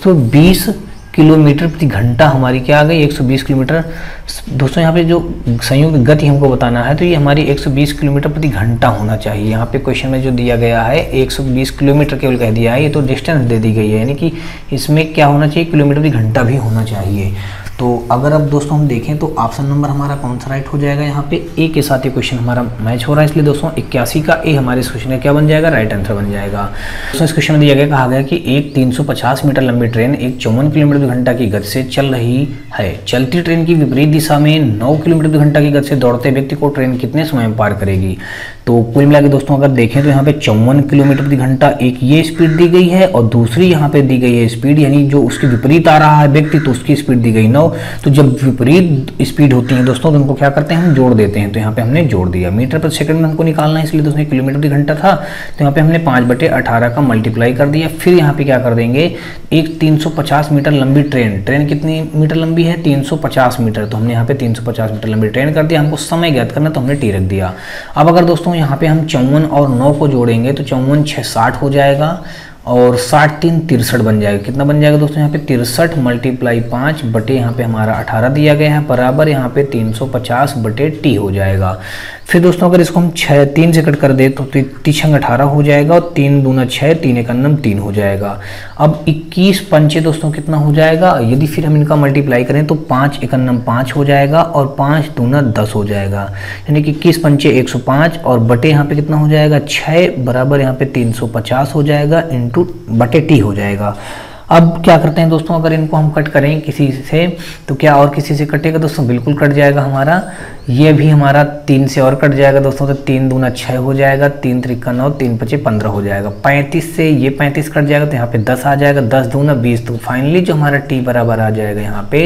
120 किलोमीटर प्रति घंटा हमारी क्या आ गई, 120 किलोमीटर। दोस्तों यहाँ पे जो संयुक्त गति हमको बताना है तो ये हमारी 120 किलोमीटर प्रति घंटा होना चाहिए। यहाँ पे क्वेश्चन में जो दिया गया है 120 किलोमीटर केवल कह दिया है, ये तो डिस्टेंस दे दी गई है, यानी कि इसमें क्या होना चाहिए, किलोमीटर प्रति घंटा भी होना चाहिए। तो अगर अब दोस्तों हम देखें तो ऑप्शन नंबर हमारा कौन सा राइट हो जाएगा, यहाँ पे ए के साथ ये क्वेश्चन हमारा मैच हो रहा है, इसलिए दोस्तों 81 का ए हमारे इस क्वेश्चन का क्या बन जाएगा, राइट आंसर बन जाएगा। दोस्तों इस क्वेश्चन में दिया गया, कहा गया कि एक 350 मीटर लंबी ट्रेन एक 54 किलोमीटर प्रति घंटा की गति से चल रही है। चलती ट्रेन की विपरीत दिशा में 9 किलोमीटर प्रति घंटा की गति से दौड़ते व्यक्ति को ट्रेन कितने समय में पार करेगी। तो कुल मिला के दोस्तों अगर देखें तो यहाँ पे 54 किलोमीटर प्रति घंटा एक ये स्पीड दी गई है और दूसरी यहाँ पे दी गई है स्पीड, यानी जो उसके विपरीत आ रहा है व्यक्ति तो उसकी स्पीड दी गई 9। तो जब विपरीत स्पीड होती है दोस्तों तो उनको क्या करते हैं, हम जोड़ देते हैं। तो यहाँ पे हमने जोड़ दिया, मीटर प्रति सेकंड में हमको निकालना है, इसलिए दोस्तों किलोमीटर प्रति घंटा था तो यहाँ पे हमने 5 बटे 18 का मल्टीप्लाई कर दिया। फिर यहाँ पे क्या कर देंगे, एक 350 मीटर लंबी ट्रेन कितनी मीटर लंबी है, 350 मीटर, तो हमने यहाँ पे 350 मीटर लंबी ट्रेन कर दिया। हमको समय ज्ञात करना तो हमने टी रख दिया। अब अगर दोस्तों यहाँ पे हम 54 और 9 को जोड़ेंगे तो 54 6 60 हो जाएगा और 60 3 63 बन जाएगा। कितना बन जाएगा दोस्तों, यहाँ पे 63 मल्टीप्लाई 5 बटे यहाँ पे हमारा 18 दिया गया है, बराबर यहाँ पे 350 बटे टी हो जाएगा। फिर दोस्तों अगर इसको हम 3 से कट कर दे तो 3 छंग 18 हो जाएगा और 3 दूना 6 3 एकन्नम 3 हो जाएगा। अब 21 पंचे दोस्तों कितना हो जाएगा, यदि फिर हम इनका मल्टीप्लाई करें तो 5 एकन्नम 5 हो जाएगा और 5 दूना 10 हो जाएगा, यानी कि 21 पंचे 105 और बटे यहाँ पे कितना हो जाएगा 6, बराबर यहाँ पे 350 हो जाएगा इंटू बटे टी हो जाएगा। अब क्या करते हैं दोस्तों, अगर इनको हम कट करें किसी से तो क्या और किसी से कटेगा दोस्तों, बिल्कुल कट जाएगा हमारा। ये भी हमारा 3 से और कट जाएगा दोस्तों, तो 3 दूना 6 हो जाएगा, 3 त्रिका 9 3 पचे 15 हो जाएगा। 35 से ये 35 कट जाएगा तो यहाँ पे 10 आ जाएगा, 10 दूना 20। तो फाइनली जो हमारा टी बराबर आ जाएगा यहाँ पे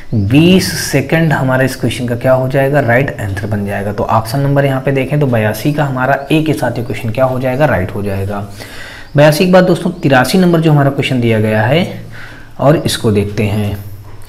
20 सेकेंड हमारा इस क्वेश्चन का क्या हो जाएगा, राइट आंसर बन जाएगा। तो ऑप्शन नंबर यहाँ पे देखें तो 82 का हमारा ए के साथ ये क्वेश्चन क्या हो जाएगा, राइट हो जाएगा। 82 के बाद दोस्तों 83 नंबर जो हमारा क्वेश्चन दिया गया है और इसको देखते हैं।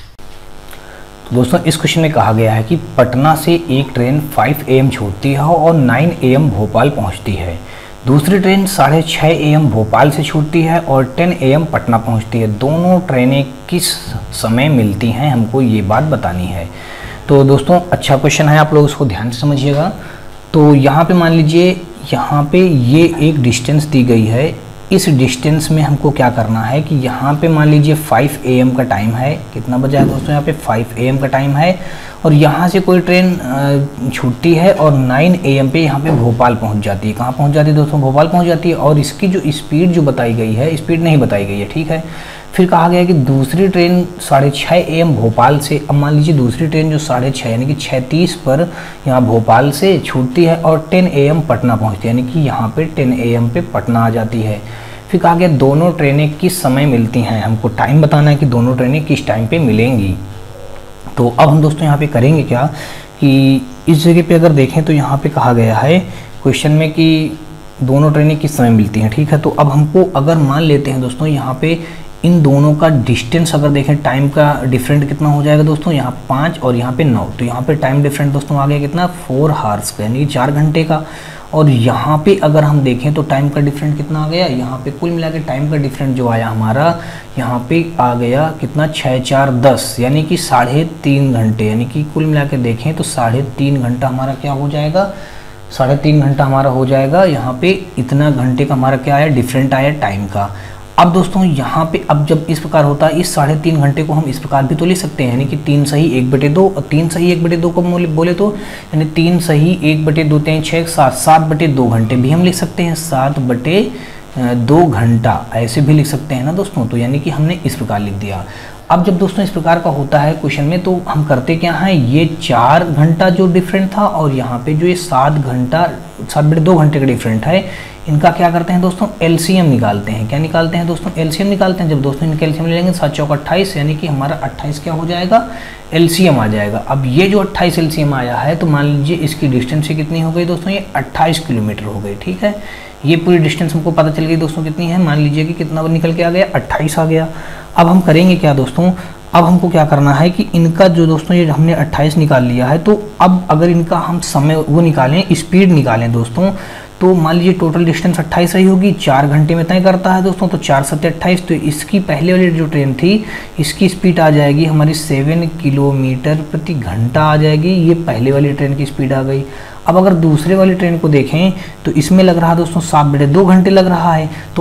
दोस्तों इस क्वेश्चन में कहा गया है कि पटना से एक ट्रेन 5 AM छूटती है और 9 AM भोपाल पहुंचती है। दूसरी ट्रेन 6:30 AM भोपाल से छूटती है और 10 AM पटना पहुंचती है। दोनों ट्रेनें किस समय मिलती हैं, हमको ये बात बतानी है। तो दोस्तों अच्छा क्वेश्चन है, आप लोग इसको ध्यान से समझिएगा। तो यहाँ पे मान लीजिए यहाँ पे ये एक डिस्टेंस दी गई है इस डिस्टेंस में हमको क्या करना है कि यहाँ पे मान लीजिए 5 AM का टाइम है। कितना बजा है दोस्तों? यहाँ पे 5 AM का टाइम है और यहाँ से कोई ट्रेन छूटती है और 9 AM पे यहाँ पे भोपाल पहुँच जाती है। कहाँ पहुँच जाती है दोस्तों? भोपाल पहुँच जाती है। और इसकी जो स्पीड जो बताई गई है, स्पीड नहीं बताई गई है, ठीक है। फिर कहा गया है कि दूसरी ट्रेन 6:30 AM भोपाल से, अब मान लीजिए दूसरी ट्रेन जो 6:30 यानी कि 6:30 पर यहाँ भोपाल से छूटती है और 10 AM पटना पहुँचती है, यानी कि यहाँ पे 10 AM पे पटना आ जाती है। फिर कहा गया दोनों ट्रेनें किस समय मिलती हैं, हमको टाइम बताना है कि दोनों ट्रेनें किस टाइम पे मिलेंगी। तो अब हम दोस्तों यहाँ पे करेंगे क्या कि इस जगह पे अगर देखें तो यहाँ पे कहा गया है क्वेश्चन में कि दोनों ट्रेनें किस समय मिलती हैं, ठीक है। तो अब हमको अगर मान लेते हैं दोस्तों यहाँ पे इन दोनों का डिस्टेंस अगर देखें, टाइम का डिफरेंट कितना हो जाएगा दोस्तों? यहाँ 5 और यहाँ पे 9, तो यहाँ पे टाइम डिफरेंट दोस्तों आ गया कितना? 4 आवर्स का, यानी 4 घंटे का। और यहाँ पे अगर हम देखें तो टाइम का डिफरेंट कितना आ गया? यहाँ पे कुल मिला के टाइम का डिफरेंट जो आया हमारा यहाँ पे आ गया कितना? 6 4 10, यानी कि 3.5 घंटे, यानी कि कुल मिला के देखें तो 3.5 घंटा हमारा क्या हो जाएगा? 3.5 घंटा हमारा हो जाएगा। यहाँ पे इतना घंटे का हमारा क्या आया? डिफरेंट आया टाइम का। अब दोस्तों यहाँ पे अब जब इस प्रकार होता है, इस 3.5 घंटे को हम इस प्रकार भी तो ले सकते हैं, यानी कि 3 सही 1/2 और 3 सही 1/2 को बोले तो यानी 3 सही 1/2 3 6 7 7/2 घंटे भी हम लिख सकते हैं। 7/2 घंटा ऐसे भी लिख सकते हैं ना दोस्तों। तो यानी कि हमने इस प्रकार लिख दिया। अब जब दोस्तों इस प्रकार का होता है क्वेश्चन में, तो हम करते क्या हैं, ये 4 घंटा जो डिफरेंट था और यहाँ पे जो ये 7/2 घंटे का डिफरेंट है, इनका क्या करते हैं दोस्तों? एलसीएम निकालते हैं। क्या निकालते हैं दोस्तों? एलसीएम निकालते हैं। जब दोस्तों इनका एलसीएम ले लेंगे 7 चौक 28, यानी कि हमारा 28 क्या हो जाएगा? एलसीएम आ जाएगा। अब ये जो 28 एलसीएम आया है, तो मान लीजिए इसकी डिस्टेंस कितनी हो गई दोस्तों? ये 28 किलोमीटर हो गई, ठीक है। ये पूरी डिस्टेंस हमको पता चल गई दोस्तों कितनी है। मान लीजिए कि कितना निकल के आ गया? 28 आ गया। अब हम करेंगे क्या दोस्तों? अब हमको क्या करना है कि इनका जो दोस्तों ये हमने 28 निकाल लिया है, तो अब अगर इनका हम समय वो निकालें, स्पीड निकालें दोस्तों, तो मान लीजिए टोटल डिस्टेंस 28 रही होगी, 4 घंटे में तय करता है दोस्तों, तो 4 7 28। तो इसकी पहले वाली जो ट्रेन थी, इसकी स्पीड आ जाएगी हमारी 7 किलोमीटर प्रति घंटा आ जाएगी। ये पहले वाली ट्रेन की स्पीड आ गई। अब अगर दूसरे वाली ट्रेन को देखें तो इसमें लग रहा है दोस्तों 7/2 घंटे लग रहा है। तो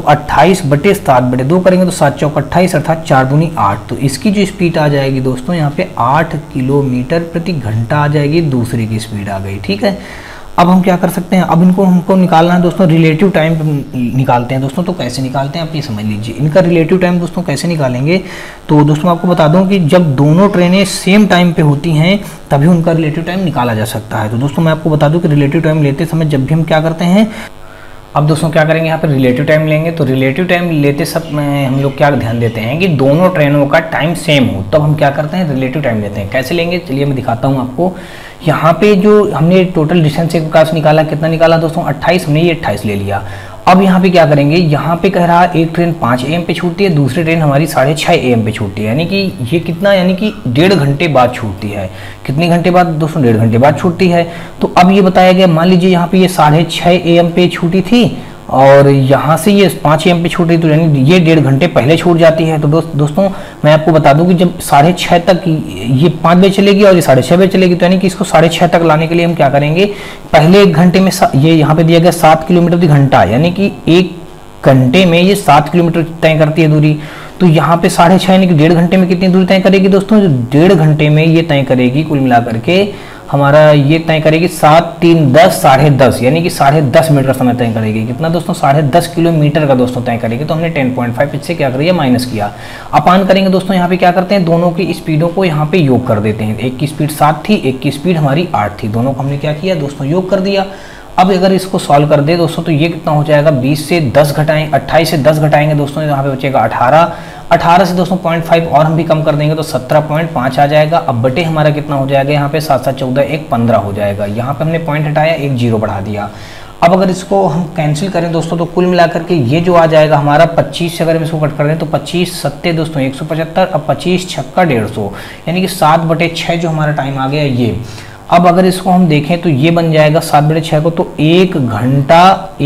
28/7/2 करेंगे तो 7 चौक 28 अर्थात 4 दूनी 8। तो इसकी जो स्पीड आ जाएगी दोस्तों यहाँ पे 8 किलोमीटर प्रति घंटा आ जाएगी। दूसरे की स्पीड आ गई, ठीक है। अब हम क्या कर सकते हैं? अब इनको हमको निकालना है दोस्तों, रिलेटिव टाइम निकालते हैं दोस्तों। तो कैसे निकालते हैं आप ये समझ लीजिए। इनका रिलेटिव टाइम दोस्तों कैसे निकालेंगे? तो दोस्तों आपको बता दूं कि जब दोनों ट्रेनें सेम टाइम पे होती हैं तभी उनका रिलेटिव टाइम निकाला जा सकता है। तो दोस्तों मैं आपको बता दूं कि रिलेटिव टाइम लेते समय जब भी हम क्या करते हैं, अब दोस्तों क्या करेंगे, यहाँ पर रिलेटिव टाइम लेंगे। तो रिलेटिव टाइम लेते सब में हम लोग क्या ध्यान देते हैं कि दोनों ट्रेनों का टाइम सेम हो, तब हम क्या करते हैं? रिलेटिव टाइम लेते हैं। कैसे लेंगे चलिए मैं दिखाता हूँ आपको। यहाँ पे जो हमने टोटल डिस्टेंस एक प्रकार से निकाला, कितना निकाला दोस्तों? 28, हमने ये 28 ले लिया। अब यहाँ पे क्या करेंगे, यहाँ पे कह रहा है एक ट्रेन 5 AM पे छूटती है, दूसरी ट्रेन हमारी 6:30 AM पे छूटती है, यानी कि ये कितना, यानी कि 1.5 घंटे बाद छूटती है। कितने घंटे बाद दोस्तों? 1.5 घंटे बाद छूटती है। तो अब ये बताया गया, मान लीजिए यहाँ पे ये 6:30 AM पे छूटी थी और यहाँ से ये 5 AM पे छूट रही, तो यानी ये 1.5 घंटे पहले छूट जाती है। तो दोस्तों मैं आपको बता दूं कि जब 6:30 तक ये 5 बजे चलेगी और ये 6:30 बजे चलेगी, तो यानी कि इसको 6:30 तक लाने के लिए हम क्या करेंगे, पहले 1 घंटे में ये यहाँ पे दिया गया 7 किलोमीटर प्रति घंटा, यानी कि 1 घंटे में ये 7 किलोमीटर तय करती है दूरी। तो यहाँ पे 6:30 यानी कि 1.5 घंटे में कितनी दूरी तय करेगी दोस्तों? 1.5 घंटे में ये तय करेगी कुल मिलाकर के हमारा ये तय करेगी 7 3 10 10:30, यानी कि 10:30 मिनट का समय तय करेगी। कितना दोस्तों? 10.5 किलोमीटर का दोस्तों तय करेगी। तो हमने 10.5 इससे क्या कर दिया, माइनस किया। अपान करेंगे दोस्तों, यहाँ पे क्या करते हैं, दोनों की स्पीडों को यहाँ पे योग कर देते हैं। एक की स्पीड 7 थी, एक की स्पीड हमारी 8 थी, दोनों को हमने क्या किया दोस्तों, योग कर दिया। अब अगर इसको सॉल्व कर दे दोस्तों, तो ये कितना हो जाएगा, 20 से 10 घटाएं, 28 से 10 घटाएंगे दोस्तों, यहाँ पे बचेगा 18, 18 से दोस्तों 0.5 और हम भी कम कर देंगे तो 17.5 आ जाएगा। अब बटे हमारा कितना हो जाएगा, यहाँ पे 7 7 14 1 15 हो जाएगा। यहाँ पे हमने पॉइंट हटाया, एक 0 बढ़ा दिया। अब अगर इसको हम कैंसिल करें दोस्तों, तो कुल मिलाकर के ये जो आ जाएगा हमारा 25 से अगर हम इसको कट कर दें तो 25 7 दोस्तों 175, अब 25 छक्का 150, यानी कि 7/6 जो हमारा टाइम आ गया ये। अब अगर इसको हम देखें तो ये बन जाएगा 7/6 को, तो 1 घंटा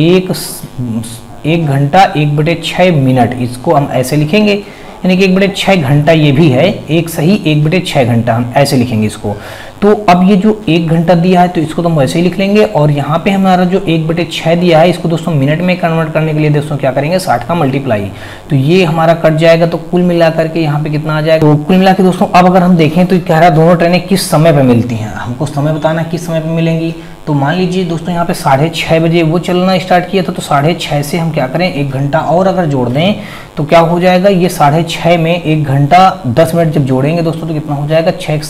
1/6 मिनट, इसको हम ऐसे लिखेंगे, यानी कि 1/6 घंटा ये भी है, एक सही 1/6 घंटा हम ऐसे लिखेंगे इसको। तो अब ये जो 1 घंटा दिया है तो इसको तो हम वैसे ही लिख लेंगे, और यहाँ पे हमारा जो 1/6 दिया है इसको दोस्तों मिनट में कन्वर्ट करने के लिए दोस्तों क्या करेंगे 60 का मल्टीप्लाई, तो ये हमारा कट जाएगा, तो कुल मिला करके यहाँ पे कितना आ जाएगा। तो कुल मिला के दोस्तों अब अगर हम देखें तो कह रहा है दोनों ट्रेनें किस समय पर मिलती हैं, हमको समय बताना किस समय पर मिलेंगी। तो मान लीजिए दोस्तों यहाँ पे 6:30 बजे वो चलना स्टार्ट किया था, तो 6:30 से हम क्या करें 1 घंटा और अगर जोड़ दें तो क्या हो जाएगा, ये 6:30 में 1 घंटा 10 मिनट जब जोड़ेंगे दोस्तों तो कितना हो जाएगा 6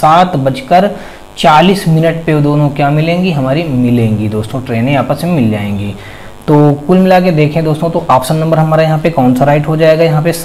7:40 पे दोनों क्या मिलेंगी हमारी मिलेंगी दोस्तों, ट्रेनें आपस में मिल जाएंगी। तो कुल मिला के देखें दोस्तों तो ऑप्शन नंबर हमारा यहाँ पे कौन सा राइट हो जाएगा, यहाँ पे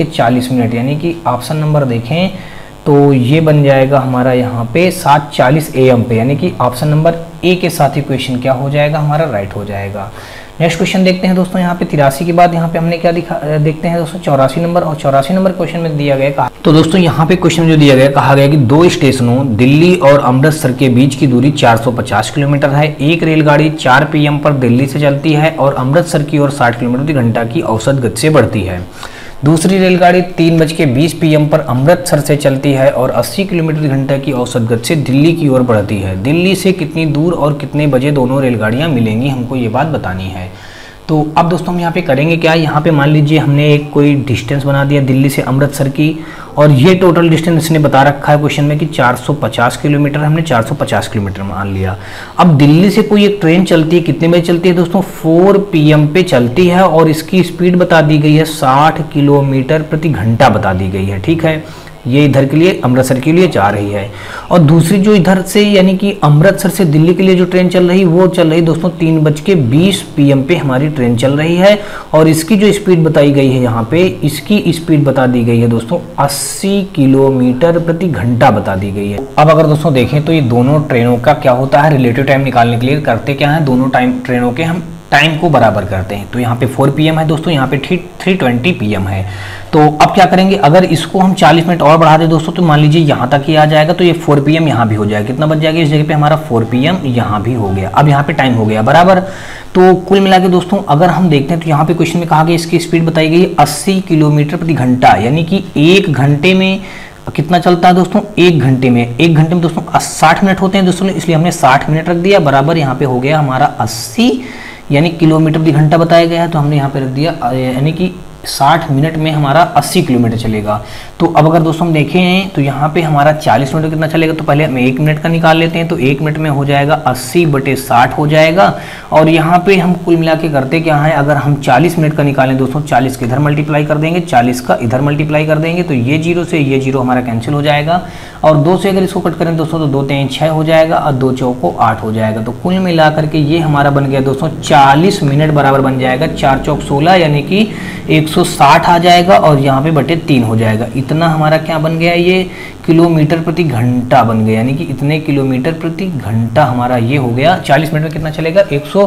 7:40 यानी कि ऑप्शन नंबर देखें तो ये बन जाएगा हमारा यहाँ पे 7:40 AM पे, यानी कि ऑप्शन नंबर ए के साथ ही क्वेश्चन क्या हो जाएगा हमारा राइट हो जाएगा। नेक्स्ट क्वेश्चन देखते हैं दोस्तों, यहाँ पे 83 के बाद यहाँ पे हमने क्या देखते हैं दोस्तों 84 नंबर, और 84 नंबर क्वेश्चन में दिया गया तो दोस्तों यहाँ पे क्वेश्चन जो दिया गया कहा गया कि 2 स्टेशनों दिल्ली और अमृतसर के बीच की दूरी 450 किलोमीटर है। एक रेलगाड़ी 4 PM पर दिल्ली से चलती है और अमृतसर की ओर 60 किलोमीटर प्रति घंटा की औसत गति से बढ़ती है। दूसरी रेलगाड़ी 3:20 PM पर अमृतसर से चलती है और 80 किलोमीटर घंटा की औसत गति से दिल्ली की ओर बढ़ती है। दिल्ली से कितनी दूर और कितने बजे दोनों रेलगाड़ियां मिलेंगी, हमको ये बात बतानी है। तो अब दोस्तों हम यहाँ पे करेंगे क्या, यहाँ पे मान लीजिए हमने एक कोई डिस्टेंस बना दिया दिल्ली से अमृतसर की, और ये टोटल डिस्टेंस इसने बता रखा है क्वेश्चन में कि 450 किलोमीटर, हमने 450 किलोमीटर मान लिया। अब दिल्ली से कोई एक ट्रेन चलती है, कितने बजे चलती है दोस्तों 4 PM पे चलती है, और इसकी स्पीड बता दी गई है 60 किलोमीटर प्रति घंटा बता दी गई है, ठीक है। ये इधर के लिए अमृतसर के लिए जा रही है, और दूसरी जो इधर से यानी कि अमृतसर से दिल्ली के लिए जो ट्रेन चल रही वो चल रही दोस्तों 3:20 PM पे हमारी ट्रेन चल रही है, और इसकी जो स्पीड बताई गई है यहाँ पे इसकी स्पीड बता दी गई है दोस्तों 80 किलोमीटर प्रति घंटा बता दी गई है। अब अगर दोस्तों देखें तो ये दोनों ट्रेनों का क्या होता है रिलेटिव टाइम निकालने के लिए करते क्या है, दोनों ट्रेनों के हम टाइम को बराबर करते हैं। तो यहाँ पे 4 PM है दोस्तों, यहाँ पे 3:20 PM है। तो अब क्या करेंगे, अगर इसको हम 40 मिनट और बढ़ा दें दोस्तों तो मान लीजिए यहाँ तक ही आ जाएगा, तो ये 4 PM यहाँ भी हो जाएगा, कितना बच जाएगा इस जगह पे हमारा 4 PM यहाँ भी हो गया। अब यहाँ पे टाइम हो गया बराबर। तो कुल मिला के दोस्तों अगर हम देखते हैं तो यहाँ पे क्वेश्चन में कहा गया इसकी स्पीड बताई गई 80 किलोमीटर प्रति घंटा, यानी कि 1 घंटे में कितना चलता है दोस्तों 1 घंटे में, 1 घंटे में दोस्तों 60 मिनट होते हैं दोस्तों, इसलिए हमने 60 मिनट रख दिया बराबर। यहाँ पे हो गया हमारा 80 यानी किलोमीटर प्रति घंटा बताया गया है, तो हमने यहाँ पे रख दिया यानी कि 60 मिनट में हमारा 80 किलोमीटर चलेगा। तो अब अगर दोस्तों हम देखें तो यहाँ पे हमारा 40 मिनट कितना चलेगा, तो पहले हम 1 मिनट का निकाल लेते हैं, तो 1 मिनट में हो जाएगा 80/60 हो जाएगा। और यहाँ पे हम कुल मिला के करते क्या है, अगर हम 40 मिनट का निकालें दोस्तों 40 के इधर मल्टीप्लाई कर देंगे, 40 का इधर मल्टीप्लाई कर देंगे, तो ये 0 से ये 0 हमारा कैंसिल हो जाएगा, और 2 से अगर इसको कट करें दोस्तों तो 2 3 6 हो जाएगा, और 2 चौको 8 हो जाएगा। तो कुल मिला करके ये हमारा बन गया दोस्तों 40 मिनट बराबर बन जाएगा 4 चौक 16 यानी कि 160 आ जाएगा, और यहाँ पे बटे 3 हो जाएगा। इतना हमारा क्या बन गया, ये किलोमीटर प्रति घंटा बन गया, यानी कि इतने किलोमीटर प्रति घंटा हमारा ये हो गया। 40 मिनट में कितना चलेगा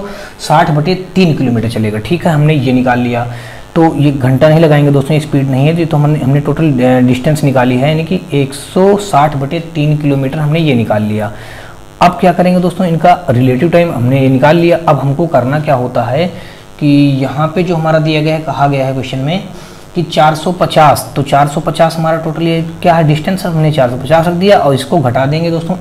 160/3 किलोमीटर चलेगा, ठीक है। हमने ये निकाल लिया, तो ये घंटा नहीं लगाएंगे दोस्तों, ये स्पीड नहीं है, तो हमने टोटल डिस्टेंस निकाली है, यानी कि 160/3 किलोमीटर हमने ये निकाल लिया। अब क्या करेंगे दोस्तों, इनका रिलेटिव टाइम हमने ये निकाल लिया। अब हमको करना क्या होता है कि यहाँ पे जो हमारा दिया गया है, कहा गया है क्वेश्चन में कि 450, तो 450 हमारा टोटल ये क्या है डिस्टेंस, हमने 450 रख दिया, और इसको घटा देंगे दोस्तों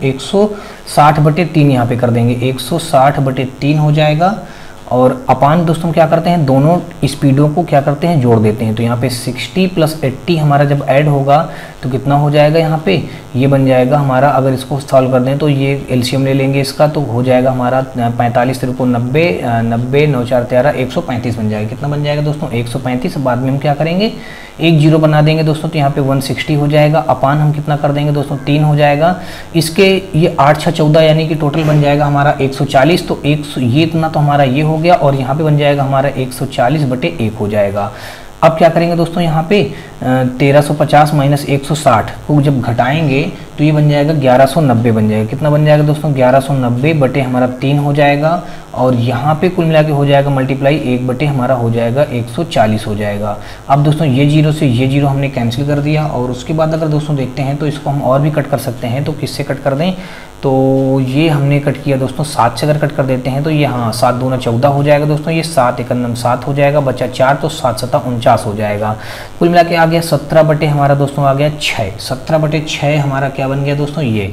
160/3 यहाँ पे कर देंगे, 160/3 हो जाएगा। और अपान दोस्तों क्या करते हैं, दोनों स्पीडों को क्या करते हैं जोड़ देते हैं, तो यहाँ पे 60 + 80 हमारा जब ऐड होगा तो कितना हो जाएगा, यहाँ पे ये बन जाएगा हमारा, अगर इसको सॉल्व कर दें तो ये एलसीएम ले लेंगे इसका, तो हो जाएगा हमारा 45 × 90 90 9 4 13 135 बन जाएगा। कितना बन जाएगा दोस्तों 135। बाद में हम क्या करेंगे, एक 0 बना देंगे दोस्तों, तो यहाँ पे 160 हो जाएगा। अपान हम कितना कर देंगे दोस्तों 3 हो जाएगा। इसके ये 8 6 14 यानी कि टोटल बन जाएगा हमारा 140, तो ये इतना तो हमारा ये हो गया, और यहाँ पे बन जाएगा हमारा 140/1 हो जाएगा। अब क्या करेंगे दोस्तों, यहाँ पे 1350 - 160 को जब घटाएंगे तो ये बन जाएगा 1190 बन जाएगा। कितना बन जाएगा दोस्तों 1190 हमारा 3 हो जाएगा, और यहाँ पे कुल मिला के हो जाएगा मल्टीप्लाई 1 हमारा हो जाएगा 140 हो जाएगा। अब दोस्तों ये 0 से ये 0 हमने कैंसिल कर दिया, और उसके बाद अगर दोस्तों देखते हैं तो इसको हम और भी कट कर सकते हैं। तो किससे कट कर दें, तो ये हमने कट किया दोस्तों 7 से अगर कट कर देते हैं तो ये 7 दूना 14 हो जाएगा दोस्तों, ये 7 × 1 7 हो जाएगा, बचा 4, तो 7 7 49 हो जाएगा। कुल मिला के आ गया 17 हमारा दोस्तों आ गया 6, 17/6 हमारा क्या बन गया दोस्तों ये।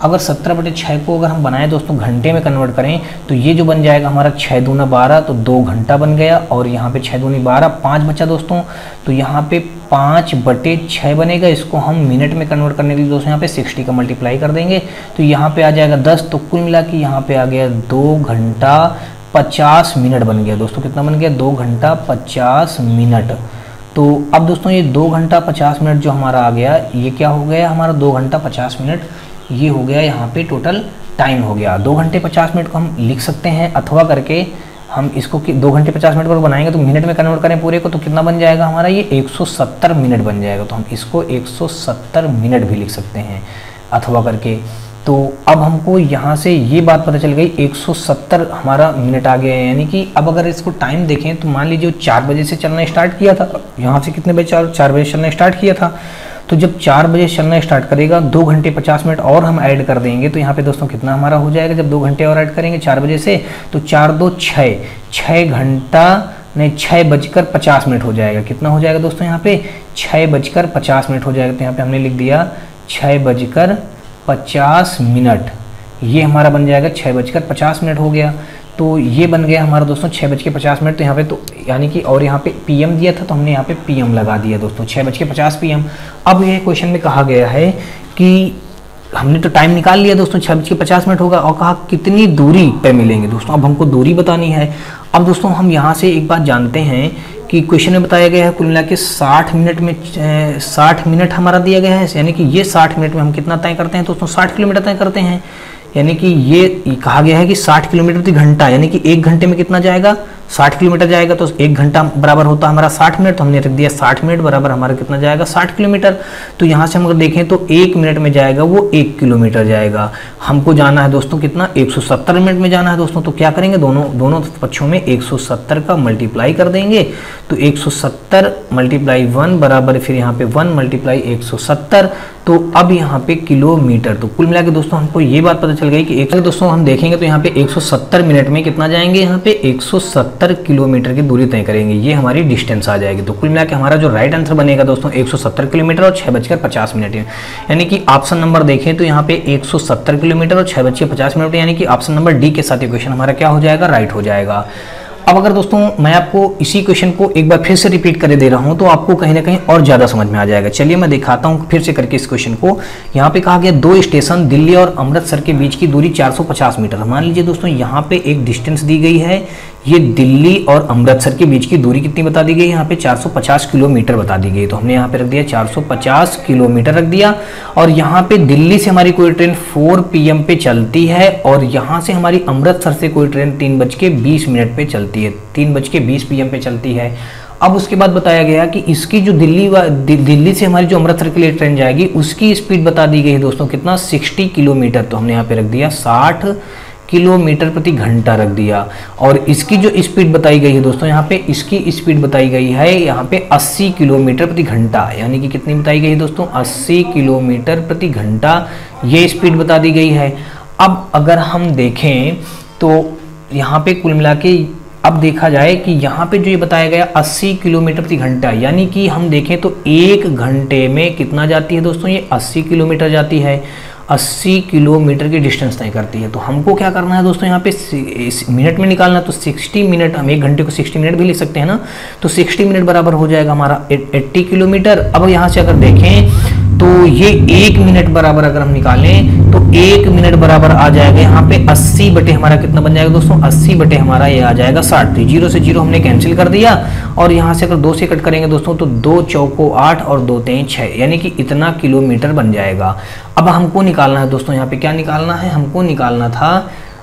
अगर 70/6 को अगर हम बनाएं दोस्तों घंटे में कन्वर्ट करें तो ये जो बन जाएगा हमारा 6 दूना 12, तो 2 घंटा बन गया। और यहाँ पे 6 दूनी 12, 5 बचा दोस्तों, तो यहाँ पे 5/6 बनेगा। इसको हम मिनट में कन्वर्ट करने के लिए दोस्तों यहाँ पे 60 का मल्टीप्लाई कर देंगे तो यहाँ पे आ जाएगा 10। तो कुल मिला के यहाँ पे आ गया 2 घंटा 50 मिनट बन गया दोस्तों। कितना बन गया? 2 घंटा 50 मिनट। तो अब दोस्तों ये 2 घंटा 50 मिनट जो हमारा आ गया, ये क्या हो गया हमारा 2 घंटा 50 मिनट, ये हो गया यहाँ पे टोटल टाइम हो गया। 2 घंटे 50 मिनट को हम लिख सकते हैं, अथवा करके हम इसको 2 घंटे 50 मिनट पर बनाएंगे तो मिनट में कन्वर्ट करें पूरे को, तो कितना बन जाएगा हमारा? ये 170 मिनट बन जाएगा। तो हम इसको 170 मिनट भी लिख सकते हैं अथवा करके। तो अब हमको यहाँ से ये बात पता चल गई, 170 हमारा मिनट आ गया है। यानी कि अब अगर इसको टाइम देखें तो मान लीजिए 4 बजे से चलना स्टार्ट किया था, यहाँ से कितने बजे? 4 बजे चलना स्टार्ट किया था। तो जब 4 बजे चलना स्टार्ट करेगा, 2 घंटे 50 मिनट और हम ऐड कर देंगे तो यहाँ पे दोस्तों कितना हमारा हो जाएगा? जब 2 घंटे और ऐड करेंगे 4 बजे से, तो 4 2 6, 6 घंटा नहीं 6:50 हो जाएगा। कितना हो जाएगा दोस्तों? यहाँ पे 6:50 हो जाएगा। तो यहाँ पे हमने लिख दिया 6:50 मिनट। ये हमारा बन जाएगा 6:50 हो गया। तो ये बन गया हमारा दोस्तों 6:50। तो यहाँ पे तो यानी कि, और यहाँ पे पीएम दिया था तो हमने यहाँ पे पीएम लगा दिया दोस्तों, 6:50 PM। अब ये क्वेश्चन में कहा गया है कि हमने तो टाइम निकाल लिया दोस्तों, 6:50 होगा, और कहा कितनी दूरी पे मिलेंगे दोस्तों। अब हमको दूरी बतानी है। अब दोस्तों हम यहाँ से एक बात जानते हैं कि क्वेश्चन में बताया गया है कुल मिला के 60 मिनट में 60 मिनट हमारा दिया गया है। यानी कि ये 60 मिनट में हम कितना तय करते हैं दोस्तों? 60 किलोमीटर तय करते हैं। यानी कि ये कहा गया है कि 60 किलोमीटर प्रति घंटा, यानी कि 1 घंटे में कितना जाएगा? 60 किलोमीटर जाएगा। तो 1 घंटा बराबर होता है हमारा 60 मिनट, तो हमने रख दिया 60 मिनट बराबर हमारा कितना जाएगा? 60 किलोमीटर। तो यहाँ से हम अगर देखें तो 1 मिनट में जाएगा वो 1 किलोमीटर जाएगा। हमको जाना है दोस्तों कितना? 170 मिनट में जाना है दोस्तों। तो क्या करेंगे? दोनों पक्षों में 170 का मल्टीप्लाई कर देंगे। तो 170 × 1 बराबर, फिर यहाँ पे 1 × 170। तो अब यहाँ पे किलोमीटर, तो कुल मिला के दोस्तों हमको ये बात पता चल गई कि दोस्तों हम देखेंगे तो यहाँ पे 170 मिनट में कितना जाएंगे? यहाँ पे 170 किलोमीटर की दूरी तय करेंगे। ये हमारी डिस्टेंस आ जाएगी। तो कुल मिला के हमारा जो राइट आंसर बनेगा दोस्तों 170 किलोमीटर और 6:50 मिनट। यानी कि ऑप्शन नंबर देखें तो यहाँ पे 170 किलोमीटर और 6:50 मिनट, यानी कि ऑप्शन नंबर डी के साथ ये क्वेश्चन हमारा क्या हो जाएगा? राइट हो जाएगा। अब अगर दोस्तों मैं आपको इसी क्वेश्चन को एक बार फिर से रिपीट कर दे रहा हूं तो आपको कहीं ना कहीं और ज़्यादा समझ में आ जाएगा। चलिए मैं दिखाता हूं फिर से करके इस क्वेश्चन को। यहाँ पे कहा गया 2 स्टेशन दिल्ली और अमृतसर के बीच की दूरी 450 मीटर। मान लीजिए दोस्तों यहाँ पे एक डिस्टेंस दी गई है, ये दिल्ली और अमृतसर के बीच की दूरी कितनी बता दी गई? यहाँ पे 450 किलोमीटर बता दी गई। तो हमने यहाँ पे रख दिया 450 किलोमीटर रख दिया। और यहाँ पे दिल्ली से हमारी कोई ट्रेन 4 PM पे चलती है और यहाँ से हमारी अमृतसर से कोई ट्रेन 3:20 पे चलती है, 3:20 PM पे चलती है। अब उसके बाद बताया गया कि इसकी जो दिल्ली से हमारी जो अमृतसर के लिए ट्रेन जाएगी उसकी स्पीड बता दी गई है दोस्तों कितना? 60 किलोमीटर। तो हमने यहाँ पे रख दिया 60 किलोमीटर प्रति घंटा रख दिया। और इसकी जो स्पीड बताई गई है दोस्तों, यहाँ पे इसकी स्पीड बताई गई है यहाँ पे 80 किलोमीटर प्रति घंटा। यानी कि कितनी बताई गई है दोस्तों? 80 किलोमीटर प्रति घंटा ये स्पीड बता दी गई है। अब अगर हम देखें तो यहाँ पे कुल मिला के अब देखा जाए कि यहाँ पे जो ये बताया गया 80 किलोमीटर प्रति घंटा, यानी कि हम देखें तो 1 घंटे में कितना जाती है दोस्तों? ये 80 किलोमीटर जाती है। 80 किलोमीटर की डिस्टेंस तय करती है। तो हमको क्या करना है दोस्तों? यहाँ पे मिनट में निकालना, तो 60 मिनट, हम 1 घंटे को 60 मिनट भी लिख सकते हैं ना। तो 60 मिनट बराबर हो जाएगा हमारा 80 किलोमीटर। अब यहाँ से अगर देखें तो ये 1 मिनट बराबर अगर हम निकालें तो 1 मिनट बराबर आ जाएगा यहाँ पे 80 बटे हमारा कितना बन जाएगा दोस्तों? 80 बटे हमारा ये आ जाएगा 60। 0 से 0 हमने कैंसिल कर दिया और यहाँ से अगर 2 से कट करेंगे दोस्तों तो 2 चौको 8 और 2 तेईं 6, यानी कि इतना किलोमीटर बन जाएगा। अब हमको निकालना है दोस्तों, यहाँ पे क्या निकालना है? हमको निकालना था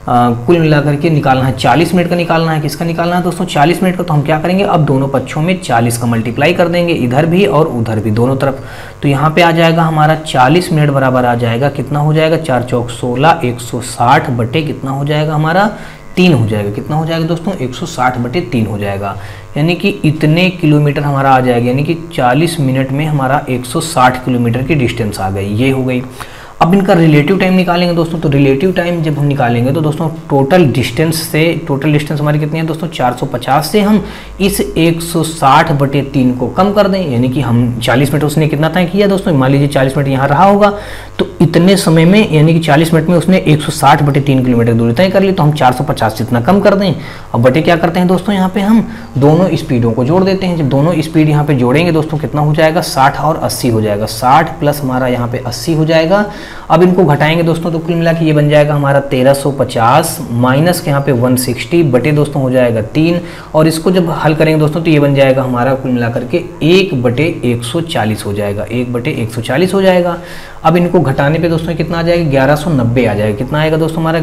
कुल मिलाकर के निकालना है 40 मिनट का निकालना है। किसका निकालना है दोस्तों? 40 मिनट का। तो हम क्या करेंगे? अब दोनों पक्षों में 40 का मल्टीप्लाई कर देंगे, इधर भी और उधर भी, दोनों तरफ। तो यहाँ पे आ जाएगा हमारा 40 मिनट बराबर आ जाएगा कितना हो जाएगा? 4 चौक 16, 160 बटे कितना हो जाएगा हमारा? 3 हो जाएगा। कितना हो जाएगा दोस्तों? 160 बटे 3 हो जाएगा। यानी कि इतने किलोमीटर हमारा आ जाएगा। यानी कि 40 मिनट में हमारा 160 किलोमीटर की डिस्टेंस आ गई। ये हो गई। अब इनका रिलेटिव टाइम निकालेंगे दोस्तों। तो रिलेटिव टाइम जब हम निकालेंगे तो दोस्तों टोटल डिस्टेंस हमारी कितनी है दोस्तों 450 से हम इस 160/3 को कम कर दें, यानी कि हम 40 मिनट उसने कितना तय किया दोस्तों, मान लीजिए 40 मिनट यहाँ रहा होगा, तो इतने समय में यानी कि 40 मिनट में उसने 160/3 किलोमीटर दूरी तय कर ली, तो हम 450 से इतना कम कर दें। अब बटे क्या करते हैं दोस्तों, यहाँ पे हम दोनों स्पीडों को जोड़ देते हैं। जब दोनों स्पीड यहाँ पे जोड़ेंगे दोस्तों कितना हो जाएगा 60 और 80 हो जाएगा, 60 प्लस हमारा यहाँ पे 80 हो जाएगा। अब इनको घटाएंगे दोस्तों तो कुल मिला के ये बन जाएगा हमारा 1350 माइनस के यहाँ पे 160 बटे दोस्तों हो जाएगा 3, और इसको जब हल करेंगे दोस्तों तो ये बन जाएगा हमारा कुल मिला करके 1/140 हो जाएगा, 1/140 हो जाएगा। अब इनको घटाने पे दोस्तों कितना आ जाएगा 1190 आ जाएगा। कितना आएगा दोस्तों हमारा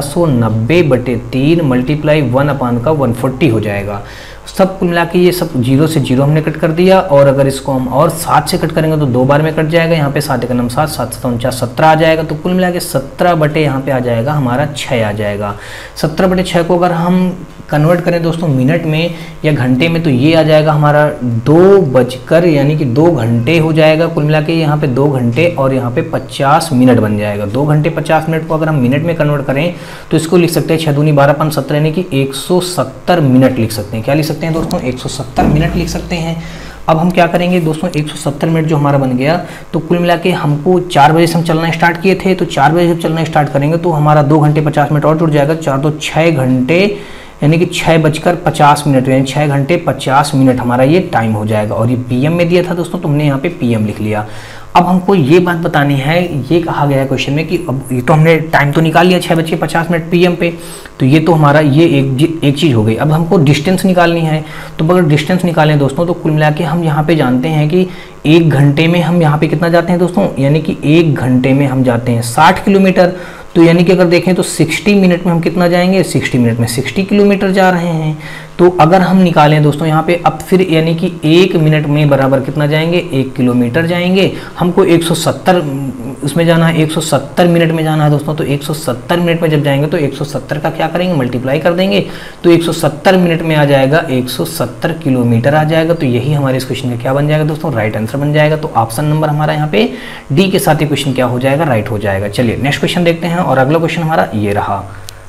1190/3 मल्टीप्लाई 1/140 हो जाएगा। सब कुल मिला के ये सब 0 से 0 हमने कट कर दिया, और अगर इसको हम और 7 से कट करेंगे तो 2 बार में कट जाएगा। यहाँ पे 7 का नाम 7, 7 7 49 17 आ जाएगा। तो कुल मिला के 17 बटे यहाँ पे आ जाएगा हमारा 6 आ जाएगा। 17/6 को अगर हम कन्वर्ट करें दोस्तों मिनट में या घंटे में तो ये आ जाएगा हमारा 2 बजकर यानी कि 2 घंटे हो जाएगा। कुल मिला के यहाँ पे 2 घंटे और यहाँ पे 50 मिनट बन जाएगा। 2 घंटे 50 मिनट को अगर हम मिनट में कन्वर्ट करें तो इसको लिख सकते हैं 6 दूनी 12 5 17 यानी कि 170 मिनट लिख सकते हैं। क्या लिख सकते हैं दोस्तों 170 मिनट लिख सकते हैं। अब हम क्या करेंगे दोस्तों 170 मिनट जो हमारा बन गया, तो कुल मिला के हमको 4 बजे से हम चलना स्टार्ट किए थे, तो 4 बजे जब चलना स्टार्ट करेंगे तो हमारा 2 घंटे 50 मिनट और जुड़ जाएगा। 4 तो 6 घंटे यानी कि 6:50 यानी 6 घंटे 50 मिनट हमारा ये टाइम हो जाएगा। और ये पीएम में दिया था दोस्तों, तो हमने यहाँ पे पीएम लिख लिया। अब हमको ये बात बतानी है, ये कहा गया है क्वेश्चन में कि अब ये तो हमने टाइम तो निकाल लिया 6:50 पीएम पे, तो ये तो हमारा ये एक चीज़ हो गई। अब हमको डिस्टेंस निकालनी है, तो अगर डिस्टेंस निकालें दोस्तों तो कुल मिला के हम यहाँ पे जानते हैं कि 1 घंटे में हम यहाँ पे कितना जाते हैं दोस्तों, यानी कि 1 घंटे में हम जाते हैं 60 किलोमीटर। तो यानी कि अगर देखें तो 60 मिनट में हम कितना जाएंगे, 60 मिनट में 60 किलोमीटर जा रहे हैं। तो अगर हम निकालें दोस्तों यहाँ पे अब फिर यानी कि 1 मिनट में बराबर कितना जाएंगे 1 किलोमीटर जाएंगे। हमको 170 उसमें जाना है, 170 मिनट में जाना है दोस्तों। तो 170 मिनट में जब जाएंगे तो 170 का क्या करेंगे मल्टीप्लाई कर देंगे, तो 170 मिनट में आ जाएगा 170 किलोमीटर आ जाएगा। तो यही हमारे इस क्वेश्चन का क्या बन जाएगा दोस्तों राइट आंसर बन जाएगा। तो ऑप्शन नंबर हमारा यहाँ पे डी के साथ ही क्वेश्चन क्या हो जाएगा राइट हो जाएगा। चलिए नेक्स्ट क्वेश्चन देखते हैं, और अगला क्वेश्चन हमारा ये रहा।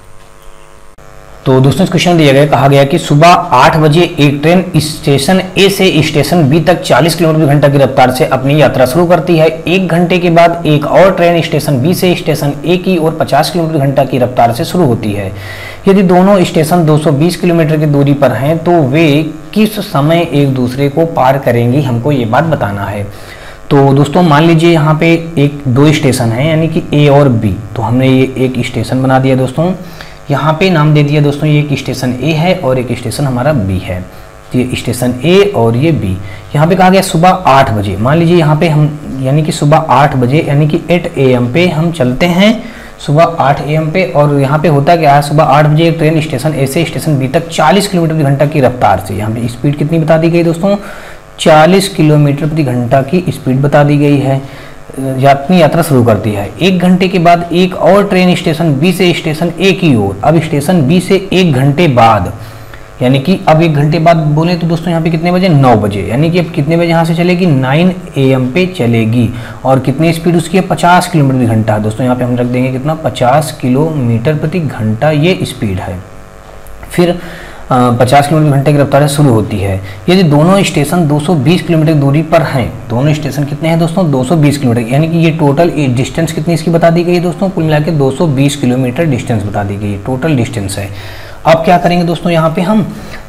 तो दोस्तों इस क्वेश्चन दिया गया, कहा गया कि सुबह 8 बजे एक ट्रेन स्टेशन ए से स्टेशन बी तक 40 किलोमीटर घंटा की रफ्तार से अपनी यात्रा शुरू करती है। 1 घंटे के बाद एक और ट्रेन स्टेशन बी से स्टेशन ए की ओर 50 किलोमीटर घंटा की रफ्तार से शुरू होती है। यदि दोनों स्टेशन 220 किलोमीटर की दूरी पर हैं तो वे किस समय एक दूसरे को पार करेंगी, हमको ये बात बताना है। तो दोस्तों मान लीजिए यहाँ पे 2 स्टेशन हैं यानी कि ए और बी, तो हमने ये एक स्टेशन बना दिया दोस्तों, यहाँ पे नाम दे दिया दोस्तों, ये एक स्टेशन ए है और एक स्टेशन हमारा बी है। ये स्टेशन ए और ये बी। यहाँ पे कहा गया सुबह 8 बजे, मान लीजिए यहाँ पे हम यानी कि सुबह 8 बजे यानी कि 8 AM पे हम चलते हैं सुबह 8 AM पे। और यहाँ पे होता क्या है, सुबह 8 बजे एक ट्रेन स्टेशन ए से स्टेशन बी तक 40 किलोमीटर घंटा की रफ्तार से, यहाँ पे स्पीड कितनी बता दी गई दोस्तों 40 किलोमीटर प्रति घंटा की स्पीड बता दी गई है, अपनी यात्रा शुरू करती है। 1 घंटे के बाद एक और ट्रेन स्टेशन बी से स्टेशन ए की ओर, अब स्टेशन बी से 1 घंटे बाद यानी कि अब 1 घंटे बाद बोले तो दोस्तों यहाँ पे कितने बजे 9 बजे, यानी कि अब कितने बजे यहाँ से चलेगी 9 AM पे चलेगी। और कितनी स्पीड उसकी है 50 किलोमीटर प्रति घंटा। दोस्तों यहाँ पे हम रख देंगे कितना 50 किलोमीटर प्रति घंटा ये स्पीड है। फिर 50 किलोमीटर घंटे की रफ्तार शुरू होती है। यदि दोनों स्टेशन 220 किलोमीटर दूरी पर हैं, दोनों स्टेशन कितने हैं दोस्तों 220 किलोमीटर, यानी कि ये टोटल डिस्टेंस कितनी इसकी बता दी गई है दोस्तों, कुल मिला के 220 किलोमीटर डिस्टेंस बता दी गई है, टोटल डिस्टेंस है। अब क्या करेंगे दोस्तों यहाँ पे हम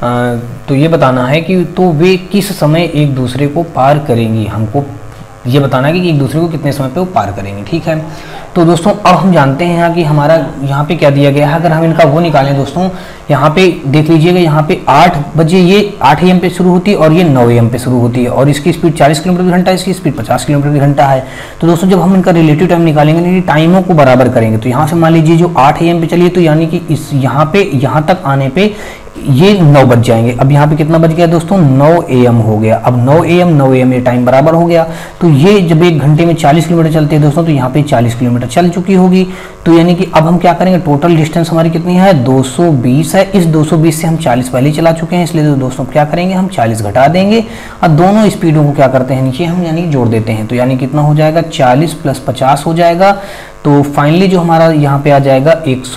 तो ये बताना है कि तो वे किस समय एक दूसरे को पार करेंगी, हमको ये बताना है कि एक दूसरे को कितने समय पे वो पार करेंगे। ठीक है, तो दोस्तों अब हम जानते हैं कि हमारा यहाँ पे क्या दिया गया है। अगर हम इनका वो निकालें दोस्तों, यहाँ पे देख लीजिएगा, यहाँ पे 8 बजे ये 8 AM पे शुरू होती है और ये 9 AM पे शुरू होती है, और इसकी स्पीड 40 किलोमीटर घंटा है, इसकी स्पीड 50 किलोमीटर घंटा है। तो दोस्तों जब हम इनका रिलेटिव टाइम निकालेंगे, यानी टाइमों को बराबर करेंगे, तो यहाँ से मान लीजिए जो 8 AM पे चलिए, तो यानी कि इस यहाँ पे यहाँ तक आने पे ये 9 बज जाएंगे। अब यहाँ पे कितना बज गया दोस्तों, 9 AM हो गया। अब 9 AM ये टाइम बराबर हो गया। तो ये जब एक घंटे में 40 किलोमीटर चलते हैं दोस्तों, तो यहाँ पे 40 किलोमीटर चल चुकी होगी। तो यानी कि अब हम क्या करेंगे, टोटल डिस्टेंस हमारी कितनी है, 220 है। इस 220 से हम 40 पहले चला चुके हैं, इसलिए दोस्तों क्या करेंगे, हम 40 घटा देंगे और दोनों स्पीडों को क्या करते हैं, नीचे हम यानी जोड़ देते हैं। तो यानी कितना हो जाएगा, 40 + 50 हो जाएगा। तो फाइनली जो हमारा यहाँ पे आ जाएगा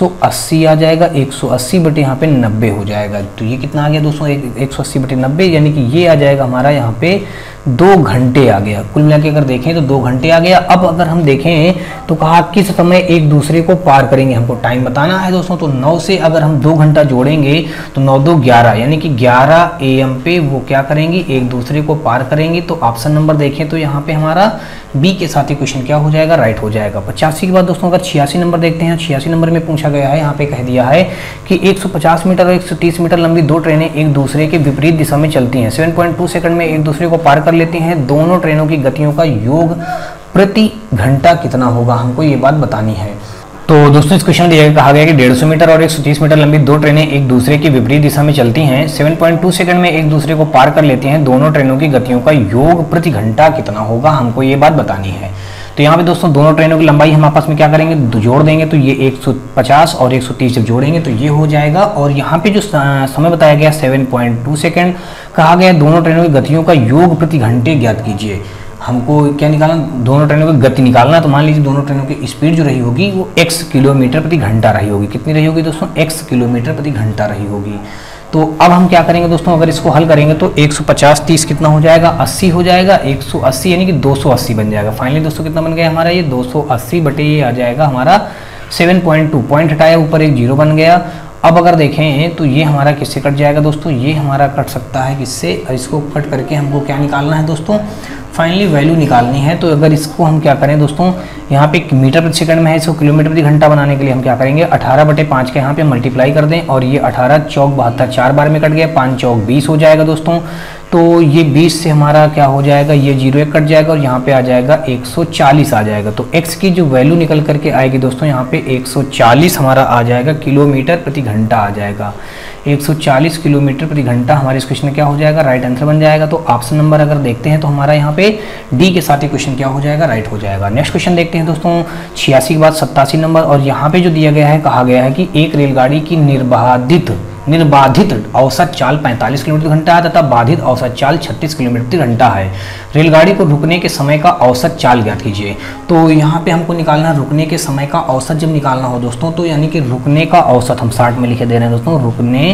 180 आ जाएगा। 180 बटे यहाँ पे 90 हो जाएगा। तो ये कितना आ गया दोस्तों, 180 बटे 90, यानी कि ये आ जाएगा हमारा यहाँ पे 2 घंटे आ गया। कुल मिला के अगर देखें तो 2 घंटे आ गया। अब अगर हम देखें तो कहा किस समय एक दूसरे को पार करेंगे, हमको टाइम बताना है दोस्तों। तो 9 से अगर हम 2 घंटा जोड़ेंगे तो 9 2 11, यानी कि 11 AM पे वो क्या करेंगे, एक दूसरे को पार करेंगे। तो ऑप्शन नंबर देखें तो यहाँ पे हमारा बी के साथ ही क्वेश्चन क्या हो जाएगा, राइट हो जाएगा। 85 के बाद दोस्तों अगर 86 नंबर देखते हैं, 86 नंबर में पूछा गया है, यहाँ पे कह दिया है कि 150 मीटर और 130 मीटर लंबी 2 ट्रेनें एक दूसरे के विपरीत दिशा में चलती हैं, 7.2 सेकंड में एक दूसरे को पार कर लेती हैं। दोनों ट्रेनों की गतियों का योग प्रति घंटा कितना होगा, हमको ये बात बतानी है। तो दोस्तों इस क्वेश्चन में कहा गया कि 150 मीटर और 130 मीटर लंबी 2 ट्रेनें एक दूसरे की विपरीत दिशा में चलती हैं, 7.2 सेकंड में एक दूसरे को पार कर लेती हैं। दोनों ट्रेनों की गतियों का योग प्रति घंटा कितना होगा, हमको ये बात बतानी है। तो यहाँ पे दोस्तों दोनों ट्रेनों की लंबाई हम आपस में क्या करेंगे, जोड़ देंगे। तो ये 150 और 130 जब जोड़ेंगे तो ये हो जाएगा। और यहाँ पे जो समय बताया गया 7.2 सेकंड, कहा गया दोनों ट्रेनों की गतियों का योग प्रति घंटे ज्ञात कीजिए। हमको क्या निकालना, दोनों ट्रेनों की गति निकालना। तो मान लीजिए दोनों ट्रेनों की स्पीड जो रही होगी वो x किलोमीटर प्रति घंटा रही होगी। कितनी रही होगी दोस्तों, x किलोमीटर प्रति घंटा रही होगी। तो अब हम क्या करेंगे दोस्तों, अगर इसको हल करेंगे तो 150 30 कितना हो जाएगा, 80 हो जाएगा। 180 यानी कि 280 बन जाएगा। फाइनली दोस्तों कितना बन गया हमारा, ये 280 बटे ये आ जाएगा हमारा 7.2, पॉइंट हटाया ऊपर एक 0 बन गया। अब अगर देखें तो ये हमारा किससे कट जाएगा दोस्तों, ये हमारा कट सकता है किससे, इसको कट करके हमको क्या निकालना है दोस्तों, फाइनली वैल्यू निकालनी है। तो अगर इसको हम क्या करें दोस्तों, यहाँ पे मीटर प्रति सेकंड में है, इसको किलोमीटर प्रति घंटा बनाने के लिए हम क्या करेंगे, 18 बटे 5 के यहाँ पे मल्टीप्लाई कर दें। और ये 18 चौक 72, 4 बार में कट गया, 5 चौक 20 हो जाएगा दोस्तों। तो ये 20 से हमारा क्या हो जाएगा, ये 0 1 कट जाएगा और यहाँ पे आ जाएगा 140 आ जाएगा। तो x की जो वैल्यू निकल करके आएगी दोस्तों, यहाँ पे 140 हमारा आ जाएगा, किलोमीटर प्रति घंटा आ जाएगा। 140 किलोमीटर प्रति घंटा हमारे इस क्वेश्चन में क्या हो जाएगा, राइट आंसर बन जाएगा। तो ऑप्शन नंबर अगर देखते हैं तो हमारा यहाँ पे डी के साथ ही क्वेश्चन क्या हो जाएगा, राइट हो जाएगा। नेक्स्ट क्वेश्चन देखते हैं दोस्तों 86 के बाद 87 नंबर। और यहाँ पे जो दिया गया है, कहा गया है कि एक रेलगाड़ी की निर्बाधित औसत चाल 45 किलोमीटर घंटा है तथा बाधित औसत चाल 36 किलोमीटर घंटा है। रेलगाड़ी को रुकने के समय का औसत चाल ज्ञात कीजिए। तो यहाँ पे हमको निकालना रुकने के समय का औसत जब निकालना हो दोस्तों, तो यानी कि रुकने का औसत हम 60 में लिखे दे रहे हैं दोस्तों, रुकने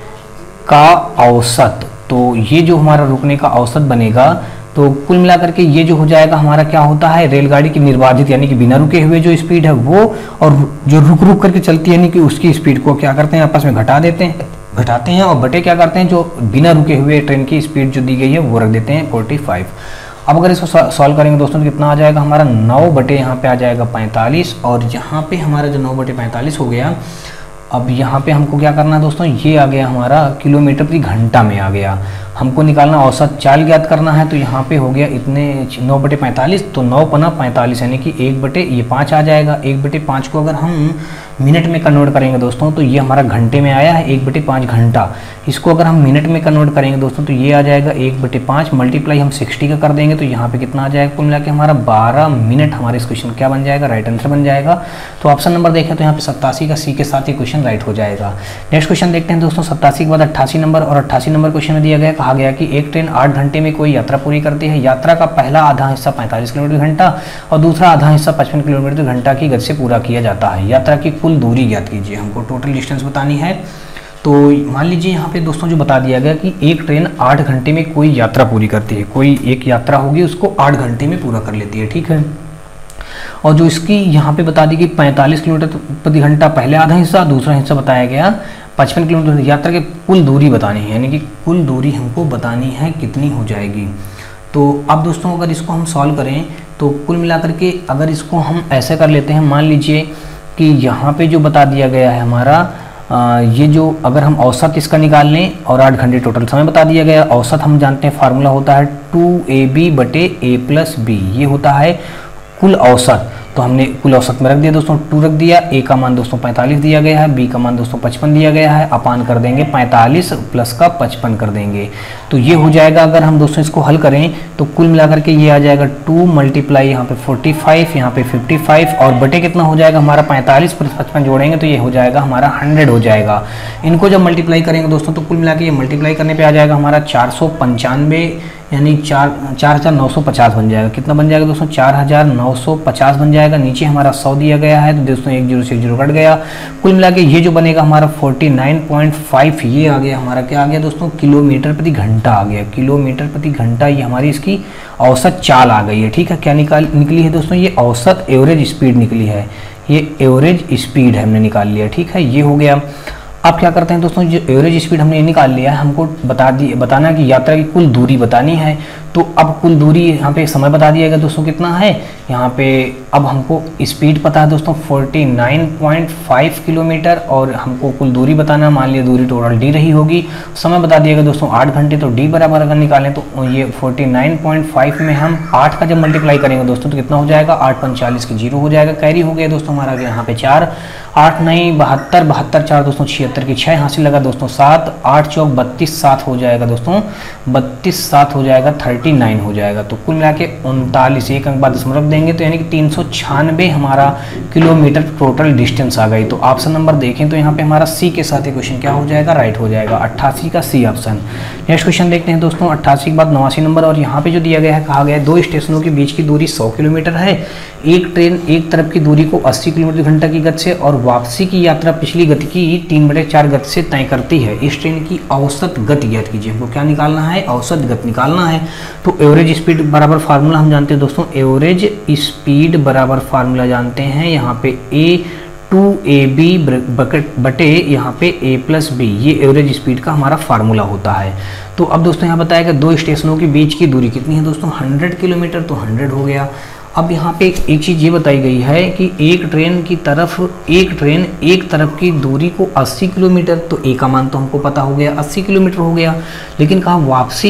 का औसत। तो ये जो हमारा रुकने का औसत बनेगा, तो कुल मिलाकर के ये जो हो जाएगा हमारा क्या होता है, रेलगाड़ी की निर्बाधित यानी कि बिना रुके हुए जो स्पीड है वो, और जो रुक करके चलती है यानी कि उसकी स्पीड को क्या करते हैं, आपस में घटाते हैं और बटे क्या करते हैं, जो बिना रुके हुए ट्रेन की स्पीड जो दी गई है वो रख देते हैं 45। अब अगर इसको सॉल्व करेंगे दोस्तों तो कितना आ जाएगा हमारा, 9 बटे यहाँ पे आ जाएगा 45। और यहाँ पे हमारा जो 9 बटे 45 हो गया, अब यहाँ पे हमको क्या करना है दोस्तों, ये आ गया हमारा किलोमीटर प्रति घंटा में आ गया। हमको निकालना औसत चाल ज्ञात करना है। तो यहाँ पे हो गया इतने 9 बटे 45, तो 9 पना 45 यानी कि 1 बटे ये 5 आ जाएगा। 1 बटे 5 को अगर हम मिनट में कन्वर्ट करेंगे दोस्तों तो ये हमारा घंटे में आया है 1 बटे 5 घंटा। इसको अगर हम मिनट में कन्वर्ट करेंगे दोस्तों तो ये आ जाएगा 1 बटे 5 मल्टीप्लाई हम 60 का कर देंगे तो यहाँ पे कितना आ जाएगा, कुल मिला के हमारा 12 मिनट हमारे इस क्वेश्चन क्या बन जाएगा, राइट आंसर बन जाएगा। तो ऑप्शन नंबर देखें तो यहाँ पे 87 का सी के साथ ही क्वेश्चन राइट हो जाएगा। नेक्स्ट क्वेश्चन देखते हैं दोस्तों 87 के बाद 88 नंबर। और 88 नंबर क्वेश्चन में दिया गया, कहा गया कि एक ट्रेन 8 घंटे में कोई यात्रा पूरी करती है। यात्रा का पहला आधा हिस्सा 45 किलोमीटर घंटा और दूसरा आधा हिस्सा 55 किलोमीटर घंटा की गति से पूरा किया जाता है। यात्रा की कुल दूरी ज्ञात कीजिए, हमको टोटल डिस्टेंस बतानी है। तो मान लीजिए यहाँ पे दोस्तों जो बता दिया गया कि एक ट्रेन 8 घंटे में कोई यात्रा पूरी करती है, कोई एक यात्रा होगी उसको 8 घंटे में पूरा कर लेती है, ठीक है। और जो इसकी यहाँ पे बता दी गई 45 किलोमीटर प्रति घंटा पहले आधा हिस्सा, दूसरा हिस्सा बताया गया 55 किलोमीटर। यात्रा की कुल दूरी बतानी है, यानी कि कुल दूरी हमको बतानी है कितनी हो जाएगी। तो अब दोस्तों अगर इसको हम सॉल्व करें तो कुल मिलाकर के अगर इसको हम ऐसे कर लेते हैं, मान लीजिए कि यहाँ पे जो बता दिया गया है हमारा ये जो अगर हम औसत इसका निकाल लें और 8 घंटे टोटल समय बता दिया गया। औसत हम जानते हैं फार्मूला होता है 2ab बटे a प्लस b, ये होता है कुल औसत। तो हमने कुल औसत में रख दिया दोस्तों 2 रख दिया। ए का मान दोस्तों 45 दिया गया है, बी का मान दोस्तों 55 दिया गया है, अपान कर देंगे 45 प्लस का 55 कर देंगे। तो ये हो जाएगा, अगर हम दोस्तों इसको हल करें तो कुल मिलाकर के ये आ जाएगा 2 मल्टीप्लाई यहाँ पे 45, यहाँ पे 55 और बटे कितना हो जाएगा हमारा 45 प्लस 55 जोड़ेंगे तो ये हो जाएगा हमारा 100 हो जाएगा। इनको जब मल्टीप्लाई करेंगे दोस्तों तो कुल मिला के ये मल्टीप्लाई करने पे आ जाएगा हमारा 495 यानी 4950 बन जाएगा। कितना बन जाएगा दोस्तों 4950 बन जाएगा। नीचे हमारा 100 दिया गया है तो दोस्तों 1 0 से 1 0 कट गया। कुल मिला के ये जो बनेगा हमारा 49.5 ये आ गया हमारा, क्या आ गया दोस्तों किलोमीटर प्रति घंटा आ गया। किलोमीटर प्रति घंटा ये हमारी इसकी औसत चाल आ गई है। ठीक है, क्या निकली है दोस्तों, ये औसत एवरेज स्पीड निकली है। ये एवरेज स्पीड हमने निकाल लिया। ठीक है, ये हो गया। अब क्या करते हैं दोस्तों, जो एवरेज स्पीड हमने निकाल लिया है, हमको बताना कि यात्रा की कुल दूरी बतानी है। तो अब कुल दूरी यहाँ पे समय बता दिया गया दोस्तों कितना है यहाँ पे। अब हमको स्पीड पता है दोस्तों 49.5 किलोमीटर और हमको कुल दूरी बताना है। मान लिया दूरी टोटल डी रही होगी, समय बता दिया गया दोस्तों 8 घंटे। तो डी बराबर अगर निकालें तो ये 49.5 में हम 8 का जब मल्टीप्लाई करेंगे दोस्तों तो कितना हो जाएगा 8 5 40 की 0 हो जाएगा। कैरी हो गया दोस्तों हमारा यहाँ पे 4, 8 नहीं 72, 72 4 दोस्तों 76 की 6 हासिल लगा दोस्तों 7, 8 चौक 32 7 हो जाएगा दोस्तों 32 7 हो जाएगा 39 हो जाएगा। तो कुल मिला के 39 एक अंक बाद दशमलव रख देंगे तो यानी कि 396 हमारा किलोमीटर टोटल डिस्टेंस आ गई। तो ऑप्शन नंबर देखें तो यहाँ पे हमारा सी के साथ ये क्वेश्चन क्या हो जाएगा, राइट हो जाएगा। 88 का सी ऑप्शन। नेक्स्ट क्वेश्चन देखते हैं दोस्तों 88 के बाद 89 नंबर। और यहाँ पे जो दिया गया है, कहा गया है 2 स्टेशनों के बीच की दूरी 100 किलोमीटर है। एक ट्रेन एक तरफ की दूरी को 80 किलोमीटर घंटा की गति से और वापसी की यात्रा पिछली गति की 3/4 गति से तय करती है। इस ट्रेन की औसत गति ज्ञात कीजिए। हमको क्या निकालना है, औसत गति निकालना है। तो एवरेज स्पीड बराबर फार्मूला हम जानते हैं दोस्तों, एवरेज स्पीड बराबर फार्मूला जानते हैं यहाँ पे A2AB बटे यहाँ पे A+B, ये एवरेज स्पीड का हमारा फार्मूला होता है। तो अब दोस्तों यहाँ बताया कि 2 स्टेशनों के बीच की दूरी कितनी है दोस्तों 100 किलोमीटर, तो 100 हो गया। अब यहाँ पे एक चीज़ ये बताई गई है कि एक ट्रेन एक तरफ की दूरी को 80 किलोमीटर, तो ए का मान तो हमको पता हो गया 80 किलोमीटर हो गया। लेकिन कहा वापसी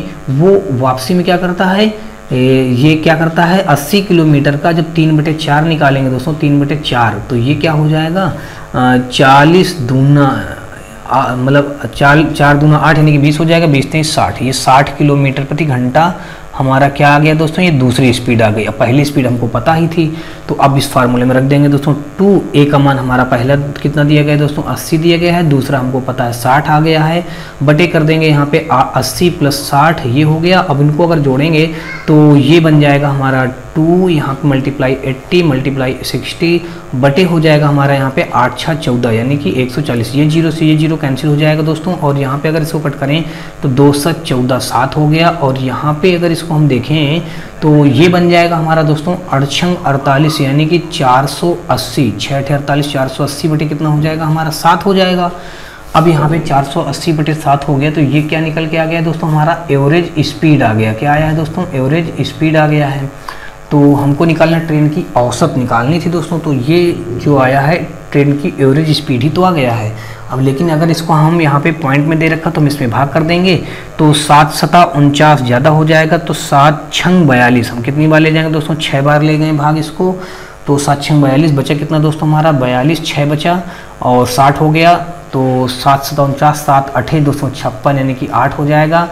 में क्या करता है, ये क्या करता है 80 किलोमीटर का जब 3/4 निकालेंगे दोस्तों 3/4 तो ये क्या हो जाएगा 40 दूना मतलब 4 दूना 8 यानी कि 20 हो जाएगा। 20 3 60, ये 60 किलोमीटर प्रति घंटा हमारा क्या आ गया दोस्तों, ये दूसरी स्पीड आ गई। अब पहली स्पीड हमको पता ही थी तो अब इस फार्मूले में रख देंगे दोस्तों 2। ए का मान हमारा पहला कितना दिया गया है दोस्तों 80 दिया गया है, दूसरा हमको पता है 60 आ गया है। बटे कर देंगे यहाँ पे 80 + 60 ये हो गया। अब इनको अगर जोड़ेंगे तो ये बन जाएगा हमारा 2 यहाँ पे मल्टीप्लाई 80 मल्टीप्लाई 60 बटे हो जाएगा हमारा यहाँ पे 8 6 14 यानी कि 140। ये 0 से ये 0 कैंसिल हो जाएगा दोस्तों। और यहाँ पे अगर इसको कट करें तो 2 7 14 7 हो गया। और यहाँ पे अगर इसको हम देखें तो ये बन जाएगा हमारा दोस्तों 8 48 यानी कि 480। 6 48 480 बटे कितना हो जाएगा हमारा 7 हो जाएगा। अब यहाँ पे 480 बटे 7 हो गया तो ये क्या निकल के आ गया दोस्तों हमारा एवरेज स्पीड आ गया। क्या आया है दोस्तों, एवरेज स्पीड आ गया है। तो हमको निकालना ट्रेन की औसत निकालनी थी दोस्तों, तो ये जो आया है ट्रेन की एवरेज स्पीड ही तो आ गया है। अब लेकिन अगर इसको हम यहाँ पे पॉइंट में दे रखा तो हम इसमें भाग कर देंगे तो 7 7 49 ज़्यादा हो जाएगा। तो 7 6 42 हम कितनी बार ले जाएंगे दोस्तों 6 बार ले गए भाग इसको। तो 7 6 42 बचा कितना दोस्तों हमारा 42, 6 बचा और 60 हो गया। तो 7 7 49 7 8 256 यानी कि 8 हो जाएगा।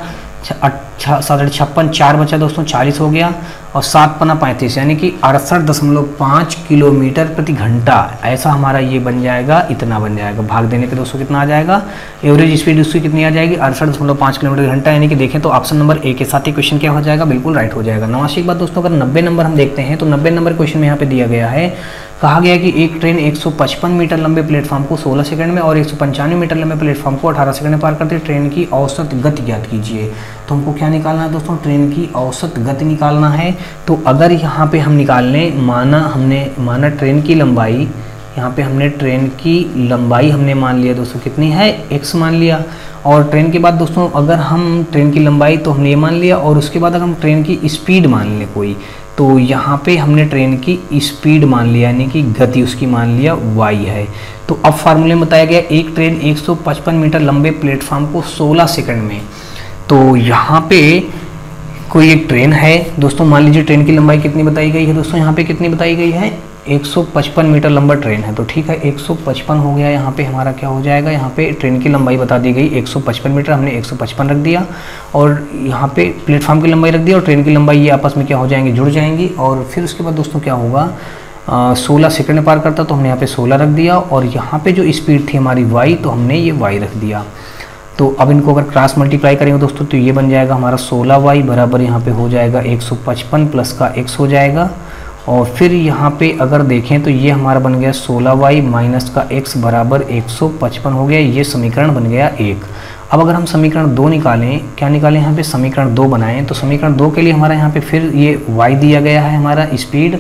7 56 4 बचा दोस्तों 40 हो गया। और 7 पना 35 यानी कि 68.5 किलोमीटर प्रति घंटा। ऐसा हमारा ये बन जाएगा, इतना बन जाएगा। भाग देने पे दोस्तों कितना आ जाएगा, एवरेज स्पीड उसकी कितनी आ जाएगी 68.5 किलोमीटर घंटा। यानी कि देखें तो ऑप्शन नंबर ए के साथ ही क्वेश्चन क्या हो जाएगा, बिल्कुल राइट हो जाएगा। 89 के बाद दोस्तों अगर 90 नंबर हम देखते हैं तो 90 नंबर क्वेश्चन में यहाँ पे दिया गया है, कहा गया कि एक ट्रेन 155 मीटर लंबे प्लेटफॉर्म को 16 सेकंड में और 195 मीटर लंबे प्लेटफॉर्म को 18 सेकंड में पार करती है। ट्रेन की औसत गति ज्ञात कीजिए। तो हमको क्या निकालना है दोस्तों, ट्रेन की औसत गति निकालना है। तो अगर यहाँ पे हम निकाल लें, माना ट्रेन की लंबाई, यहाँ पे हमने ट्रेन की लंबाई हमने मान लिया दोस्तों कितनी है x मान लिया। और ट्रेन के बाद दोस्तों अगर हम ट्रेन की लंबाई तो हमने ये मान लिया और उसके बाद अगर हम ट्रेन की स्पीड मान लें कोई, तो यहाँ पे हमने ट्रेन की स्पीड मान लिया यानी कि गति उसकी मान लिया y है। तो अब फार्मूले में बताया गया एक ट्रेन 155 मीटर लंबे प्लेटफॉर्म को 16 सेकंड में, तो यहाँ पे कोई एक ट्रेन है दोस्तों, मान लीजिए ट्रेन की लंबाई कितनी बताई गई है दोस्तों, यहाँ पे कितनी बताई गई है 155 मीटर लंबा ट्रेन है। तो ठीक है 155 हो गया, यहाँ पे हमारा क्या हो जाएगा, यहाँ पे ट्रेन की लंबाई बता दी गई 155 मीटर, हमने 155 रख दिया और यहाँ पे प्लेटफॉर्म की लंबाई रख दिया और ट्रेन की लंबाई ये आपस में क्या हो जाएंगी, जुड़ जाएंगी। और फिर उसके बाद दोस्तों क्या होगा, 16 सेकंड में पार करता तो हमने यहाँ पे 16 रख दिया और यहाँ पे जो स्पीड थी हमारी y, तो हमने ये y रख दिया। तो अब इनको अगर क्रॉस मल्टीप्लाई करेंगे दोस्तों तो ये बन जाएगा हमारा 16y बराबर यहाँ पे हो जाएगा 155 प्लस का x हो जाएगा। और फिर यहाँ पे अगर देखें तो ये हमारा बन गया 16y माइनस का x बराबर 155 हो गया, ये समीकरण बन गया 1। अब अगर हम समीकरण 2 निकालें, क्या निकालें, यहाँ पे समीकरण 2 बनाएं, तो समीकरण 2 के लिए हमारा यहाँ पे फिर ये y दिया गया है हमारा स्पीड।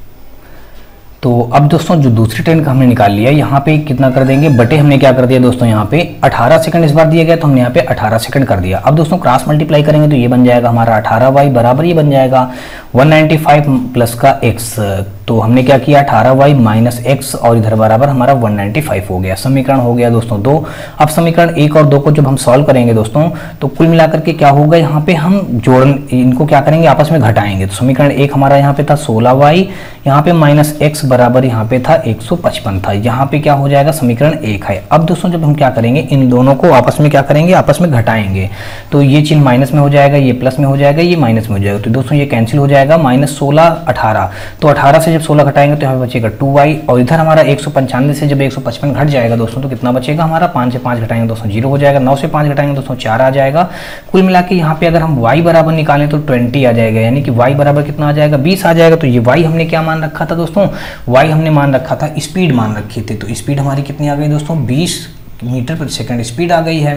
तो अब दोस्तों जो दूसरी ट्रेन का हमने निकाल लिया, यहाँ पे कितना कर देंगे, बटे हमने क्या कर दिया दोस्तों, यहाँ पे 18 सेकंड इस बार दिया गया तो हमने यहाँ पे 18 सेकंड कर दिया। अब दोस्तों क्रॉस मल्टीप्लाई करेंगे तो ये बन जाएगा हमारा 18y बराबर ये बन जाएगा 195 प्लस का x। तो हमने क्या किया 18y माइनस x और इधर बराबर हमारा 195 हो गया। समीकरण हो गया दोस्तों 2। अब समीकरण 1 और 2 को जब हम सॉल्व करेंगे दोस्तों तो कुल मिलाकर के क्या होगा, यहाँ पे हम इनको क्या करेंगे, आपस में घटाएंगे। तो समीकरण 1 हमारा यहाँ पे था 16y, यहाँ पे माइनस x बराबर यहाँ पे था 155 था, यहाँ पे क्या हो जाएगा समीकरण 1 है। अब दोस्तों जब हम क्या करेंगे, इन दोनों को आपस में क्या करेंगे, आपस में घटाएंगे। तो ये चिन्ह माइनस में हो जाएगा, ये प्लस में हो जाएगा, ये माइनस में हो जाएगा। तो दोस्तों ये कैंसिल हो जाएगा, माइनस 16 18, तो 18 से जब 16 घटाएंगे तो हमें बचेगा 2y और इधर हमारा 195 से जब 155 घट जाएगा दोस्तों तो कितना बचेगा हमारा, 5 से 5 घटाएंगे दोस्तों 0 हो जाएगा, 9 से 5 घटाएंगे दोस्तों 4 आ जाएगा। कुल मिला के यहाँ पे अगर हम y बराबर निकालें तो 20 आ जाएगा, यानी कि y बराबर कितना आ जाएगा, 20 आ जाएगा। तो ये y हमने क्या मान रखा था दोस्तों, y हमने मान रखा था स्पीड मान रखी थी। तो स्पीड हमारी कितनी आ गई दोस्तों, 20 मीटर प्रति सेकंड स्पीड आ गई है।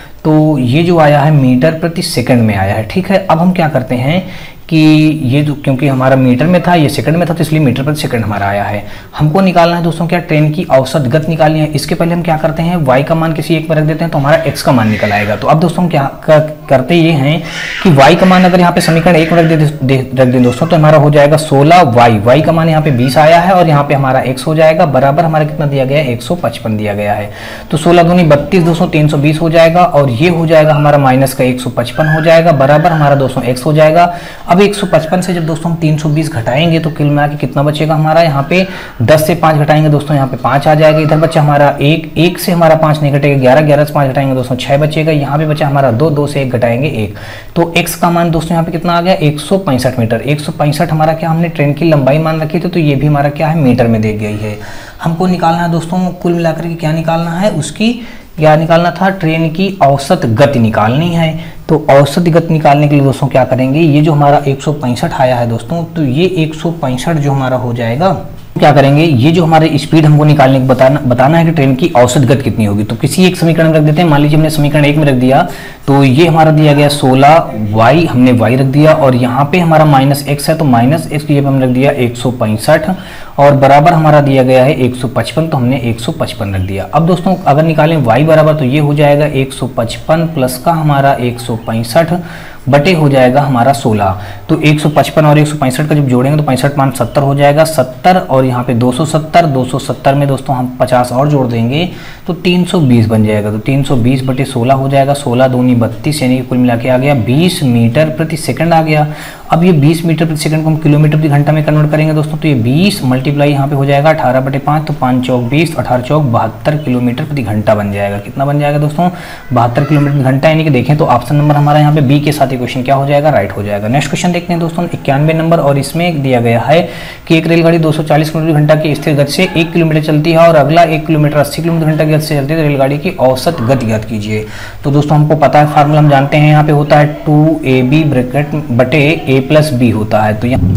तो ये जो आया है मीटर प्रति सेकंड में आया है, ठीक है। अब हम क्या करते हैं कि ये जो, क्योंकि हमारा मीटर में था ये सेकंड में था तो इसलिए मीटर प्रति सेकंड हमारा आया है। हमको निकालना है दोस्तों क्या, ट्रेन की औसत गति निकालनी है। इसके पहले हम क्या करते हैं, y का मान किसी एक में रख देते हैं तो हमारा x का मान निकल आएगा। तो अब दोस्तों हम क्या करते ये हैं कि y का मान अगर यहाँ पे समीकरण 1 में रख दें दोस्तों तो हमारा हो जाएगा 16y का मान यहाँ पे 20 आया है और यहाँ पे हमारा x हो जाएगा बराबर हमारा कितना दिया गया है, 155 दिया गया है। तो 16 दूनी 32 दोस्तों 320 हो जाएगा और ये हो जाएगा हमारा माइनस का 155 हो जाएगा बराबर हमारा दोस्तों x हो जाएगा। अब 155 से जब दोस्तों हम 320 घटाएंगे तो कुल मिला के कितना बचेगा हमारा, यहाँ पे 10 से 5 घटाएंगे दोस्तों यहाँ पे 5 आ जाएगा। इधर बचा हमारा 1 से हमारा 5 नहीं घटेगा, 11 से 5 घटाएंगे दोस्तों 6 बचेगा। यहाँ पे बचा हमारा 2 से 1 घटाएंगे 1। तो x का मान दोस्तों यहाँ पे कितना आ गया, 165 मीटर। 165 हमारा क्या, हमने ट्रेन की लंबाई मान रखी थी तो ये भी हमारा क्या है, मीटर में दी गई है। हमको निकालना है दोस्तों कुल मिलाकर के क्या निकालना है, उसकी क्या निकालना था, ट्रेन की औसत गति निकालनी है। तो औसत गति निकालने के लिए दोस्तों क्या करेंगे, ये जो हमारा 165 आया है दोस्तों तो ये 165 जो हमारा हो जाएगा, क्या करेंगे, ये जो हमारे स्पीड हमको निकालने को बताना है कि ट्रेन की औसत गति कितनी होगी। तो किसी एक समीकरण में रख देते हैं, मान लीजिए हमने समीकरण 1 में रख दिया तो ये हमारा दिया गया 16y, हमने y रख दिया और यहाँ पे हमारा माइनस x है तो माइनस x की जगह हमने रख दिया 165 और बराबर हमारा दिया गया है 155 तो हमने 155 रख दिया। अब दोस्तों अगर निकालें y बराबर तो ये हो जाएगा 155 प्लस का हमारा 165 बटे हो जाएगा हमारा 16। तो 155 और 165 का जब जोड़ेंगे तो 65 मान 70 हो जाएगा, 70 और यहाँ पे 270 में दोस्तों हम 50 और जोड़ देंगे तो 320 बन जाएगा। तो 320 बटे 16 हो जाएगा, 16 दूनी 32 यानी कि कुल मिला के आ गया 20 मीटर प्रति सेकंड आ गया। अब ये 20 मीटर प्रति सेकंड को हम किलोमीटर प्रति घंटा में कन्वर्ट करेंगे दोस्तों तो ये 20 मल्टीप्लाई यहाँ पे हो जाएगा 18 बटे 5 तो 5 चौक 20, 18 चौक 72 किलोमीटर प्रति घंटा बन जाएगा। कितना बन जाएगा दोस्तों, 72 किलोमीटर प्रति घंटा। यानी कि देखें तो ऑप्शन नंबर हमारा यहाँ पे बी के साथ क्वेश्चन क्या हो जाएगा, राइट हो जाएगा। नेक्स्ट क्वेश्चन देखते हैं दोस्तों 91 नंबर और इसमें दिया गया है कि एक रेलगाड़ी 240 किलोमीटर घंटा की स्थिर गति से 1 किलोमीटर चलती है और अगला 1 किलोमीटर 80 किलोमीटर घंटा की गति से चलती है, तो रेलगाड़ी की औसत गति ज्ञात कीजिए। तो दोस्तों हमको पता है फार्मूला हम जानते हैं, यहाँ पे होता है 2ab ब्रैकेट बटे a प्लस b होता है।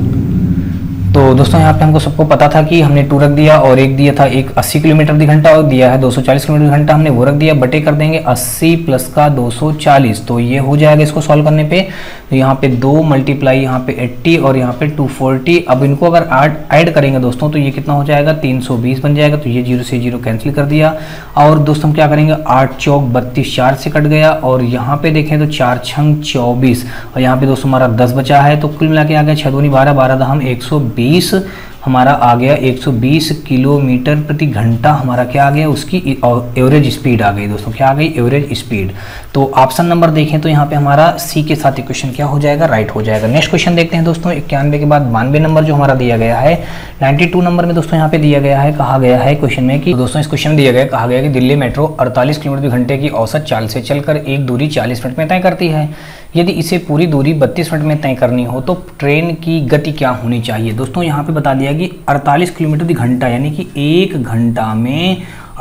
तो दोस्तों यहाँ पे हमको सबको पता था कि हमने 2 रख दिया और एक दिया था, एक 80 किलोमीटर प्रति घंटा और दिया है 240 किलोमीटर घंटा, हमने वो रख दिया, बटे कर देंगे 80 प्लस का 240 तो ये हो जाएगा इसको सॉल्व करने पे। तो यहाँ पे 2 मल्टीप्लाई यहाँ पे 80 और यहाँ पे 240। अब इनको अगर ऐड करेंगे दोस्तों तो ये कितना हो जाएगा, 320 बन जाएगा। तो ये 0 से 0 कैंसिल कर दिया और दोस्तों हम क्या करेंगे, 8 चौक 32 4 से कट गया और यहाँ पे देखें तो 4 छंग 24 और यहाँ पे दोस्तों हमारा 10 बचा है। तो कुल मिला के आ गया 6 दूनी 12, 12 दहम 120 हमारा आ गया 120 किलोमीटर प्रति घंटा, हमारा क्या आ गया, उसकी एवरेज स्पीड आ गई दोस्तों। क्या आ गई, एवरेज स्पीड। तो ऑप्शन नंबर देखें तो यहाँ पे हमारा सी के साथ क्वेश्चन क्या हो जाएगा, राइट हो जाएगा। नेक्स्ट क्वेश्चन देखते हैं दोस्तों। 91 के बाद 92 नंबर जो हमारा दिया गया है, 92 नंबर में दोस्तों यहाँ पे दिया गया है, कहा गया है क्वेश्चन में कि दोस्तों इस क्वेश्चन में दिया गया, कहा गया कि दिल्ली मेट्रो 48 किलोमीटर घंटे की औसत चाल से चलकर एक दूरी 40 मिनट में तय करती है। यदि इसे पूरी दूरी 32 मिनट में तय करनी हो तो ट्रेन की गति क्या होनी चाहिए। दोस्तों यहाँ पे बता दिया कि 48 किलोमीटर प्रति घंटा, यानी कि 1 घंटा में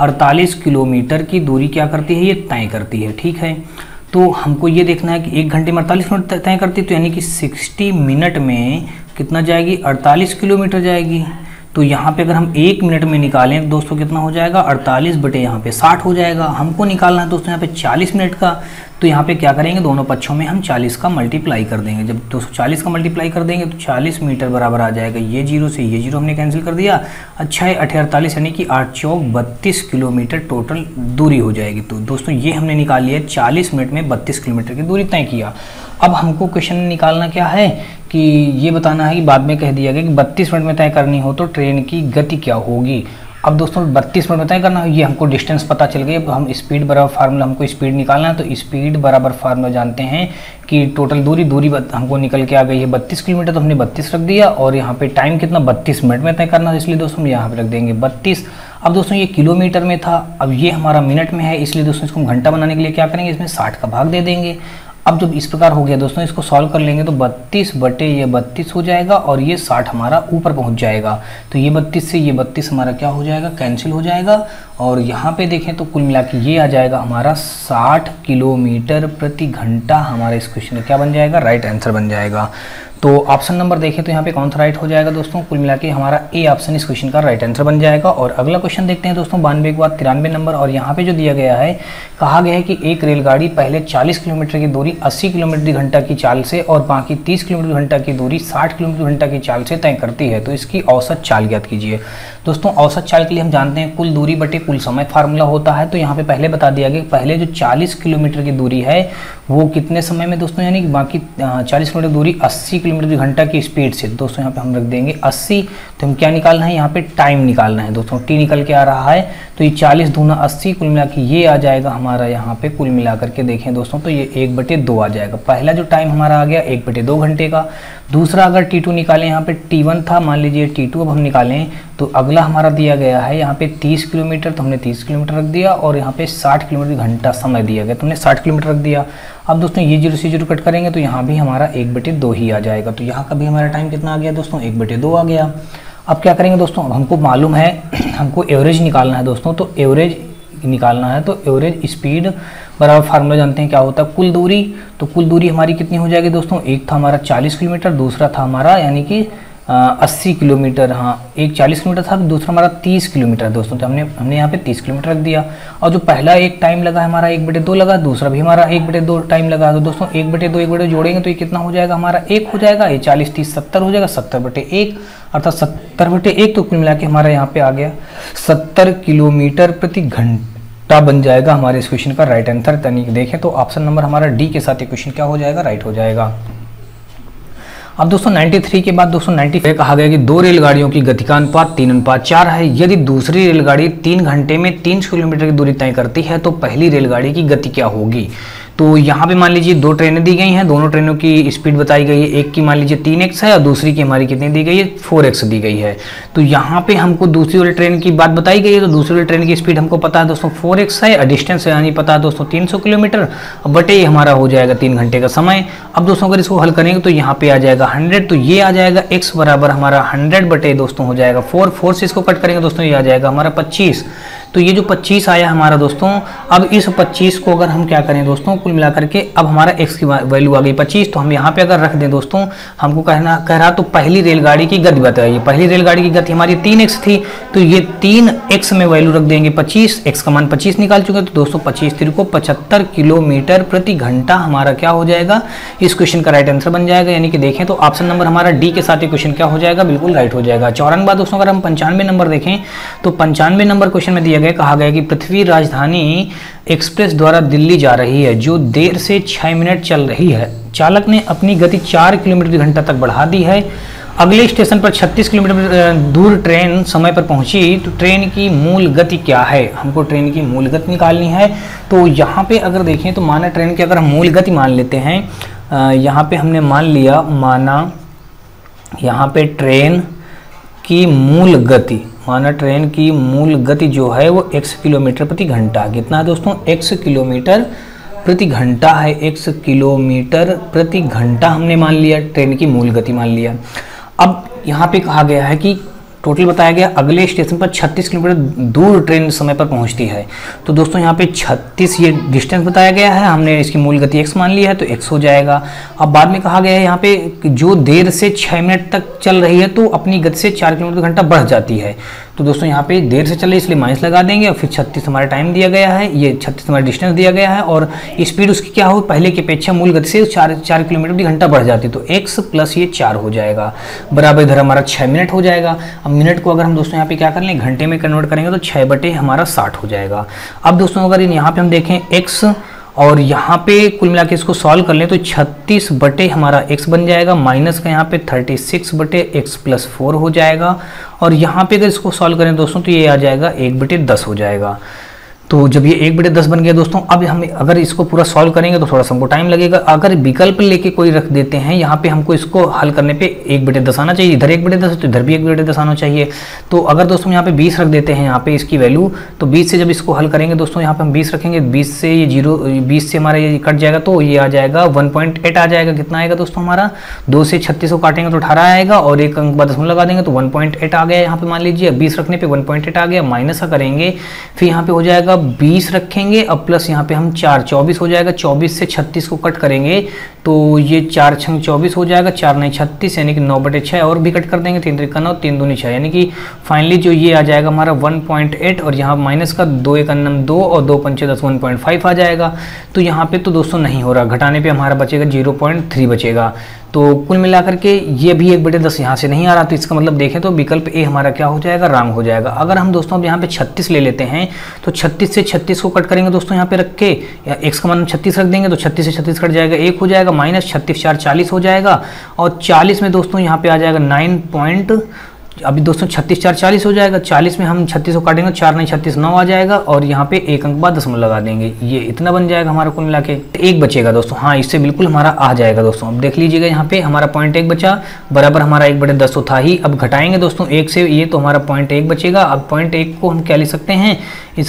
48 किलोमीटर की दूरी क्या करती है, ये तय करती है। ठीक है, तो हमको ये देखना है कि 1 घंटे में 48 मिनट तय करती है, तो यानी कि 60 मिनट में कितना जाएगी, 48 किलोमीटर जाएगी। तो यहाँ पे अगर हम 1 मिनट में निकालें दोस्तों कितना हो जाएगा, 48 बटे यहाँ पे 60 हो जाएगा। हमको निकालना है दोस्तों यहाँ पे 40 मिनट का, तो यहाँ पे क्या करेंगे, दोनों पक्षों में हम 40 का मल्टीप्लाई कर देंगे। जब 240 का मल्टीप्लाई कर देंगे तो 40 मीटर बराबर आ जाएगा। ये जीरो से ये जीरो हमने कैंसिल कर दिया। अच्छा है, 48 यानी कि 8 चौक 32 किलोमीटर टोटल दूरी हो जाएगी। तो दोस्तों ये हमने निकाल लिया, 40 मिनट में 32 किलोमीटर की दूरी तय किया। अब हमको क्वेश्चन निकालना क्या है कि ये बताना है कि बाद में कह दिया गया कि 32 मिनट में तय करनी हो तो ट्रेन की गति क्या होगी। अब दोस्तों 32 मिनट में तय करना हो, ये हमको डिस्टेंस पता चल गई। अब हम स्पीड बराबर फार्मूला, हमको स्पीड निकालना है, तो स्पीड बराबर फार्मूला जानते हैं कि टोटल दूरी हमको निकल के आ गई है 32 किलोमीटर, तो हमने 32 रख दिया। और यहाँ पे टाइम कितना, 32 मिनट में तय करना है, इसलिए दोस्तों हम यहाँ पे रख देंगे 32। अब दोस्तों ये किलोमीटर में था, अब ये हमारा मिनट में है, इसलिए दोस्तों इसको हम घंटा बनाने के लिए क्या करेंगे, इसमें 60 का भाग दे देंगे। अब जब इस प्रकार हो गया दोस्तों, इसको सॉल्व कर लेंगे तो 32 बटे ये 32 हो जाएगा और ये 60 हमारा ऊपर पहुंच जाएगा। तो ये 32 से ये 32 हमारा क्या हो जाएगा, कैंसिल हो जाएगा। और यहाँ पे देखें तो कुल मिला के ये आ जाएगा हमारा 60 किलोमीटर प्रति घंटा। हमारा इस क्वेश्चन का क्या बन जाएगा, राइट आंसर बन जाएगा। तो ऑप्शन नंबर देखें तो यहाँ पे कौन सा राइट हो जाएगा दोस्तों, कुल मिला के हमारा ए ऑप्शन इस क्वेश्चन का राइट आंसर बन जाएगा। और अगला क्वेश्चन देखते हैं दोस्तों, 92 के बाद 93 नंबर। और यहाँ पे जो दिया गया है, कहा गया है कि एक रेलगाड़ी पहले 40 किलोमीटर की दूरी 80 किलोमीटर घंटा की चाल से और बाकी 30 किलोमीटर घंटा की दूरी 60 किलोमीटर घंटा की चाल से तय करती है, तो इसकी औसत चाल ज्ञात कीजिए। दोस्तों औसत चाल के लिए हम जानते हैं कुल दूरी बटे कुल समय फार्मूला होता है। तो यहाँ पे पहले बता दिया गया, पहले जो 40 किलोमीटर की दूरी है वो कितने समय में दोस्तों, यानी कि बाकी 40 किलोमीटर दूरी 80 किलोमीटर घंटा की स्पीड से। दोस्तों यहाँ पे हम रख देंगे 80। तो हम क्या निकालना है, यहाँ पे टाइम निकालना है दोस्तों। टी निकल के आ रहा है, तो ये 40 दूना 80, कुल मिला के ये आ जाएगा हमारा यहाँ पे कुल मिला करके देखें दोस्तों तो ये 1/2 आ जाएगा। पहला जो टाइम हमारा आ गया 1/2 घंटे का। दूसरा अगर T2 निकालें, यहाँ पे T1 था, मान लीजिए T2 अब हम निकालें तो अगला हमारा दिया गया है यहाँ पे 30 किलोमीटर, तो हमने 30 किलोमीटर रख दिया। और यहाँ पे 60 किलोमीटर घंटा समय दिया गया, तो हमने 60 किलोमीटर रख दिया। अब दोस्तों ये 0 से 0 कट करेंगे तो यहाँ भी हमारा 1/2 ही आ जाएगा। तो यहाँ का भी हमारा टाइम कितना आ गया दोस्तों, 1/2 आ गया। अब क्या करेंगे दोस्तों, अब हमको मालूम है हमको एवरेज निकालना है दोस्तों। तो एवरेज निकालना है तो एवरेज स्पीड बराबर फार्मूला जानते हैं क्या होता है, कुल दूरी। तो कुल दूरी हमारी कितनी हो जाएगी दोस्तों, एक था हमारा 40 किलोमीटर, दूसरा था हमारा यानी कि 80 किलोमीटर। हाँ, एक 40 किलोमीटर था, दूसरा हमारा 30 किलोमीटर दोस्तों। तो हमने यहाँ पे 30 किलोमीटर रख दिया। और जो पहला एक टाइम लगा हमारा 1/2 लगा, दूसरा भी हमारा 1/2 टाइम लगा। तो दोस्तों 1/2 जोड़ेंगे तो ये कितना हो जाएगा, हमारा 1 हो जाएगा। ये 40 30 70 हो जाएगा, 70/1 अर्थात 70/1। तो कुल मिला के हमारा यहाँ पे आ गया 70 किलोमीटर प्रति घंटा बन जाएगा हमारे इस क्वेश्चन का राइट आंसर। तनिक देखें तो ऑप्शन नंबर हमारा डी के साथ ये क्वेश्चन क्या हो जाएगा, राइट हो जाएगा। अब दोस्तों 93 के बाद दोस्तों 95 कहा गया कि दो रेलगाड़ियों की गति का अनुपात 3:4 है। यदि दूसरी रेलगाड़ी 3 घंटे में 3 किलोमीटर की दूरी तय करती है तो पहली रेलगाड़ी की गति क्या होगी। तो यहाँ पे मान लीजिए 2 ट्रेनें दी गई हैं, दोनों ट्रेनों की स्पीड बताई गई है। एक की मान लीजिए 3x है और दूसरी की हमारी कितनी दी गई है, 4x दी गई है। तो यहाँ पे हमको दूसरी वाली ट्रेन की बात बताई गई है, तो दूसरी वाली ट्रेन की स्पीड हमको पता है दोस्तों 4x है, और डिस्टेंस यानी पता है दोस्तों 300 किलोमीटर, बटे ये हमारा हो जाएगा 3 घंटे का समय। अब दोस्तों अगर इसको हल करेंगे तो यहाँ पे आ जाएगा 100, तो ये आ जाएगा x बराबर हमारा 100 बटे दोस्तों हो जाएगा 4 से इसको कट करेंगे दोस्तों ये आ जाएगा हमारा 25। तो ये जो 25 आया हमारा दोस्तों, अब इस 25 को अगर हम क्या करें दोस्तों, कुल मिलाकर के अब हमारा x की वैल्यू आ गई 25। तो हम यहाँ पे अगर रख दें दोस्तों, हमको कह रहा तो पहली रेलगाड़ी की गति बताइए। पहली रेलगाड़ी की गति हमारी 3x थी, तो ये 3x में वैल्यू रख देंगे 25, x का मान 25 निकाल चुके। तो दोस्तों 25 3 को 75 किलोमीटर प्रति घंटा हमारा क्या हो जाएगा, इस क्वेश्चन का राइट आंसर बन जाएगा। यानी कि देखें तो ऑप्शन नंबर हमारा डी के साथ ये क्वेश्चन क्या हो जाएगा, बिल्कुल राइट हो जाएगा। 94 दोस्तों अगर हम 95 नंबर देखें तो 95 नंबर क्वेश्चन में दिया गया, कहा गया कि पृथ्वी राजधानी एक्सप्रेस द्वारा दिल्ली जा रही है जो देर से 6 मिनट चल रही है। चालक ने अपनी गति 4 किलोमीटर प्रति घंटा तक बढ़ा दी है। अगले स्टेशन पर 36 किलोमीटर दूर ट्रेन समय पर पहुंची, तो ट्रेन की मूल गति क्या है, हमको ट्रेन की मूल गति निकालनी है। तो यहाँ पे अगर देखें तो माना ट्रेन की अगर हम मूल गति मान लेते हैं, यहाँ पे हमने मान लिया, माना यहाँ पे ट्रेन की मूल गति, माना ट्रेन की मूल गति जो है वो x किलोमीटर प्रति घंटा, कितना है दोस्तों, x किलोमीटर प्रति घंटा है, x किलोमीटर प्रति घंटा हमने मान लिया, ट्रेन की मूल गति मान लिया। अब यहाँ पे कहा गया है कि टोटल बताया गया अगले स्टेशन पर 36 किलोमीटर दूर ट्रेन समय पर पहुंचती है। तो दोस्तों यहाँ पे 36 ये डिस्टेंस बताया गया है, हमने इसकी मूल गति x मान ली है तो x हो जाएगा। अब बाद में कहा गया है यहाँ पे जो देर से 6 मिनट तक चल रही है तो अपनी गति से 4 किलोमीटर घंटा बढ़ जाती है। तो दोस्तों यहाँ पे देर से चल रही है इसलिए माइनस लगा देंगे और फिर 36 हमारा टाइम दिया गया है, ये 36 हमारा डिस्टेंस दिया गया है और स्पीड उसकी क्या हो, पहले की अपेक्षा मूल गति से 4 किलोमीटर प्रति घंटा बढ़ जाती है। तो x प्लस ये 4 हो जाएगा, बराबर इधर हमारा 6 मिनट हो जाएगा। अब मिनट को अगर हम दोस्तों यहाँ पे क्या कर लें, घंटे में कन्वर्ट करेंगे तो 6 बटे हमारा 60 हो जाएगा। अब दोस्तों अगर यहाँ पे हम देखें x और यहाँ पे कुल मिला के इसको सॉल्व कर लें तो 36 बटे हमारा x बन जाएगा, माइनस का यहाँ पे 36 बटे x प्लस 4 हो जाएगा और यहाँ पे अगर इसको सॉल्व करें दोस्तों तो ये आ जाएगा 1/10 हो जाएगा। तो जब ये 1/10 बन गया दोस्तों, अब हम अगर इसको पूरा सॉल्व करेंगे तो थोड़ा सा हमको टाइम लगेगा। अगर विकल्प लेके कोई रख देते हैं यहाँ पे, हमको इसको हल करने पे 1/10 आना चाहिए, इधर 1/10 तो इधर भी 1/10 आना चाहिए। तो अगर दोस्तों यहाँ पे 20 रख देते हैं यहाँ पे इसकी वैल्यू, तो 20 से जब इसको हल करेंगे दोस्तों यहाँ पे हम 20 रखेंगे, 20 से ये 20 से हमारा ये कट जाएगा तो ये आ जाएगा 1.8 आ जाएगा। कितना आएगा दोस्तों हमारा, 2 से 36 को काटेंगे तो 18 आएगा और एक अंक बाद दशमलव लगा देंगे तो 1.8 आ गया। यहाँ पे मान लीजिए 20 रखने पे 1.8 आ गया, माइनस का करेंगे फिर यहाँ पे हो जाएगा 20 रखेंगे, अब प्लस यहाँ पे हम 24 हो जाएगा, 24 से 36 को कट करेंगे तो ये 4 छंग 24 हो जाएगा, 4 नहीं 36 यानी कि 9/6 और भी कट कर देंगे, 3 3 9 3 दूनी 6 यानी कि फाइनली जो ये आ जाएगा हमारा 1.8 और यहाँ माइनस का 2 1 9 2 और 2 5 10 1.5 आ जाएगा। तो यहाँ पे तो दोस्तों नहीं हो रहा, घटाने पे हमारा बचेगा 0.3 बचेगा। तो कुल मिलाकर के ये भी 1/10 यहाँ से नहीं आ रहा, तो इसका मतलब देखें तो विकल्प ए हमारा क्या हो जाएगा, रॉन्ग हो जाएगा। अगर हम दोस्तों अब यहाँ पे 36 ले लेते हैं तो 36 से 36 को कट करेंगे दोस्तों यहाँ पे रख के, या x का मान 36 रख देंगे तो 36 से 36 कट जाएगा 1 हो जाएगा, माइनस 36 4 40 हो जाएगा और 40 में दोस्तों यहाँ पे आ जाएगा 9 अभी दोस्तों 36 4 40 हो जाएगा, 40 में हम 36 को काटेंगे 4 नहीं 36 9 आ जाएगा और यहाँ पे एक अंक बाद दशमलव लगा देंगे, ये इतना बन जाएगा हमारा कुल मिला के। एक बचेगा दोस्तों, हाँ इससे बिल्कुल हमारा आ जाएगा दोस्तों। अब देख लीजिएगा यहाँ पे हमारा 0.1 बचा, बराबर हमारा 1/10 तो था ही। अब घटाएंगे दोस्तों 1 से, ये तो हमारा 0.1 बचेगा। अब 0.1 को हम क्या लिख सकते हैं, इस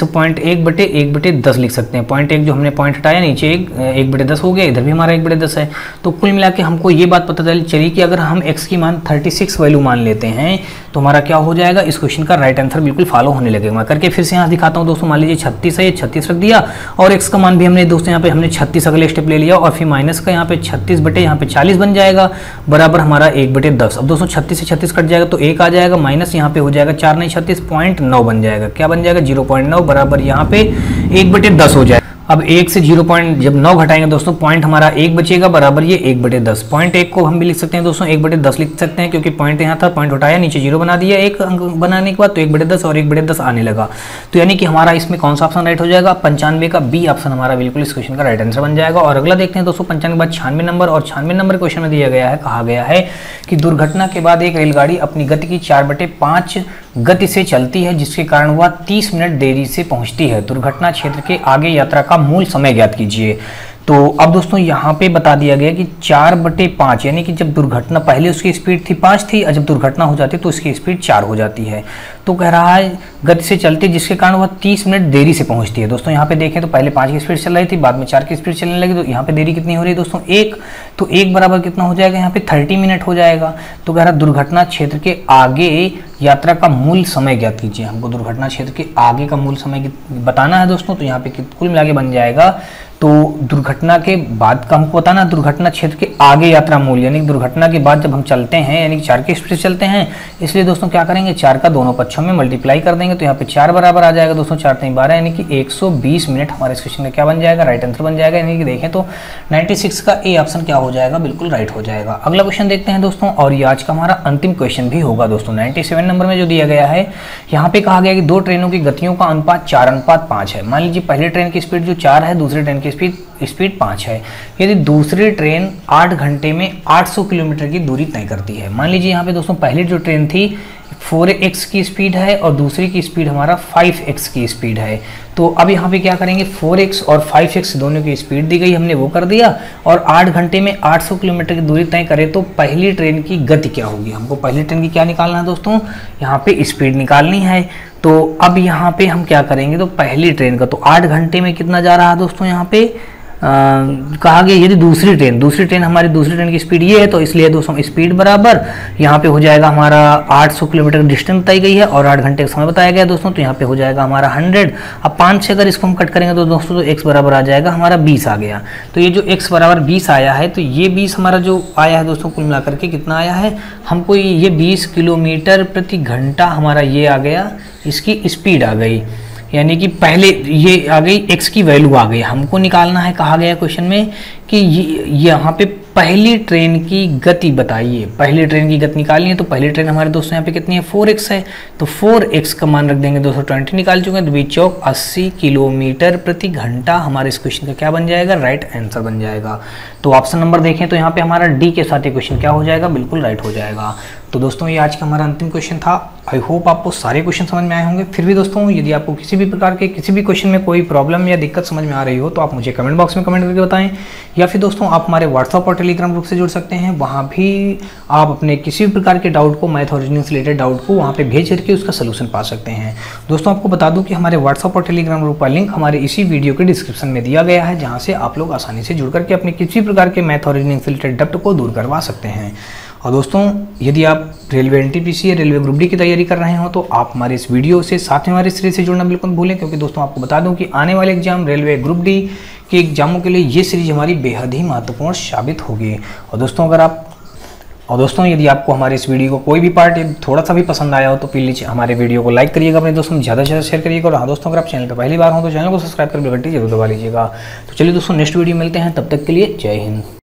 0.1/1/10 लिख सकते हैं। 0.1 जो हमने पॉइंट हटाया नीचे 1/10 हो गया, इधर भी हमारा 1/10 है। तो कुल मिला के हमको ये बात पता चली कि अगर हम x की मान 36 वैल्यू मान लेते हैं तो हमारा क्या हो जाएगा, इस क्वेश्चन का राइट आंसर बिल्कुल फॉलो होने लगेगा। मैं करके फिर से यहाँ दिखाता हूँ दोस्तों। मान लीजिए 36 है, ये 36 रख दिया और x का मान भी हमने दोस्तों यहाँ पे हमने 36 अगले स्टेप ले लिया और फिर माइनस का यहाँ पे 36 बटे यहाँ पे 40 बन जाएगा, बराबर हमारा 1/10। अब दोस्तों 36 से 36 कट जाएगा तो 1 आ जाएगा, माइनस यहाँ पे हो जाएगा 4 नहीं 36 0.9 बन जाएगा। क्या बन जाएगा 0.9, बराबर यहाँ पे 1/10 हो जाएगा। अब 1 से 0 पॉइंट जब 9 घटाएंगे दोस्तों पॉइंट हमारा 1 बचेगा, बराबर ये 1/10। पॉइंट 1 को हम भी लिख सकते हैं दोस्तों 1/10 लिख सकते हैं, क्योंकि पॉइंट यहाँ था, पॉइंट उठाया नीचे 0 बना दिया एक अंक बनाने के बाद, तो 1/10 और 1/10 आने लगा। तो यानी कि हमारा इसमें कौन सा ऑप्शन राइट हो जाएगा, 95 का बी ऑप्शन हमारा बिल्कुल इस क्वेश्चन का राइट आंसर बन जाएगा। और अगला देखते हैं दोस्तों 95 के बाद 96 नंबर, और 96 नंबर क्वेश्चन में दिया गया है, कहा गया है कि दुर्घटना के बाद एक रेलगाड़ी अपनी गति की 4/5 गति से चलती है, जिसके कारण वह 30 मिनट देरी से पहुंचती है। दुर्घटना क्षेत्र के आगे यात्रा का मूल समय ज्ञात कीजिए। तो अब दोस्तों यहाँ पे बता दिया गया कि 4/5 यानी कि जब दुर्घटना, पहले उसकी स्पीड थी 5 थी और जब दुर्घटना हो जाती है तो उसकी स्पीड 4 हो जाती है। तो कह रहा है गति से चलती है जिसके कारण वह 30 मिनट देरी से पहुंचती है। दोस्तों यहाँ पे देखें तो पहले 5 की स्पीड चल रही थी, बाद में 4 की स्पीड चलने लगी, तो यहाँ पे देरी कितनी हो रही है दोस्तों 1। तो 1 बराबर कितना हो जाएगा यहाँ पे 30 मिनट हो जाएगा। तो कह रहा दुर्घटना क्षेत्र के आगे यात्रा का मूल समय ज्ञात कीजिए। हमको दुर्घटना क्षेत्र के आगे का मूल समय बताना है दोस्तों। तो यहाँ पे कुल मिला के बन जाएगा, तो दुर्घटना के बाद का हमको बताना, दुर्घटना क्षेत्र के आगे यात्रा मूल्य, यानी दुर्घटना के बाद जब हम चलते हैं यानी कि 4 की स्पीड से चलते हैं, इसलिए दोस्तों क्या करेंगे 4 का दोनों पद 6 में मल्टीप्लाई कर देंगे तो यहाँ पे 4 बराबर आ जाएगा दोस्तों, 4 3 12 यानी कि 120 मिनट हमारे इस क्वेश्चन का क्या बन जाएगा, राइट आंसर बन जाएगा। यानी कि देखें तो 96 का ए ऑप्शन क्या हो जाएगा, बिल्कुल राइट हो जाएगा। अगला क्वेश्चन देखते हैं दोस्तों, और ये आज का हमारा अंतिम क्वेश्चन भी होगा दोस्तों। 97 नंबर में जो दिया गया है, यहाँ पे कहा गया कि दो ट्रेनों की गतियों का अनुपात 4:5 है। मान लीजिए पहली ट्रेन की स्पीड जो 4 है, दूसरी ट्रेन की स्पीड 5 है। यदि दूसरी ट्रेन 8 घंटे में 800 किलोमीटर की दूरी तय करती है। मान लीजिए यहाँ पे दोस्तों पहली जो ट्रेन थी 4x की स्पीड है और दूसरी की स्पीड हमारा 5x की स्पीड है। तो अब यहाँ पे क्या करेंगे, 4x और 5x दोनों की स्पीड दी गई, हमने वो कर दिया, और 8 घंटे में 800 किलोमीटर की दूरी तय करें तो पहली ट्रेन की गति क्या होगी। हमको पहली ट्रेन की क्या निकालना है दोस्तों, यहाँ पे स्पीड निकालनी है। तो अब यहाँ पे हम क्या करेंगे, तो पहली ट्रेन का तो 8 घंटे में कितना जा रहा है दोस्तों, यहाँ पे कहा गया यदि दूसरी ट्रेन हमारी दूसरी ट्रेन की स्पीड ये है, तो इसलिए दोस्तों स्पीड बराबर यहाँ पे हो जाएगा हमारा 800 किलोमीटर डिस्टेंस बताई गई है और 8 घंटे का समय बताया गया दोस्तों, तो यहाँ पे हो जाएगा हमारा 100। अब 5 से अगर इसको हम कट करेंगे तो दोस्तों तो x बराबर आ जाएगा हमारा 20 आ गया। तो ये जो x बराबर 20 आया है, तो ये 20 हमारा जो आया है दोस्तों कुल मिलाकर के कितना आया है, हमको ये 20 किलोमीटर प्रति घंटा हमारा ये आ गया, इसकी स्पीड आ गई। यानी कि पहले ये आ गई, x की वैल्यू आ गई। हमको निकालना है, कहा गया क्वेश्चन में कि यहाँ पे पहली ट्रेन की गति बताइए, पहली ट्रेन की गति निकालनी है। तो पहली ट्रेन हमारे दोस्तों यहाँ पे कितनी है, 4x है, तो 4x का मान रख देंगे दोस्तों, 20 निकाल चुके हैं, तो 20 चौक 80 किलोमीटर प्रति घंटा हमारे इस क्वेश्चन का क्या बन जाएगा, राइट आंसर बन जाएगा। तो ऑप्शन नंबर देखें तो यहाँ पे हमारा डी के साथ ये क्वेश्चन क्या हो जाएगा, बिल्कुल राइट हो जाएगा। तो दोस्तों ये आज का हमारा अंतिम क्वेश्चन था। आई होप आपको सारे क्वेश्चन समझ में आए होंगे। फिर भी दोस्तों यदि आपको किसी भी प्रकार के किसी भी क्वेश्चन में कोई प्रॉब्लम या दिक्कत समझ में आ रही हो तो आप मुझे कमेंट बॉक्स में कमेंट करके बताएं, या फिर दोस्तों आप हमारे व्हाट्सअप और टेलीग्राम ग्रुप से जुड़ सकते हैं। वहाँ भी आप अपने किसी भी प्रकार के डाउट को, मैथ और रीजनिंग से रिलेटेड डाउट को वहाँ पे भेज करके उसका सोल्यूशन पा सकते हैं। दोस्तों आपको बता दूं कि हमारे व्हाट्सअप और टेलीग्राम ग्रुप का लिंक हमारे इसी वीडियो के डिस्क्रिप्शन में दिया गया है, जहाँ से आप लोग आसानी से जुड़ करके अपने किसी प्रकार के मैथ और रीजनिंग से रिलेटेड डाउट को दूर करवा सकते हैं। और दोस्तों यदि आप रेलवे एनटीपीसी या रेलवे ग्रुप डी की तैयारी कर रहे हो तो आप हमारे इस वीडियो से साथ में हमारे सीरीज से जुड़ना बिल्कुल भूलें, क्योंकि दोस्तों आपको बता दूं कि आने वाले एग्जाम रेलवे ग्रुप डी के एग्जामों के लिए ये सीरीज हमारी बेहद ही महत्वपूर्ण साबित होगी। और दोस्तों यदि आपको हमारे इस वीडियो को कोई भी पार्ट थोड़ा सा भी पसंद आया हो तो प्लीज हमारे वीडियो को लाइक करिएगा, अपने दोस्तों में ज़्यादा से ज़्यादा शेयर करिएगा। और हाँ दोस्तों, अगर आप चैनल पर पहली बार हो तो चैनल को सब्सक्राइब कर बेल घंटी जरूर दबा लीजिएगा। तो चलिए दोस्तों नेक्स्ट वीडियो मिलते हैं, तब तक के लिए जय हिंद।